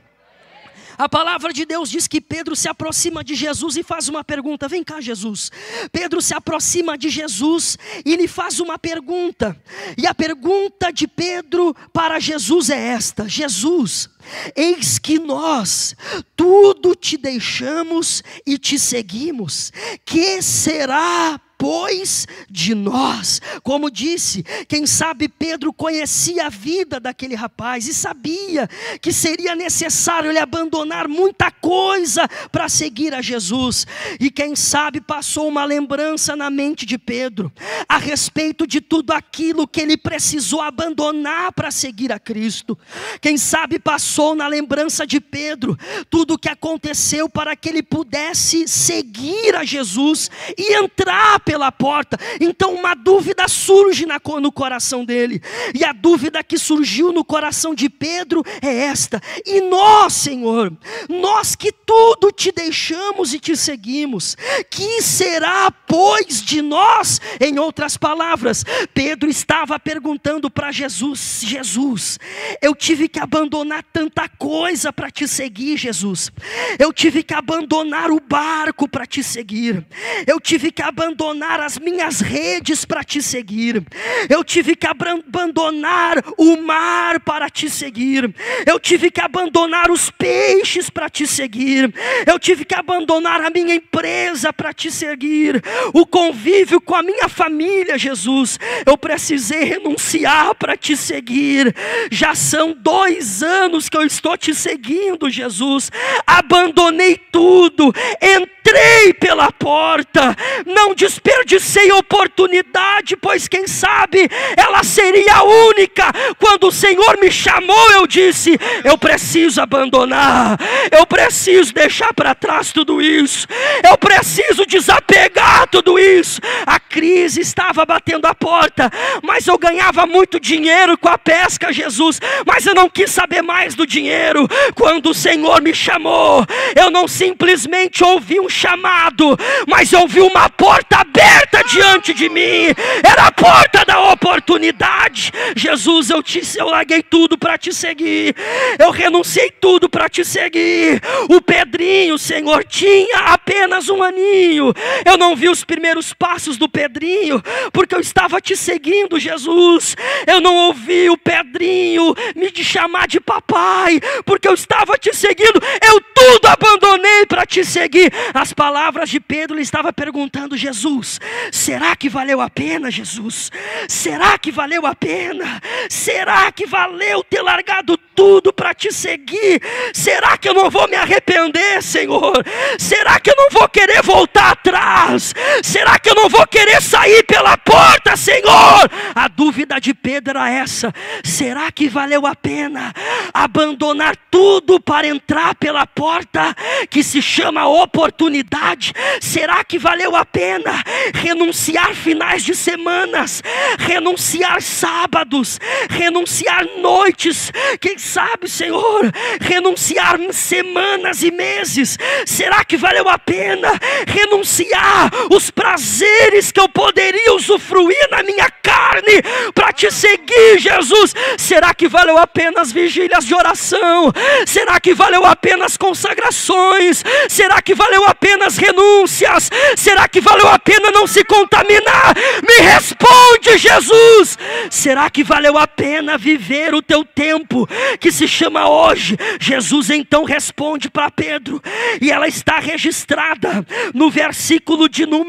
A palavra de Deus diz que Pedro se aproxima de Jesus e faz uma pergunta. Vem cá, Jesus. Pedro se aproxima de Jesus e lhe faz uma pergunta. E a pergunta de Pedro para Jesus é esta: Jesus, eis que nós tudo te deixamos e te seguimos. Que será, pois, de nós? Como disse, quem sabe Pedro conhecia a vida daquele rapaz e sabia que seria necessário ele abandonar muita coisa para seguir a Jesus. E quem sabe passou uma lembrança na mente de Pedro a respeito de tudo aquilo que ele precisou abandonar para seguir a Cristo. Quem sabe passou na lembrança de Pedro tudo o que aconteceu para que ele pudesse seguir a Jesus e entrar pela porta. Então uma dúvida surge no coração dele, e a dúvida que surgiu no coração de Pedro é esta: e nós, Senhor, nós que tudo te deixamos e te seguimos, que será, pois, de nós? Em outras palavras, Pedro estava perguntando para Jesus: Jesus, eu tive que abandonar tanta coisa para te seguir, Jesus. Eu tive que abandonar o barco para te seguir. Eu tive que abandonar as minhas redes para te seguir. Eu tive que abandonar o mar para te seguir. Eu tive que abandonar os peixes para te seguir. Eu tive que abandonar a minha empresa para te seguir. O convívio com a minha família, Jesus, eu precisei renunciar para te seguir. Já são 2 anos que eu estou te seguindo, Jesus. Abandonei tudo, entrei pela porta, não desperdicei oportunidade, pois quem sabe ela seria única. Quando o Senhor me chamou, eu disse: eu preciso abandonar, eu preciso deixar para trás tudo isso, eu preciso desapegar tudo isso. A crise estava batendo a porta, mas eu ganhava muito dinheiro com a pesca, Jesus, mas eu não quis saber mais do dinheiro. Quando o Senhor me chamou, eu não simplesmente ouvi um chamado, mas eu vi uma porta aberta diante de mim. Era a porta da oportunidade. Jesus, eu larguei tudo para te seguir. Eu renunciei tudo para te seguir. O Pedrinho, Senhor, tinha apenas 1 aninho. Eu não vi os primeiros passos do Pedrinho, porque eu estava te seguindo, Jesus. Eu não ouvi o Pedrinho me chamar de papai, porque eu estava te seguindo. Eu tudo abandonei para te seguir. As palavras de Pedro, ele estava perguntando: Jesus, será que valeu a pena, Jesus? Será que valeu a pena? Será que valeu ter largado tudo para te seguir? Será que eu não vou me arrepender, Senhor? Será que eu não vou querer voltar atrás? Será que eu não vou querer sair pela porta, Senhor? A dúvida de Pedro era essa: será que valeu a pena abandonar tudo para entrar pela porta que se chama oportunidade? Será que valeu a pena renunciar finais de semanas, renunciar sábados, renunciar noites, quem sabe, Senhor, renunciar semanas e meses? Será que valeu a pena renunciar os prazeres que eu poderia usufruir na minha carne para te seguir, Jesus? Será que valeu a pena as vigílias de oração? Será que valeu a pena as consagrações? Será que valeu a pena as renúncias? Será que valeu a pena não se contaminar? Me responde, Jesus. Será que valeu a pena viver o teu tempo que se chama hoje? Jesus então responde para Pedro, e ela está registrada no versículo de número 21.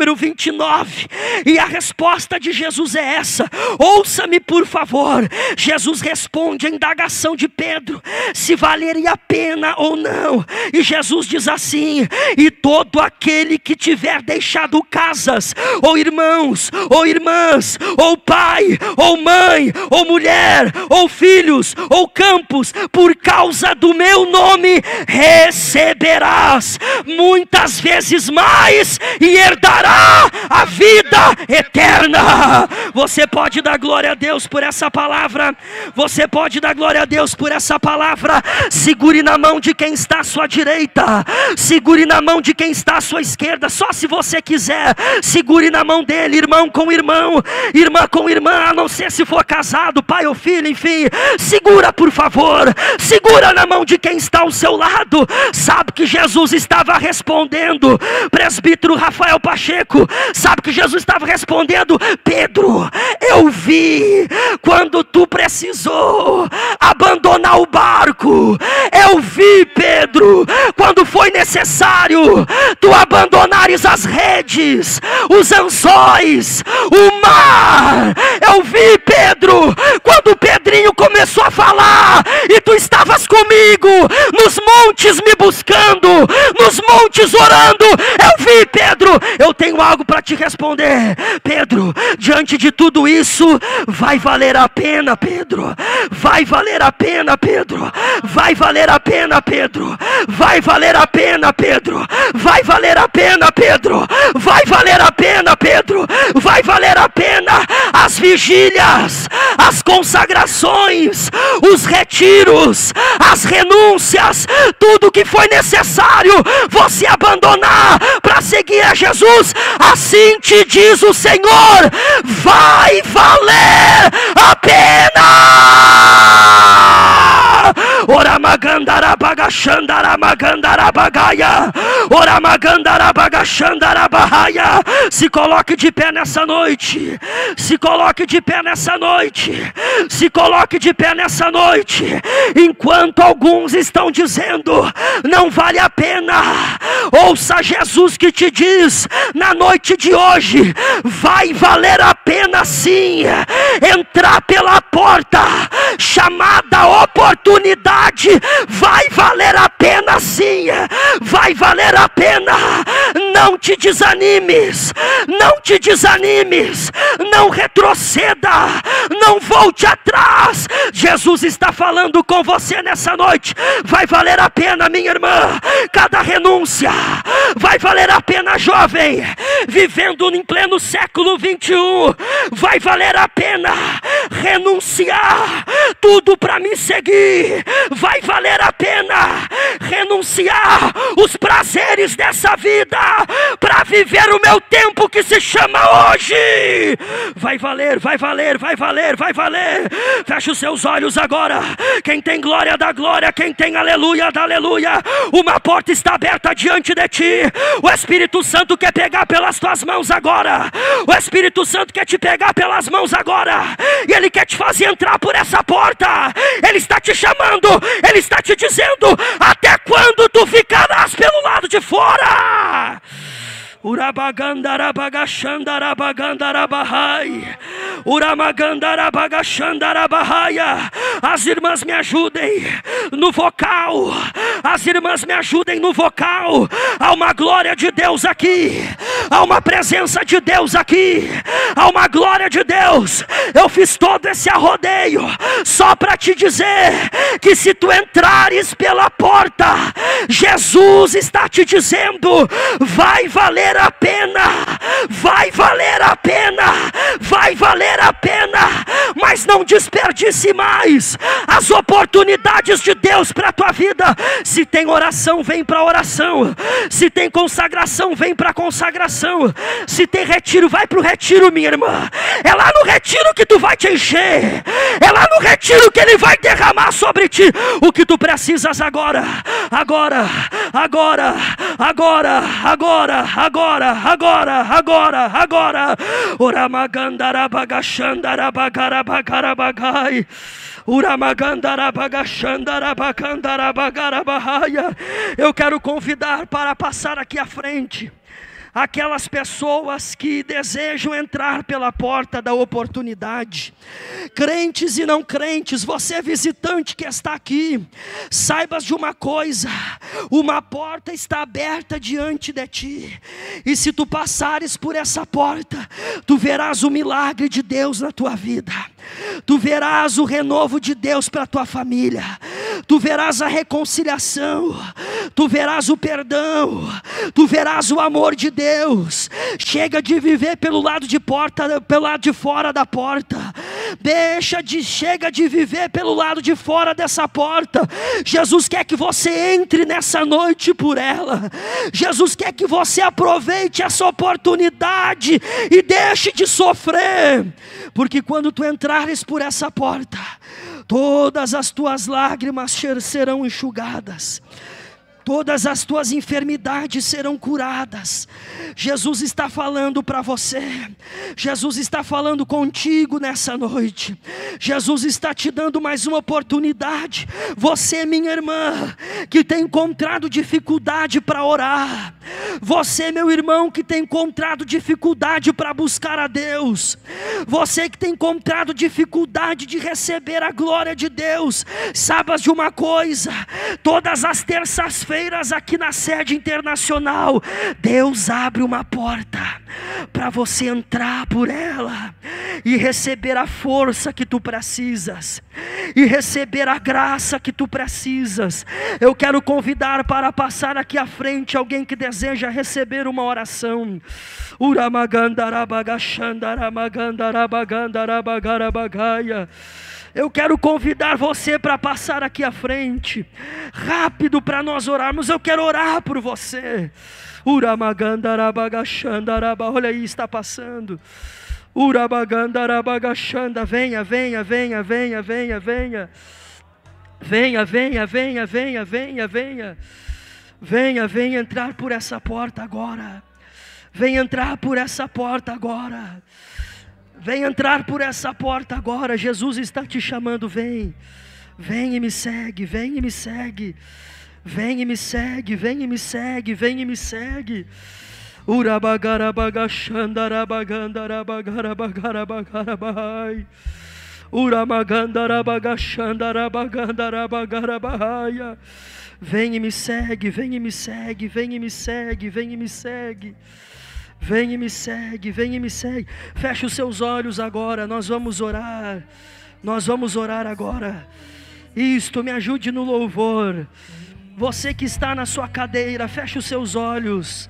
29. E a resposta de Jesus é essa: ouça-me por favor. Jesus responde à indagação de Pedro, se valeria a pena ou não. E Jesus diz assim: e todo aquele que tiver deixado casas, ou irmãos, ou irmãs, ou pai, ou mãe, ou mulher, ou filhos, ou campos, por causa do meu nome, receberás muitas vezes mais e herdará a vida eterna. Você pode dar glória a Deus por essa palavra? Você pode dar glória a Deus por essa palavra? Segure na mão de quem está à sua direita, segure na mão de quem está à sua esquerda, só se você quiser, segure na mão dele, irmão com irmão, irmã com irmã, a não ser se for casado, pai ou filho, enfim, segura por favor, segura na mão de quem está ao seu lado. Sabe que Jesus estava respondendo, presbítero Rafael Pacheco, sabe que Jesus estava respondendo: Pedro, eu vi quando tu precisou abandonar o barco, eu vi, Pedro, quando foi necessário tu abandonares as redes, os anzóis, o mar. Eu vi, Pedro, quando o Pedrinho começou a falar e tu estavas comigo nos montes me buscando, nos montes orando. Eu vi, Pedro. Eu tenho algo para te responder, Pedro. Diante de tudo isso, vai valer a pena, Pedro. Vai valer a pena, Pedro. Vai valer a pena, Pedro. Vai valer a pena, Pedro. Vai valer a pena, Pedro. Vai valer a pena, Pedro. Vai valer a pena as vigílias, as consagrações, os retiros, as renúncias, tudo que foi necessário você abandonar para seguir a Jesus. Assim te diz o Senhor: vai valer a pena. Se coloque de pé nessa noite. Se coloque de pé nessa noite. Se coloque de pé nessa noite. Enquanto alguns estão dizendo não vale a pena, ouça Jesus que te diz na noite de hoje: vai valer a pena sim entrar pela porta chamada oportunidade. Vai valer a pena sim. Vai valer a pena. Não te desanimes. Não te desanimes. Não retroceda. Não volte atrás. Jesus está falando com você nessa noite. Vai valer a pena, minha irmã, cada renúncia. Vai valer a pena, jovem, vivendo em pleno século 21. Vai valer a pena renunciar tudo para me seguir. Vai valer a pena renunciar os prazeres dessa vida para viver o meu tempo que se chama hoje. Vai valer, vai valer, vai valer, vai valer. Feche os seus olhos agora. Quem tem glória dá glória, quem tem aleluia dá aleluia. Uma porta está aberta diante de ti. O Espírito Santo quer pegar pelas tuas mãos agora. O Espírito Santo quer te pegar pelas mãos agora. E Ele quer te fazer entrar por essa porta. Ele está te chamando. Ele está te dizendo: até quando tu ficarás pelo lado de fora? As irmãs me ajudem no vocal. As irmãs me ajudem no vocal. Há uma glória de Deus aqui. Há uma presença de Deus aqui. Há uma glória de Deus. Eu fiz todo esse arrodeio só para te dizer que se tu entrares pela porta, Jesus está te dizendo: vai valer a pena, vai valer a pena, vai valer a pena. Mas não desperdice mais as oportunidades de Deus para a tua vida. Se tem oração, vem para oração. Se tem consagração, vem para consagração. Se tem retiro, vai para o retiro, minha irmã. É lá no retiro que tu vai te encher. É lá no retiro que Ele vai derramar sobre ti o que tu precisas agora. Agora, agora, agora, agora, agora, agora, agora, agora. Uramagandarabagashandarabagarabagarabagai. Eu quero convidar para passar aqui à frente aquelas pessoas que desejam entrar pela porta da oportunidade, crentes e não crentes, você visitante que está aqui, saibas de uma coisa: uma porta está aberta diante de ti, e se tu passares por essa porta, tu verás o milagre de Deus na tua vida, tu verás o renovo de Deus para a tua família, tu verás a reconciliação, tu verás o perdão, tu verás o amor de Deus. Chega de viver pelo lado de fora da porta. Chega de viver pelo lado de fora dessa porta. Jesus quer que você entre nessa noite por ela. Jesus quer que você aproveite essa oportunidade e deixe de sofrer, porque quando tu entrares por essa porta, todas as tuas lágrimas serão enxugadas, todas as tuas enfermidades serão curadas. Jesus está falando para você, Jesus está falando contigo nessa noite. Jesus está te dando mais uma oportunidade. Você, minha irmã, que tem encontrado dificuldade para orar, você, meu irmão, que tem encontrado dificuldade para buscar a Deus, você que tem encontrado dificuldade de receber a glória de Deus, saibas de uma coisa: todas as terças-feiras aqui na sede internacional, Deus abre uma porta para você entrar por ela e receber a força que tu precisas, e receber a graça que tu precisas. Eu quero convidar para passar aqui à frente alguém que deseja receber uma oração. Eu quero convidar você para passar aqui à frente, rápido, para nós orarmos. Eu quero orar por você. Olha aí, está passando. Venha, venha, venha, venha, venha, venha. Venha, venha, venha, venha, venha, venha. Venha, venha entrar por essa porta agora. Venha entrar por essa porta agora. Vem entrar por essa porta agora. Jesus está te chamando. Vem, vem e me segue, vem e me segue, vem e me segue, vem e me segue, vem e me segue. Urabagarabagashandarabagandarabagarabagarabai. Uramagandarabagachandarabagandarabagarabahaya. Vem e me segue, vem e me segue, vem e me segue, vem e me segue. Vem e me segue, vem e me segue. Feche os seus olhos agora, nós vamos orar. Nós vamos orar agora. Isto, me ajude no louvor. Você que está na sua cadeira, feche os seus olhos.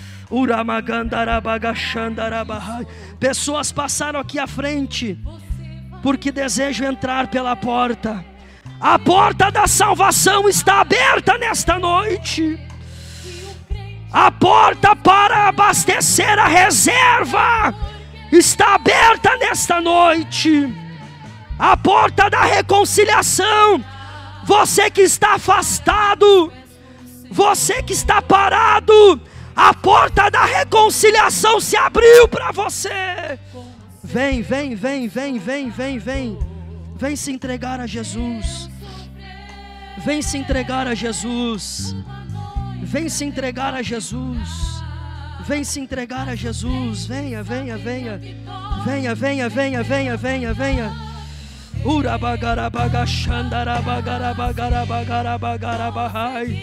Pessoas passaram aqui à frente porque desejam entrar pela porta. A porta da salvação está aberta nesta noite. A porta para abastecer a reserva está aberta nesta noite. A porta da reconciliação. Você que está afastado, você que está parado, a porta da reconciliação se abriu para você. Vem, vem, vem, vem, vem, vem, vem. Vem se entregar a Jesus. Vem se entregar a Jesus. Vem se entregar a Jesus. Vem se entregar a Jesus. Venha, venha, venha. Venha, venha, venha, venha, venha, venha. Urabagarabagashandarabagarabagarabagarabai.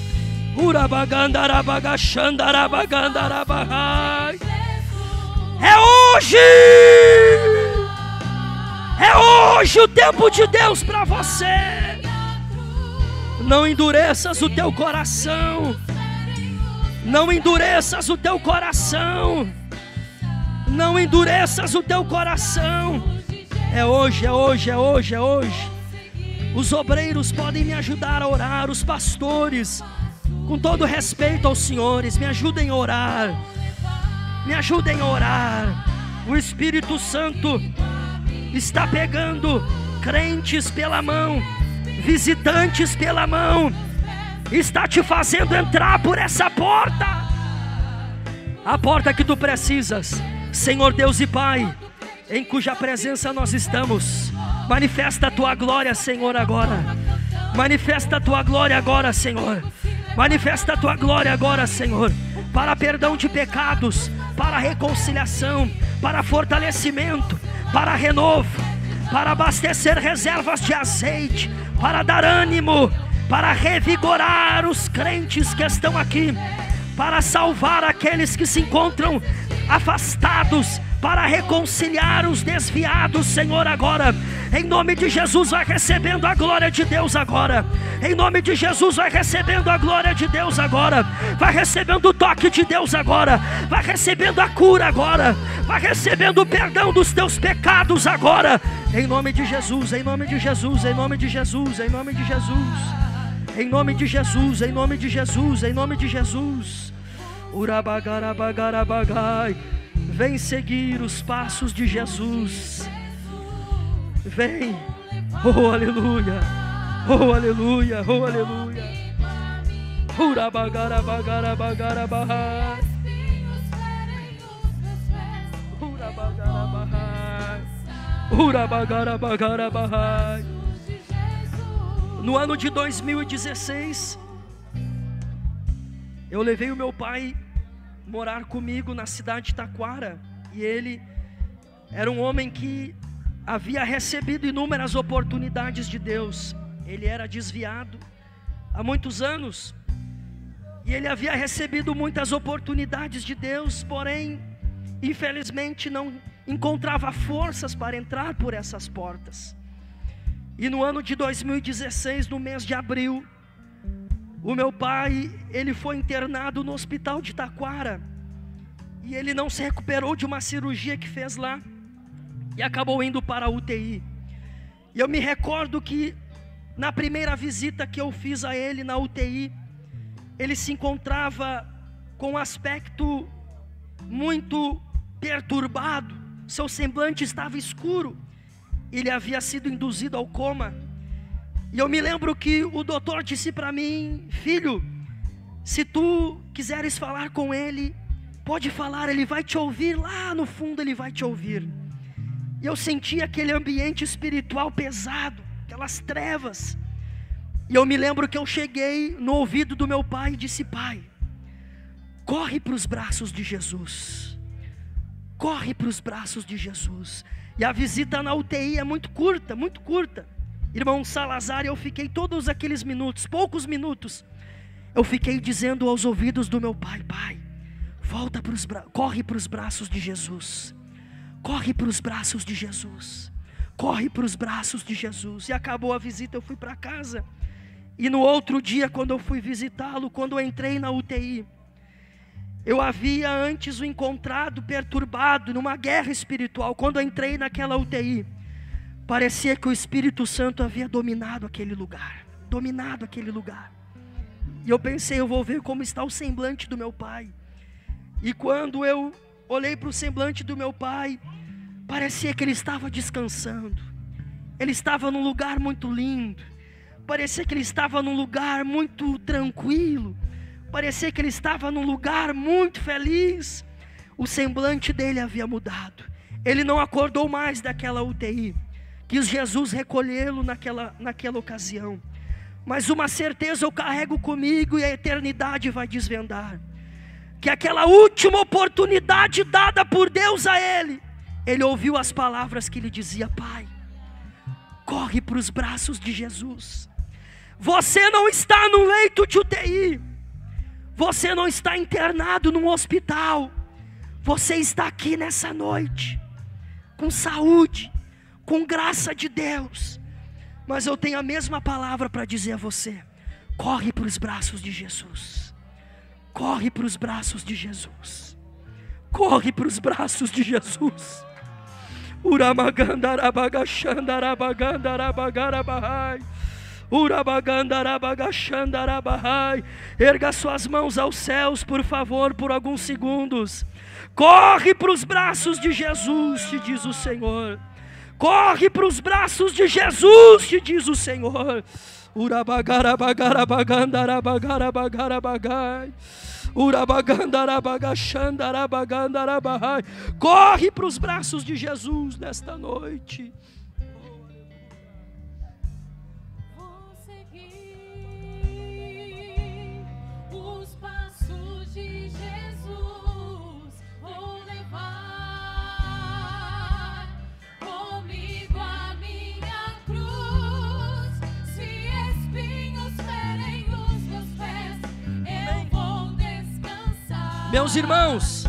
Urabagandarabagachandarabagandarabahai. É hoje! É hoje o tempo de Deus para você. Não endureças o teu coração. Não endureças o teu coração. Não endureças o teu coração. É hoje, é hoje, é hoje, é hoje. Os obreiros podem me ajudar a orar. Os pastores, com todo respeito aos senhores, me ajudem a orar. Me ajudem a orar. O Espírito Santo está pegando crentes pela mão, visitantes pela mão, está te fazendo entrar por essa porta. A porta que tu precisas. Senhor Deus e Pai, em cuja presença nós estamos, manifesta a tua glória, Senhor, agora. Manifesta a tua glória agora, Senhor. Manifesta a tua glória agora, Senhor. para perdão de pecados, para reconciliação, para fortalecimento, para renovo, para abastecer reservas de azeite, para dar ânimo, para revigorar os crentes que estão aqui, para salvar aqueles que se encontram afastados, para reconciliar os desviados, Senhor, agora, em nome de Jesus, vai recebendo a glória de Deus agora, em nome de Jesus, vai recebendo a glória de Deus agora, vai recebendo o toque de Deus agora, vai recebendo a cura agora, vai recebendo o perdão dos teus pecados agora, em nome de Jesus, em nome de Jesus, em nome de Jesus, em nome de Jesus, em nome de Jesus, em nome de Jesus, em nome de Jesus. Urabagarabagai. Vem seguir os passos de Jesus. Vem. Oh, aleluia. Oh, aleluia. Oh, aleluia. Urabagarabagarabagarabai. Urabagarabai. Urabagarabagarabagarabai. No ano de 2016, eu levei o meu pai morar comigo na cidade de Taquara, e ele era um homem que havia recebido inúmeras oportunidades de Deus. Ele era desviado há muitos anos, e ele havia recebido muitas oportunidades de Deus, porém, infelizmente não encontrava forças para entrar por essas portas. E no ano de 2016, no mês de abril, o meu pai, ele foi internado no hospital de Taquara, e ele não se recuperou de uma cirurgia que fez lá, e acabou indo para a UTI. E eu me recordo que na primeira visita que eu fiz a ele na UTI, ele se encontrava com um aspecto muito perturbado, seu semblante estava escuro, ele havia sido induzido ao coma. E eu me lembro que o doutor disse para mim: filho, se tu quiseres falar com ele, pode falar, ele vai te ouvir, lá no fundo ele vai te ouvir. E eu senti aquele ambiente espiritual pesado, aquelas trevas. E eu me lembro que eu cheguei no ouvido do meu pai e disse: pai, corre para os braços de Jesus, corre para os braços de Jesus. E a visita na UTI é muito curta, muito curta. Irmão Salazar, eu fiquei todos aqueles minutos, poucos minutos, eu fiquei dizendo aos ouvidos do meu pai: pai, volta para corre para os braços de Jesus, corre para os braços de Jesus, corre para os braços de Jesus. E acabou a visita, eu fui para casa. E no outro dia, quando eu fui visitá-lo, quando eu entrei na UTI, eu havia antes o encontrado perturbado numa guerra espiritual. Quando eu entrei naquela UTI, parecia que o Espírito Santo havia dominado aquele lugar, dominado aquele lugar. E eu pensei: eu vou ver como está o semblante do meu pai. E quando eu olhei para o semblante do meu pai, parecia que ele estava descansando. Ele estava num lugar muito lindo. Parecia que ele estava num lugar muito tranquilo. Parecia que ele estava num lugar muito feliz. O semblante dele havia mudado. Ele não acordou mais daquela UTI. Quis Jesus recolhê-lo naquela ocasião. Mas uma certeza eu carrego comigo, e a eternidade vai desvendar, que aquela última oportunidade dada por Deus a ele, ele ouviu as palavras que lhe dizia: pai, corre para os braços de Jesus. Você não está num leito de UTI, você não está internado num hospital, você está aqui nessa noite, com saúde, com graça de Deus. Mas eu tenho a mesma palavra para dizer a você: corre para os braços de Jesus, corre para os braços de Jesus, corre para os braços de Jesus. Uramagandarabagachandarabagandarabagarabahai. Urabagandarabagachandarabahai. Erga suas mãos aos céus, por favor, por alguns segundos. Corre para os braços de Jesus, te diz o Senhor. Corre para os braços de Jesus, te diz o Senhor. Urabagarabagarabagandarabagarabagai. Urabagandarabagachandarabagandarabai. Corre para os braços de Jesus nesta noite.
Vou seguir os passos de Jesus.
Meus irmãos,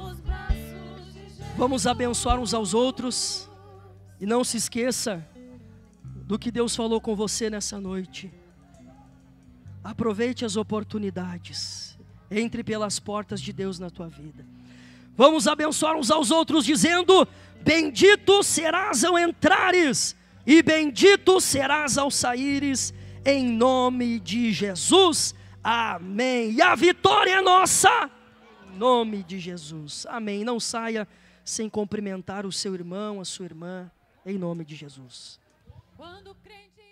vamos abençoar uns aos outros. E não se esqueça do que Deus falou com você nessa noite. Aproveite as oportunidades. Entre pelas portas de Deus na tua vida. Vamos abençoar uns aos outros dizendo: bendito serás ao entrares e bendito serás ao saíres, em nome de Jesus. Amém. E a vitória é nossa, em nome de Jesus. Amém. Não saia sem cumprimentar o seu irmão, a sua irmã, em nome de Jesus.
Quando o crente